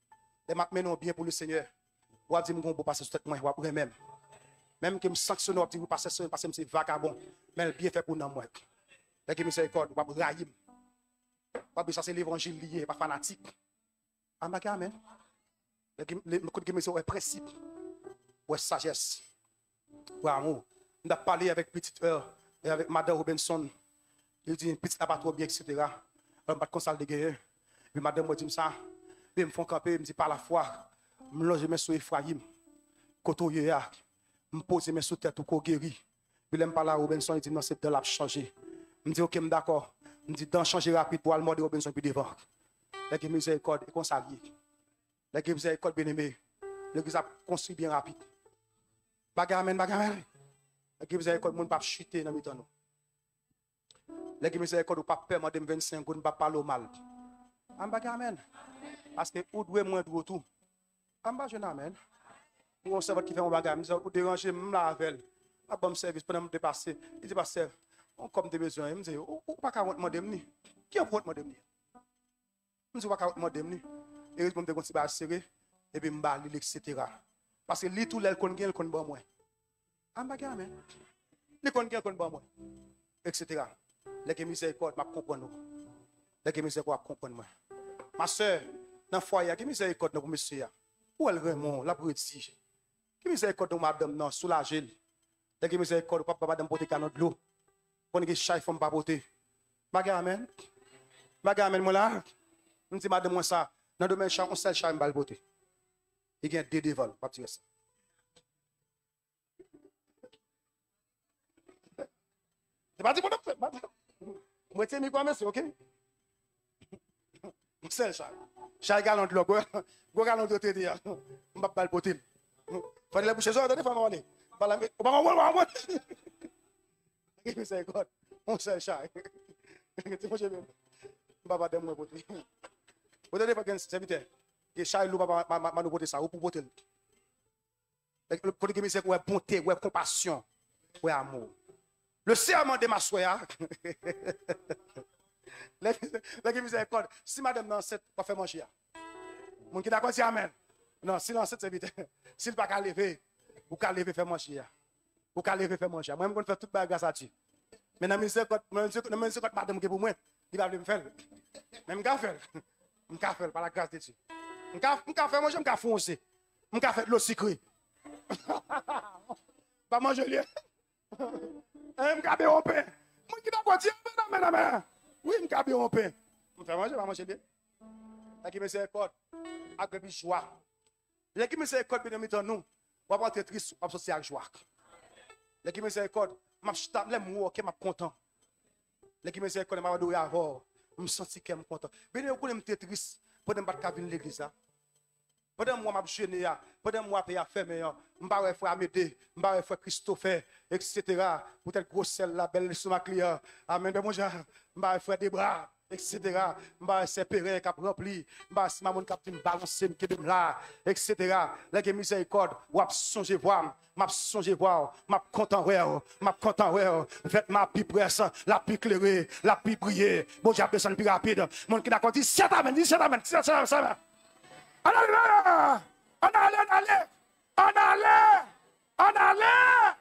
Les m'a menon bien pour le Seigneur. Ou dit mon bon passer sur tête moi, ou après même. Même que me sanctionne ou dit vous passer sur parce que c'est vagabond, mais bien fait pour nous moi. Les qui miséricorde, ou pas raïm. Pas ça c'est l'évangile lié, pas fanatique. Amen. Amen. Les qui les qui miséricorde principe. Ou sagesse. Ou amour. On a parlé avec petite heure et avec Madame Robinson. Il dit petite n'a pas trop bien et cetera. On va console de guerre. Puis Madame me dit ça. Puis me font camper, me dit par la foi. Me loger mes sous Ephraim. Kotoye ya. Me poser mes sous tête ou ko guéri. Puis l'aime par la Robinson, il dit non c'est de l'a changé. Me dit OK, me d'accord. Me dit dans changer rapide pour aller de Robinson puis devant. Les qui miséricorde et consalier. Les qui miséricorde bien aimé. L'église a construit bien rapide. Bagamen, bagamen. Les qui miséricorde moun pas chuter dans mi-temps nous. Les qui miséricorde ou pas permettre de vingt-cinq ou pas parler mal. En bagamen. Parce que ou doué moins de tout. En bas jeune amen. Ou on sait qui fait un bagage, ou déranger même la avec. A bon service pendant me dépasser. Il dit pasteur, on comme des besoins, il me dit ou pas ka demander ni. Qui a demander ni? Me dit pas ka demander ni. Et je me dis qu'on serré et puis m'ba li et cetera. Parce que li tout l'el kon gen kon bon moi. En bagage amen. Li kon gen kon bon moi. et cetera. Les qui miséricorde m'a comprendre. Les qui miséricorde comprendre moi. Ma soeur, dans le foyer, qui miséricorde pour monsieur. Où elle Raymond, la brûtie. Qui miséricorde pour madame non, soulager. Les qui miséricorde pour papa madame porter canon de l'eau. Pour que chaque femme pas porter. Baga amen. Baga amen moi là. On dit madame moi ça, dans domaine chat on seul chat m'bal porter. Il y a deux devant, pas tirer ça. C'est pas dit mon moi tiens micro monsieur, OK? Seul chat. Chat galon de l'eau, go galon de te dire. On va pas le porter. Fallait la bouche ça, attendez, faut m'aller. Pas la on va on va on va. C'est quoi? On seul chat. Tu faut jamais. Papa de moi porter. Vous donnez pas gain serviteur. Et chat lou papa ma nous porter ça ou pour porter. Le côté qui c'est ouais bonté, ouais compassion, ouais amour. Le serment de ma soeur. Les miséricorde. Si madame dans cette pas faire manger. Mon qui d'accord dit amen. Non, si dans cette serviteur, s'il pas qu'à lever, ou qu'à lever faire manger. Ou qu'à lever faire manger. Moi même faire toute bagarre grâce à Dieu. Mais dans miséricorde, dans miséricorde madame qui pour moi, il va me faire. Même m'ka faire. M'ka faire par la grâce de Dieu. M'ka m'ka faire manger, m'ka foncer. M'ka faire l'eau sucrée. Pas manger lui. Eh m'ka bé au pain. Mon qui d'accord dit amen amen. Oui, je suis un pain. Je fais manger, je vais manger bien. Les qui me miséricorde, avec joie. Les qui me miséricorde, bien évidemment, nous, on va être triste, on va sortir avec joie. Les qui me miséricorde, je suis content. Les qui me miséricorde, je vais adorer avant. Je me sens que je suis content. Bien évidemment, je suis triste, pour ne pas venir à l'église. Pendant moi, je suis gêné, pendant moi, je suis fermé, je vais faire Amédée, je vais faire Christopher, et cetera. Peut-être gros celle la belle sur ma client. Amen. Moi, je vais faire des bras, et cetera. Je vais séparer, cap rempli, je vais si ma mon cap balancer, qui est là, et cetera. Les miséricorde, ou à songer voir, m'a songer voir, m'a content voir, m'a content voir. Faites ma pi presse, la pi éclairée, la pi briller. Bon, j'ai besoin plus rapide. Mon qui d'accord dit, c'est amen, dit c'est amen, c'est amen. On allait, on allait, on allait, on allait, on allait.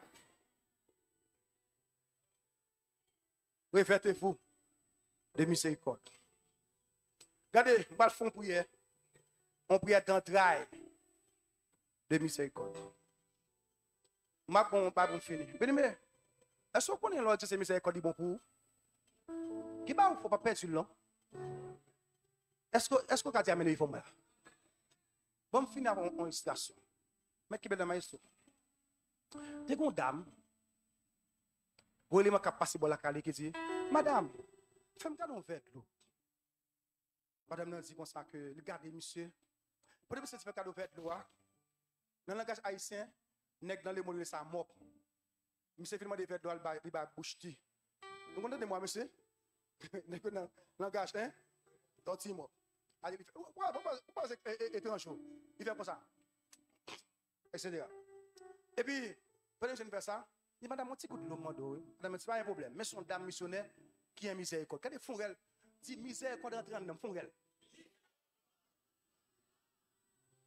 Refaites-vous de miséricorde. Regardez, on va faire prière. On prière d'entrailles de miséricorde. Ma bon, pas bon fini. Mais, est-ce que vous connaissez l'autre, c'est miséricorde bon pour vous? Qui va, il ne faut pas perdre sur l'an? Est-ce que, est-ce que vous avez amené les femmes là? Bon, finir en illustration. Mais qui est dans ma histoire? T'es une dame. Vous voyez, je passe par la calée qui dit, madame, fais-moi un verre de l'eau. Madame nous dit comme ça que, regardez, monsieur, pour que vous fassiez un verre de l'eau, dans le langage haïtien, nèg dans les mots de sa mop. Monsieur filme des verres d'eau, il va bouche. Vous comprenez moi, monsieur? Nèg dans le langage, hein? Torti mop. Il fait, pourquoi c'est étrange? Il fait comme ça. et cetera. Et puis, pendant que je fais ça, il dit, madame, mon petit coup de l'eau, madame, c'est pas un problème. Mais son dame missionnaire qui est miséricorde. Quand il font elle, dit miséricorde rentre dans font elle.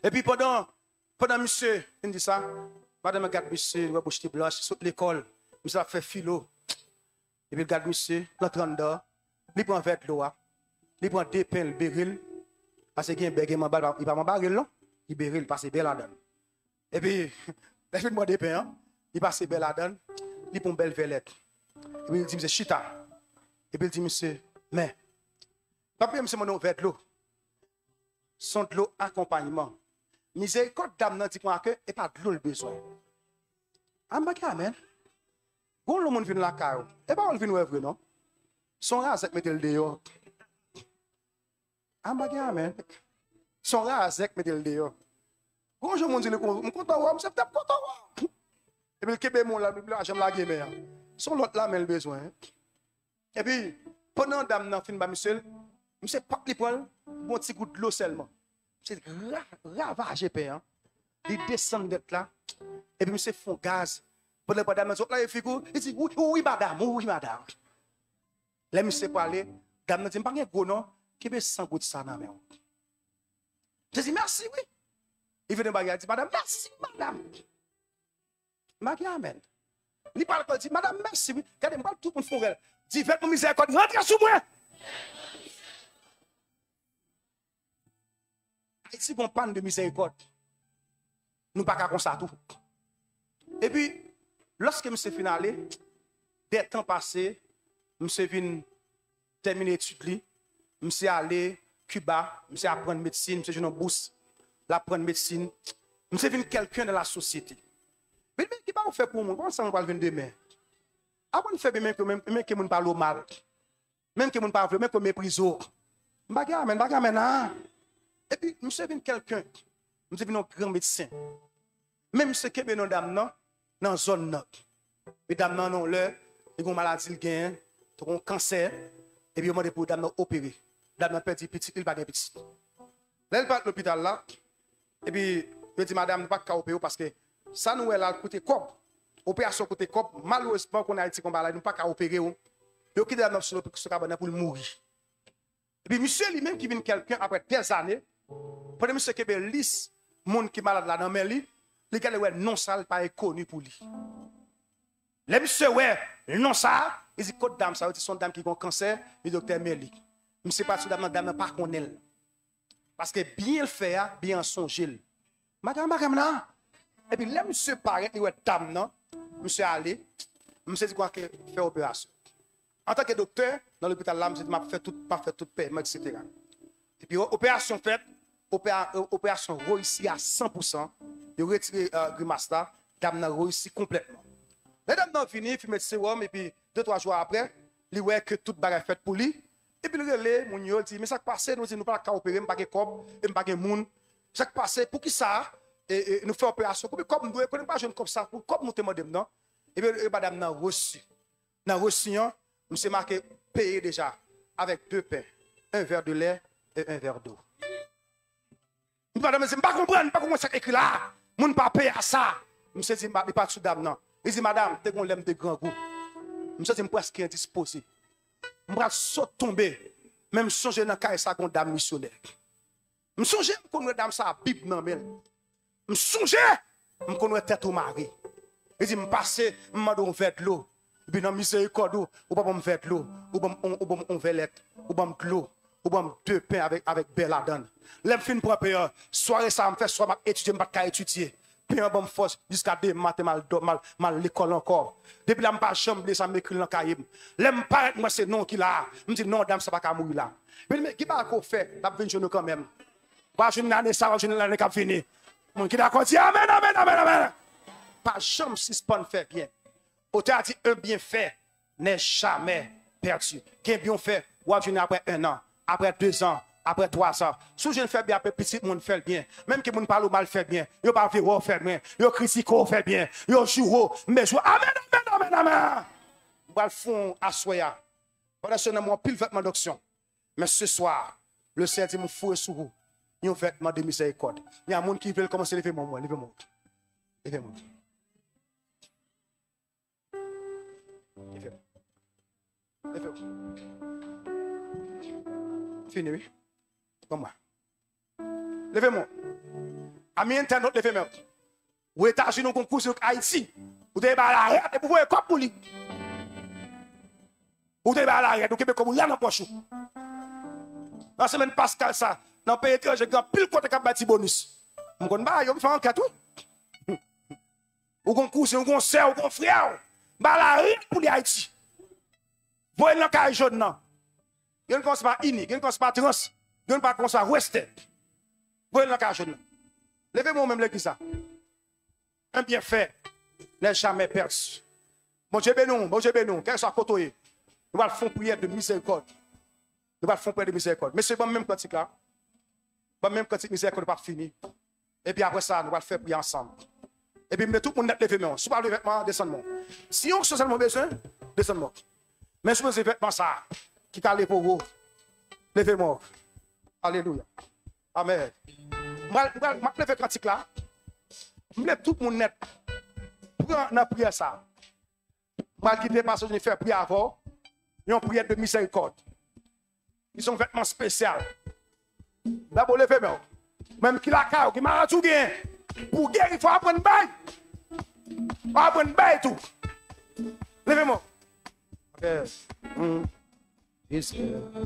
Et puis pendant, pendant monsieur, il dit ça, madame regarde monsieur, il va boucher blanche, saute l'école, monsieur a fait philo. Et puis il regarde monsieur, l'entre en dedans, il prend un verre de l'eau, il prend deux pains, le béryl, parce qu'il y a un bégué, il va m'en barrer, non? Il béryl, parce que belle la donne. Et puis, il fait moi deux pains, il passe belle la donne, il prend une belle velette. Et puis il dit, monsieur, chita. Et puis il dit, monsieur, mais, papa, monsieur, mon nom, verre de l'eau. Son de l'eau accompagnement. Miséricorde d'âme nan dit qu'on a que et pas de l'eau le besoin. Ambaki amen. Gon le monde vient la caille. Et pas on vient vrai non. Son razek mette le dehors. Ambaki amen. Son razek mette le dehors. Gon je monde dit le content wa, c'est peut-être content wa. Et puis le kebe mon là, là j'aime la game. Son l'autre là mais le besoin. Et puis pendant dame nan fin ba monsieur, monsieur pas li prend bon petit goût de l'eau seulement. C'est ravagé père. Il descend d'être là. Et puis monsieur font gaz. Pour les madame là il figure, il dit oui oui madame, oui madame. Là monsieur parler, dame dit pas un gros non, qui be cent gouttes ça dans main. Je dis merci oui. Il vient de bagarre dit madame merci madame. Magie amen. Il parle dit madame merci oui. Regardez moi tout pour faire. Dit faites mon miséricorde, rentrez sous moi. Si on panne de miséricorde, nous pas comme ça tout. Et puis, lorsque M. finalé, des temps passés, M. vient terminer l'étude, M. allé Cuba, M. apprendre médecine, M. j'ai une bourse, l'apprendre médecine, M. vient quelqu'un de la société. Mais qui va faire pour moi? Comment ça va venir demain? Avant de faire même que même que mon parle mal, même que mon parle même que méprise. Bagarre, mais bagarre maintenant. Et puis, nous sommes quelqu'un, nous sommes un grand médecin. Même si nous sommes dame dans la zone, les dames non le, ils ont une maladie, ils ont un cancer, et puis ils ont pour dame opérer. Dame perdu petit, il va petit. Là, il part à l'hôpital là, et puis il dit madame, ne pas qu'à opérer parce que ça nous est là côté cop. Opération côté cop, malheureusement qu'on a été combat là, nous pas qu'à opérer. Il quitte dame sur le cabane pour mourir. Et puis monsieur lui-même qui vient quelqu'un après des années. Pendant monsieur qui est lisse, monde qui est malade là dans mais lui, les gars ouais non ça pas connu pour lui. Les monsieur ouais non ça, il dit côte dame ça, c'est son dame qui a un cancer, le docteur Meli. Monsieur pas sous dame dame pas connaît. Parce que bien le faire, bien songer. Madame madame là. Et puis là monsieur paraît il ouais dame non, monsieur aller, monsieur dit quoi que faire opération. En tant que docteur dans l'hôpital là, monsieur m'a fait tout pas fait tout paiement et cetera. Et puis opération faite, opération réussie à cent pour cent. Il retiré euh, grimace là, dame n'a réussi complètement. Les dames n'a fini, il met le sérum et puis deux trois jours après, il voit que toute bagarre faite pour lui. Et puis le relais, mon yo dit mais ça qui passe, nous dit nous pas opérer, nous pas de corps, et pas de monde. Ça qui passe pour qui ça et, et nous fait opération comme comme nous connaissons pas jeune comme ça pour comme nous te demandons non. Et puis madame n'a reçu. N'a reçu, monsieur marqué payé déjà avec deux pains, un verre de lait et un verre d'eau. Madame, je ne comprends pas, je ne comprends pas ce qui est écrit là. Je ne peux pas payer à ça. Je me dit, il pas sous dame, non. Il dit, madame, tu as l'aime de grand goût. Je me suis presque indisposé. Je me suis tomber. Même songer dans le cas ça, dame missionnaire. Je me suis dit, dame ça, Bible, non, mais. Je me suis dit, je connais tête au mari. Il dit, je passe, je me donne verre de l'eau. Et puis, dans la miséricorde, ou pas me verre de l'eau, ou pas me velette, ou pas me de l'eau. Ou bon deux pains avec avec Belladone. L'aime fin pour payer. Soirée ça me fait soit m'a étudier m'a pas étudier. Pain bon force jusqu'à deux matin mal mal mal l'école encore. Depuis là me pas chambre ça m'écrit dans cahier. L'aime paraître moi c'est non qui là. Me dit non dame ça pas ka mourir là. Mais qui pas encore fait, n'a venir journée quand même. Pas une année ça une année qui fini. Mon qui d'accord dit amen amen amen amen. Pas chambre suspend fait bien. Auteur a dit un bien fait n'est jamais perdu. Qu'un bien fait ou venir après un an. Après deux ans, après trois ans, si je ne fais bien, après petit monde fait bien. Même que mon parle mal fait bien. Yo pas faire fait bien. Yo critique fait bien. Yo joue mais joue. Amen, amen, amen, amen. On va le fond à soya. Pendant ce temps, moi pile vêtement d'action. Mais ce soir, le Seigneur dit mon fou sur vous. Il y a un vêtement de miséricorde. Il y a un monde qui veut commencer à lever mon moi, lever mon. Lever mon. Lever mon. Lever mon. Fini, oui. Comme moi. Levez-moi. Amis internautes, levez main. Aux États-Unis, on concours sur Haïti. Vous devez aller à l'arrêt et vous voyez quoi pour lui. Vous devez aller à l'arrêt, vous devez comme là dans le poche. La semaine Pascal, ça, dans le pays étranger, il y a pile côté qui a bâti bonus. On connaît pas, on fait enquête, oui. Ou qu'on couche, ou qu'on sert, ou qu'on frère. Bah la rien pour les Haïti. Vous voyez dans le cas jaune, non. Il y a une pas ini, il y a une pas trans, il y a une pas comme ouest. Vous voyez dans le cas jaune. Levez-moi même l'église ça. Un bienfait n'est jamais perdu. Bon Dieu bénou, bon Dieu bénou, quel soit côté. Nous allons faire prière de miséricorde. Nous allons faire prière de miséricorde. Mais c'est bon même pratique là. Bon même pratique miséricorde pas fini. Et puis après ça, nous allons faire prière ensemble. Et puis tout le monde lever main. Si vous parlez de vêtements, descendez-moi. Si on a seulement besoin, descendez-moi. Mais si vous avez vêtements ça, qui calent pour vous, levez-moi. Alléluia. Amen. Je vais lever pratique là. Je lève tout le monde net. Prends la prière ça. Je vais quitter parce que je faire prière avant. Une prière de miséricorde. Ils sont vêtements spéciaux. D'abord, levez moi. Même qui la caille, qui m'a tout bien. Pour guérir, il faut apprendre bail. Il faut apprendre bail tout. Levez-moi. Ok. Mm. Yes.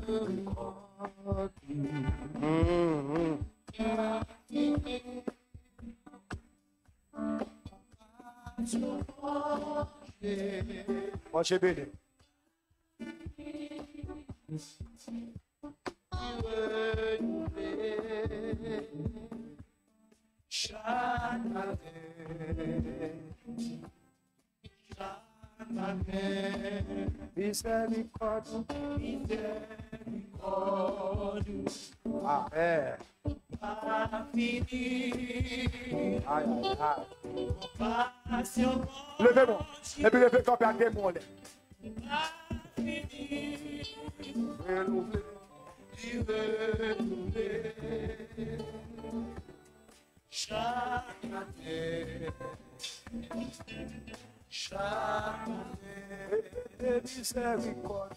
Mm. Moi, j'ai béni. Miséricorde, miséricorde, amen. Aïe, aïe, aïe. Levez-moi. Et puis levez quand il y a mon lait. Renouvelé, renouvelé. Chaque année, chaque année, miséricorde,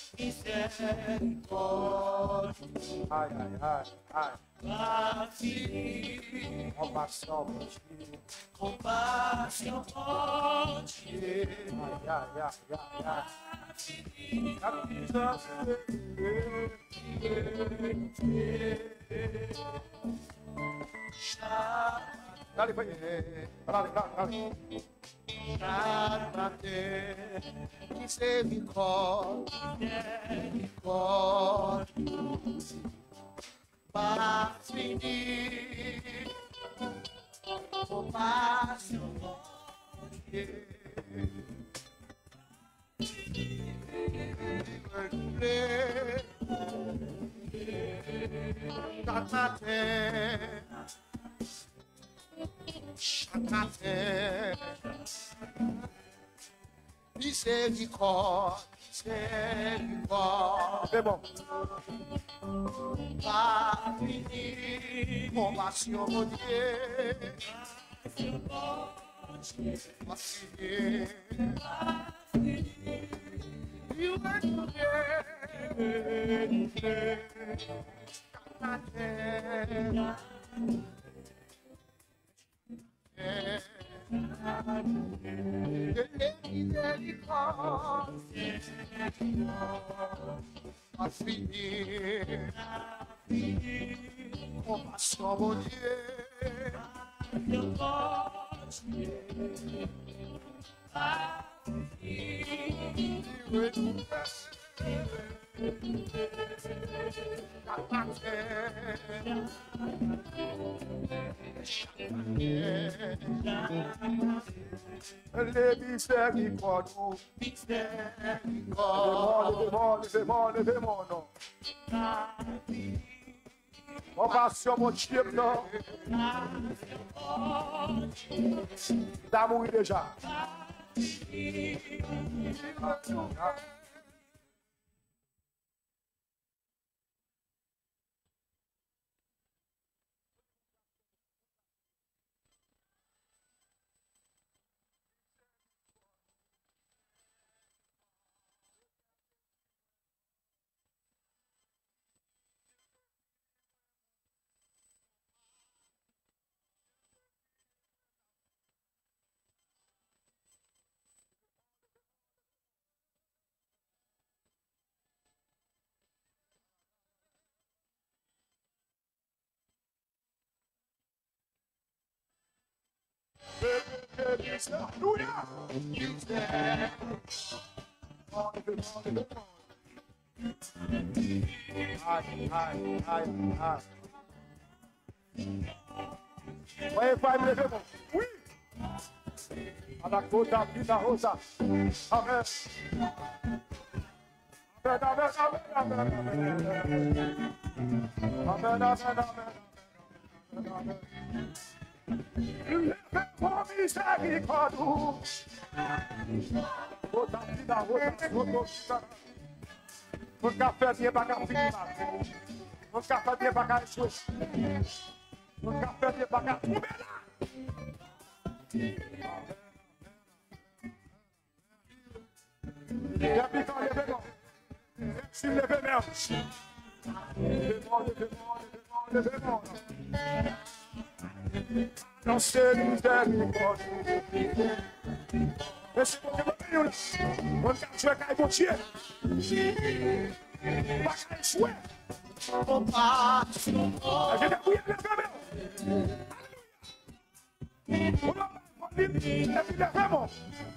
miséricorde. Aïe, aïe, aïe, aïe. Compassion, mon Dieu. Compassion, mon Dieu. Aïe, aïe, aïe, aïe. Allez, allez, allez, allez. Chaque matin, miséricorde, miséricorde, pas fini, compassion, mon Dieu. Chaque matin, chaque matin, miséricorde, miséricorde. C'est bon. Pas fini, compassion, mon Dieu. Pas fini. You are compassion, mon Dieu. Les miséricordes, miséricordes, levez-moi, levez-moi, non. Compassion, mon Dieu, non. T'as mouru déjà. Aïe, aïe, aïe, aïe. Ouais, pas me lever, bon. Oui. À la côte à Pina Rosa. Amen. Amen, amen, amen, amen, amen. Amen, amen, amen, amen. Levez-moi, miséricorde. Côte à Pina Rosa. Mon café bien pas qu'à finir. Mon café bien pas qu'à échouer. Mon café bien pas qu'à tomber là. Depuis quand levez-moi. Si levez-moi. Levez-moi, levez-moi, levez-moi, levez-moi. Non, c'est miséricorde. Et si vous avez là, on va jouer avec mon Dieu. On va jouer. On va jouer. Je vais bouiller le bébé. On va faire le bébé. Et puis le vraiment.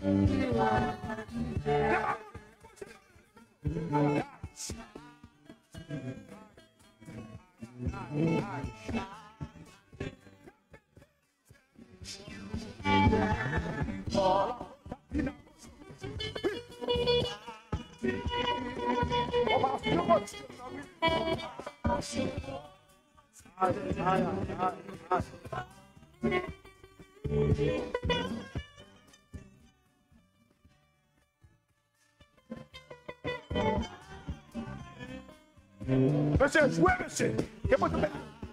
Monsieur, jouez, monsieur. Que vous faites?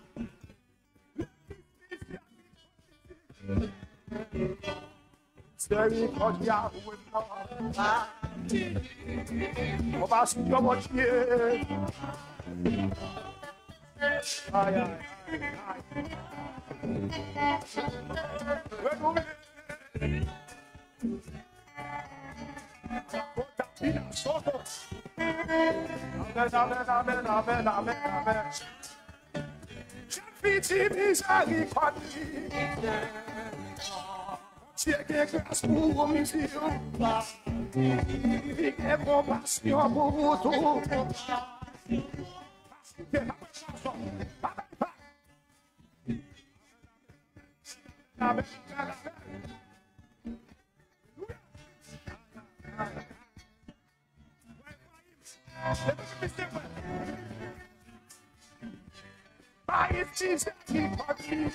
C'est quand il y a on va se dire mon Dieu. Aïe, aïe, aïe. Amen, amen, amen, amen, amen, amen. Je suis miséricorde. Dieu qui est grâce pour mes yeux. Il est compassion pour vous tous. Amen, amen. By his Jesus, he pardoned me.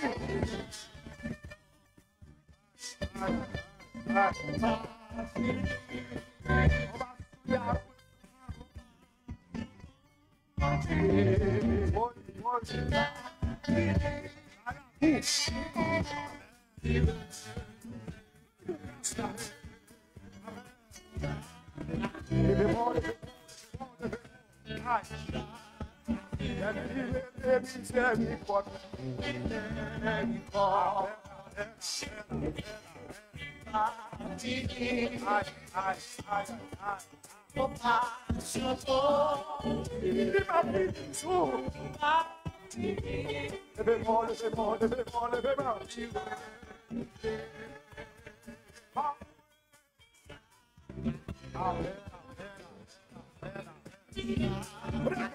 Levez-moi, levez-moi, levez-moi, levez-moi. Amen, amen,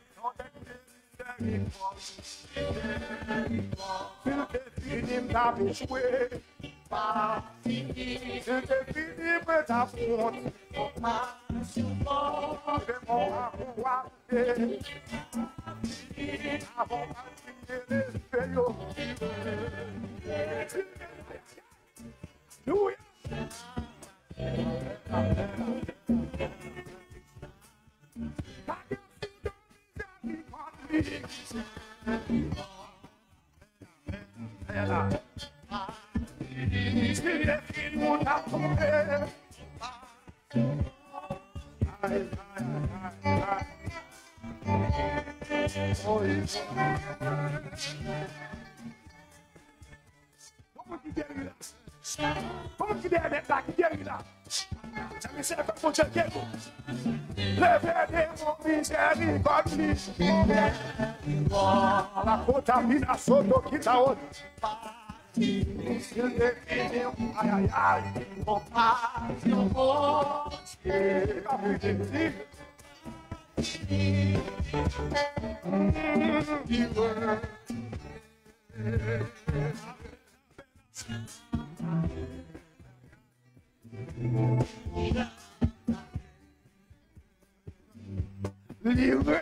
Vamos que der metade que der lá. Já me serve para onde eu quero. Leveremos misericórdia. La contaminação do que tá onde. Aïe, aïe, aïe, compassion, mon Dieu. Livré.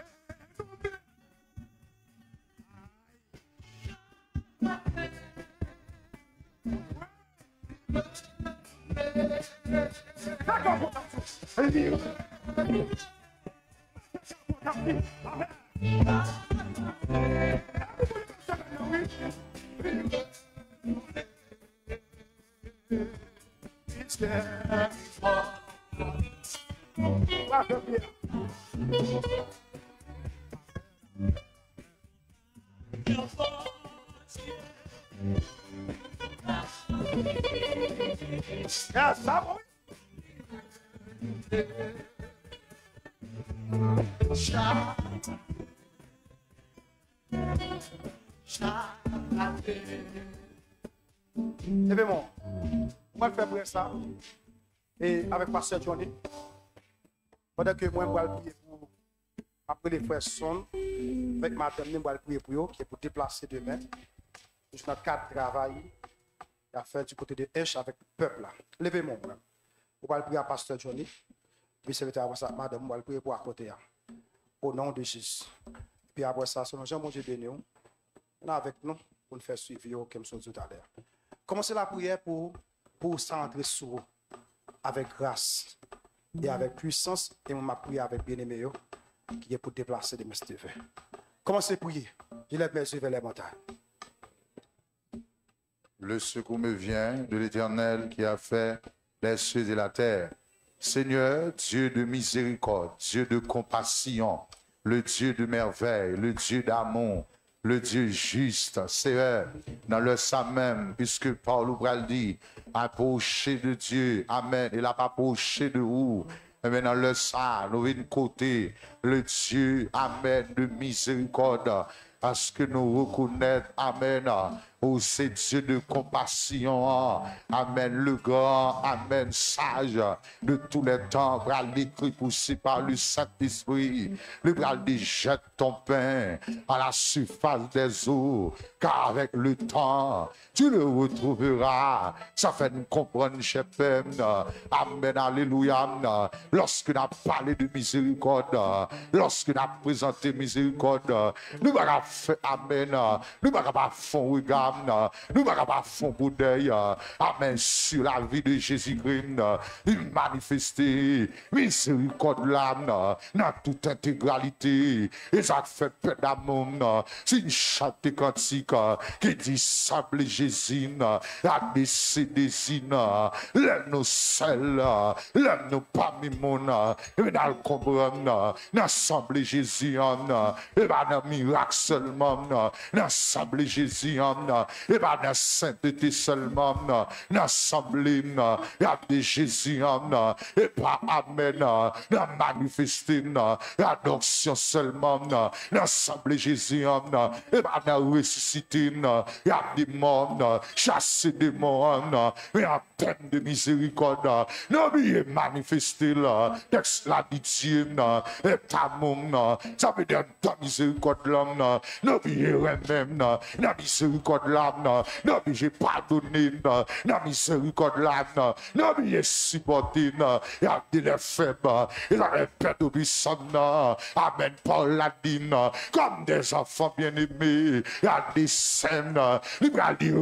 Yes, that boy. Shout. Shout. Levez-moi. On va faire ça. Et avec Pasteur Johnny. Pendant que moi, je vais prier pour. Après les frères son. Avec madame, je vais prier pour eux, qui est pour déplacer demain. Je suis dans quatre travail. À faire du côté de H avec le peuple là. Levez-moi. On va prier à Pasteur Johnny. Puis c'est après ça, madame, on va prier pour à côté. Au nom de Jésus. Puis après ça, selon Jean-Mon Dieu béni, on est avec nous pour nous faire suivre comme je tout à l'heure. Commencez la prière pour, pour centrer sur vous avec grâce et avec puissance. Et on m'a prié avec bien-aimé qui est pour déplacer des mystères. Commencez à prier. Je lève mes yeux vers les montagnes. Le secours me vient de l'Éternel qui a fait les cieux et la terre. Seigneur, Dieu de miséricorde, Dieu de compassion, le Dieu de merveille, le Dieu d'amour, le Dieu juste, Seigneur, dans le sang même, puisque Paul Oubral dit, approcher de Dieu, Amen, il n'a pas approché de vous. Mais dans le sang, nous venons côté, le Dieu, Amen, de miséricorde, parce que nous reconnaissons, Amen, oh, c'est Dieu de compassion, Amen, le grand, Amen, sage de tous les temps, bral l'écrit poussé par le Saint-Esprit, le bral dit jette ton pain à la surface des eaux, car avec le temps, tu le retrouveras. Ça fait nous comprendre, cher Père, Amen, alléluia, lorsque nous avons parlé de miséricorde, lorsque nous avons présenté miséricorde, nous avons fait, Amen, nous avons pas fond regard, nous ne pouvons pas faire pour deuil, Amen, sur la vie de Jésus-Christ, il manifesté miséricorde l'âme dans toute intégralité, et ça fait peu d'amour, c'est une chante cantique qui dit simple Jésus, a décédé, l'aime nous seul, l'aime nous parmi mon, et dans le comprendre, l'ensemble Jésus, et dans le miracle seulement, l'ensemble Jésus, et pas dans la sainteté seulement, dans l'assemblée, il y a des Jésus, et pas Amen, dans la manifesté, l'adoption seulement, dans l'assemblée Jésus, et pas dans la ressuscité, il y a des morts, chasser des morts, mais en peine de miséricorde, non, mais manifesté là, texte la dit Dieu, et ta mon, ça veut dire ta miséricorde l'homme, non, mais même, la miséricorde l'âme, non, mais j'ai pardonné, la miséricorde l'âme, non, mais j'ai supporté, il y a des faibles, il a répété au puissant, Amen, Paul l'a dit, comme des enfants bien-aimés, il y a des scènes, il a dit,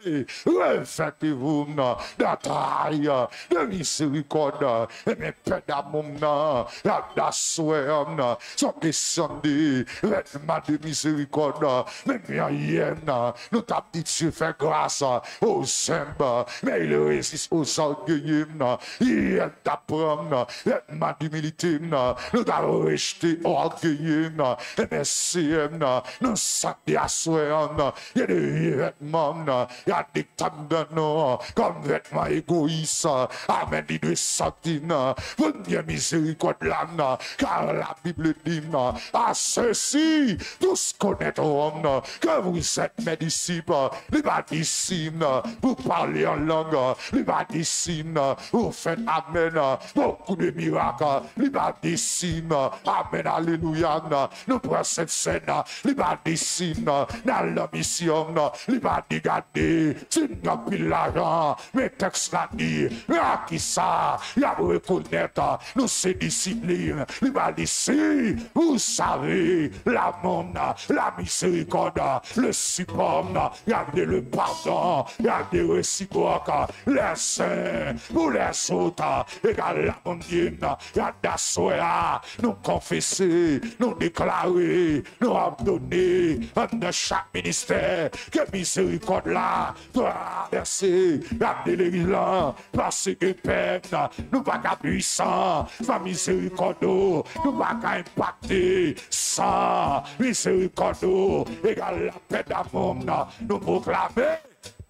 refaites-vous dans taille de miséricorde, et mes pères d'amour, il y a d'assoir, sont descendus, vêtements de miséricorde, mais bien hier, nous t'avons dit Dieu fait grâce aux simples, mais il résiste aux orgueilleux, il t'apprend, vêtements d'humilité, nous t'avons rejeté orgueilleux, et merci, nous sommes des assoirs, il y a des vêtements, il y a des tables de nous, comme vêtements égoïstes, Amen, il doit sortir, pour bien miséricorde l'âme, car la Bible dit, à ceci, tous connaîtront que vous êtes mes disciples. Les disciples, vous parlez en langue. Les disciples, vous faites amen. Beaucoup de miracles. Les disciples, amen, alléluia. Nous prenons cette scène. Les disciples, dans la mission. Les dit, regardez, si nous avons pris l'argent, mes textes l'ont dit, à qui ça, il y a reconnaître, nous c'est discipline. Les si vous savez, l'amour, la miséricorde, le support, regardez le pardon, regardez le réciproque, les saints, pour les autres, regardez la mondienne, regardez la soya, nous confesser, nous déclarer, nous abandonner, de chaque ministère, que miséricorde là, traverser, regardez l'église là, parce que peine, nous pas qu'à puissant, sa miséricorde, nous pas qu'à impacter, sans miséricorde, égale la paix d'amour, nous proclamer.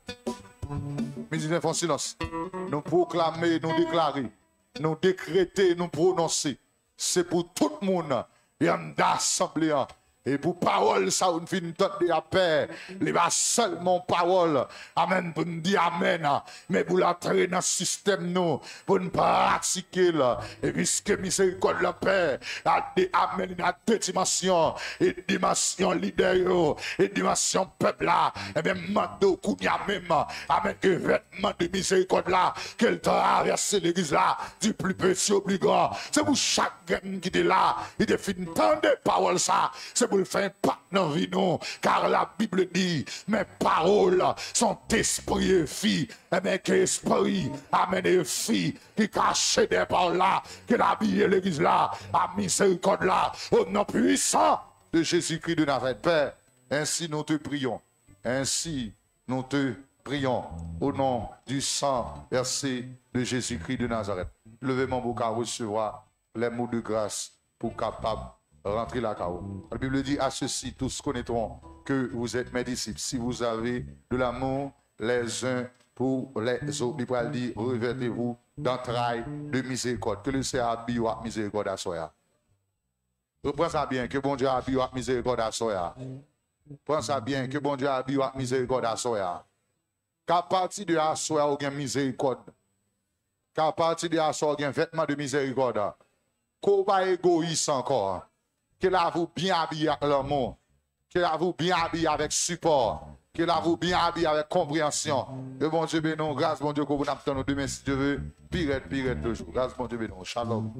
Mes font silence. Nous proclamer, nous déclarer, nous décréter, nous prononcer. C'est pour tout le monde. Il y a une assemblée. Et pour parole, ça, on finit de la paix. Il va seulement parole. Amen. Pour nous dire amen. Mais pour l'entrer dans le système, nous, pour nous pratiquer. Et puisque miséricorde la paix, amen, il y a deux dimensions. Et dimension leader, et dimension peuple là. Et même, mando, kounia même. Amen. Que vêtement de miséricorde là, qu'elle traverse l'église là, du plus petit au plus grand. C'est pour chaque gamme qui est là. Il définit tant de paroles ça. C'est pour le faire pas dans vie non, car la Bible dit mes paroles sont esprit et fille, et bien que esprit amène et fille qui cache des paroles là, qui habille l'église là, à miséricorde là, au nom puissant de Jésus-Christ de Nazareth. Père, ainsi nous te prions, ainsi nous te prions au nom du sang versé de Jésus-Christ de Nazareth. Levez mon bouc à recevoir les mots de grâce pour capable rentrer la chaos. La Bible dit à ceci, tous connaîtront que vous êtes mes disciples. Si vous avez de l'amour les uns pour les autres, il dit, revêtez-vous d'entrailles de miséricorde. Que le Seigneur habille à miséricorde à soya. Reprends ça bien, que bon Dieu habille à miséricorde à soya. Prends ça bien, que bon Dieu habille à miséricorde à soya. Qu'à partir de la soya, il y a miséricorde. Qu'à partir de la soya, il y a un vêtement de miséricorde. Qu'on va égoïste encore. Qu'il a vous bien habillé avec l'amour. Qu'il a vous bien habillé avec support. Qu'il a vous bien habillé avec compréhension. Et bon Dieu bénon, grâce bon Dieu que vous n'attendez demain si Dieu veut. Pirate, pirate toujours. Grâce bon Dieu bénon. Shalom.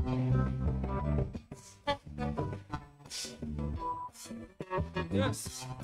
Yes.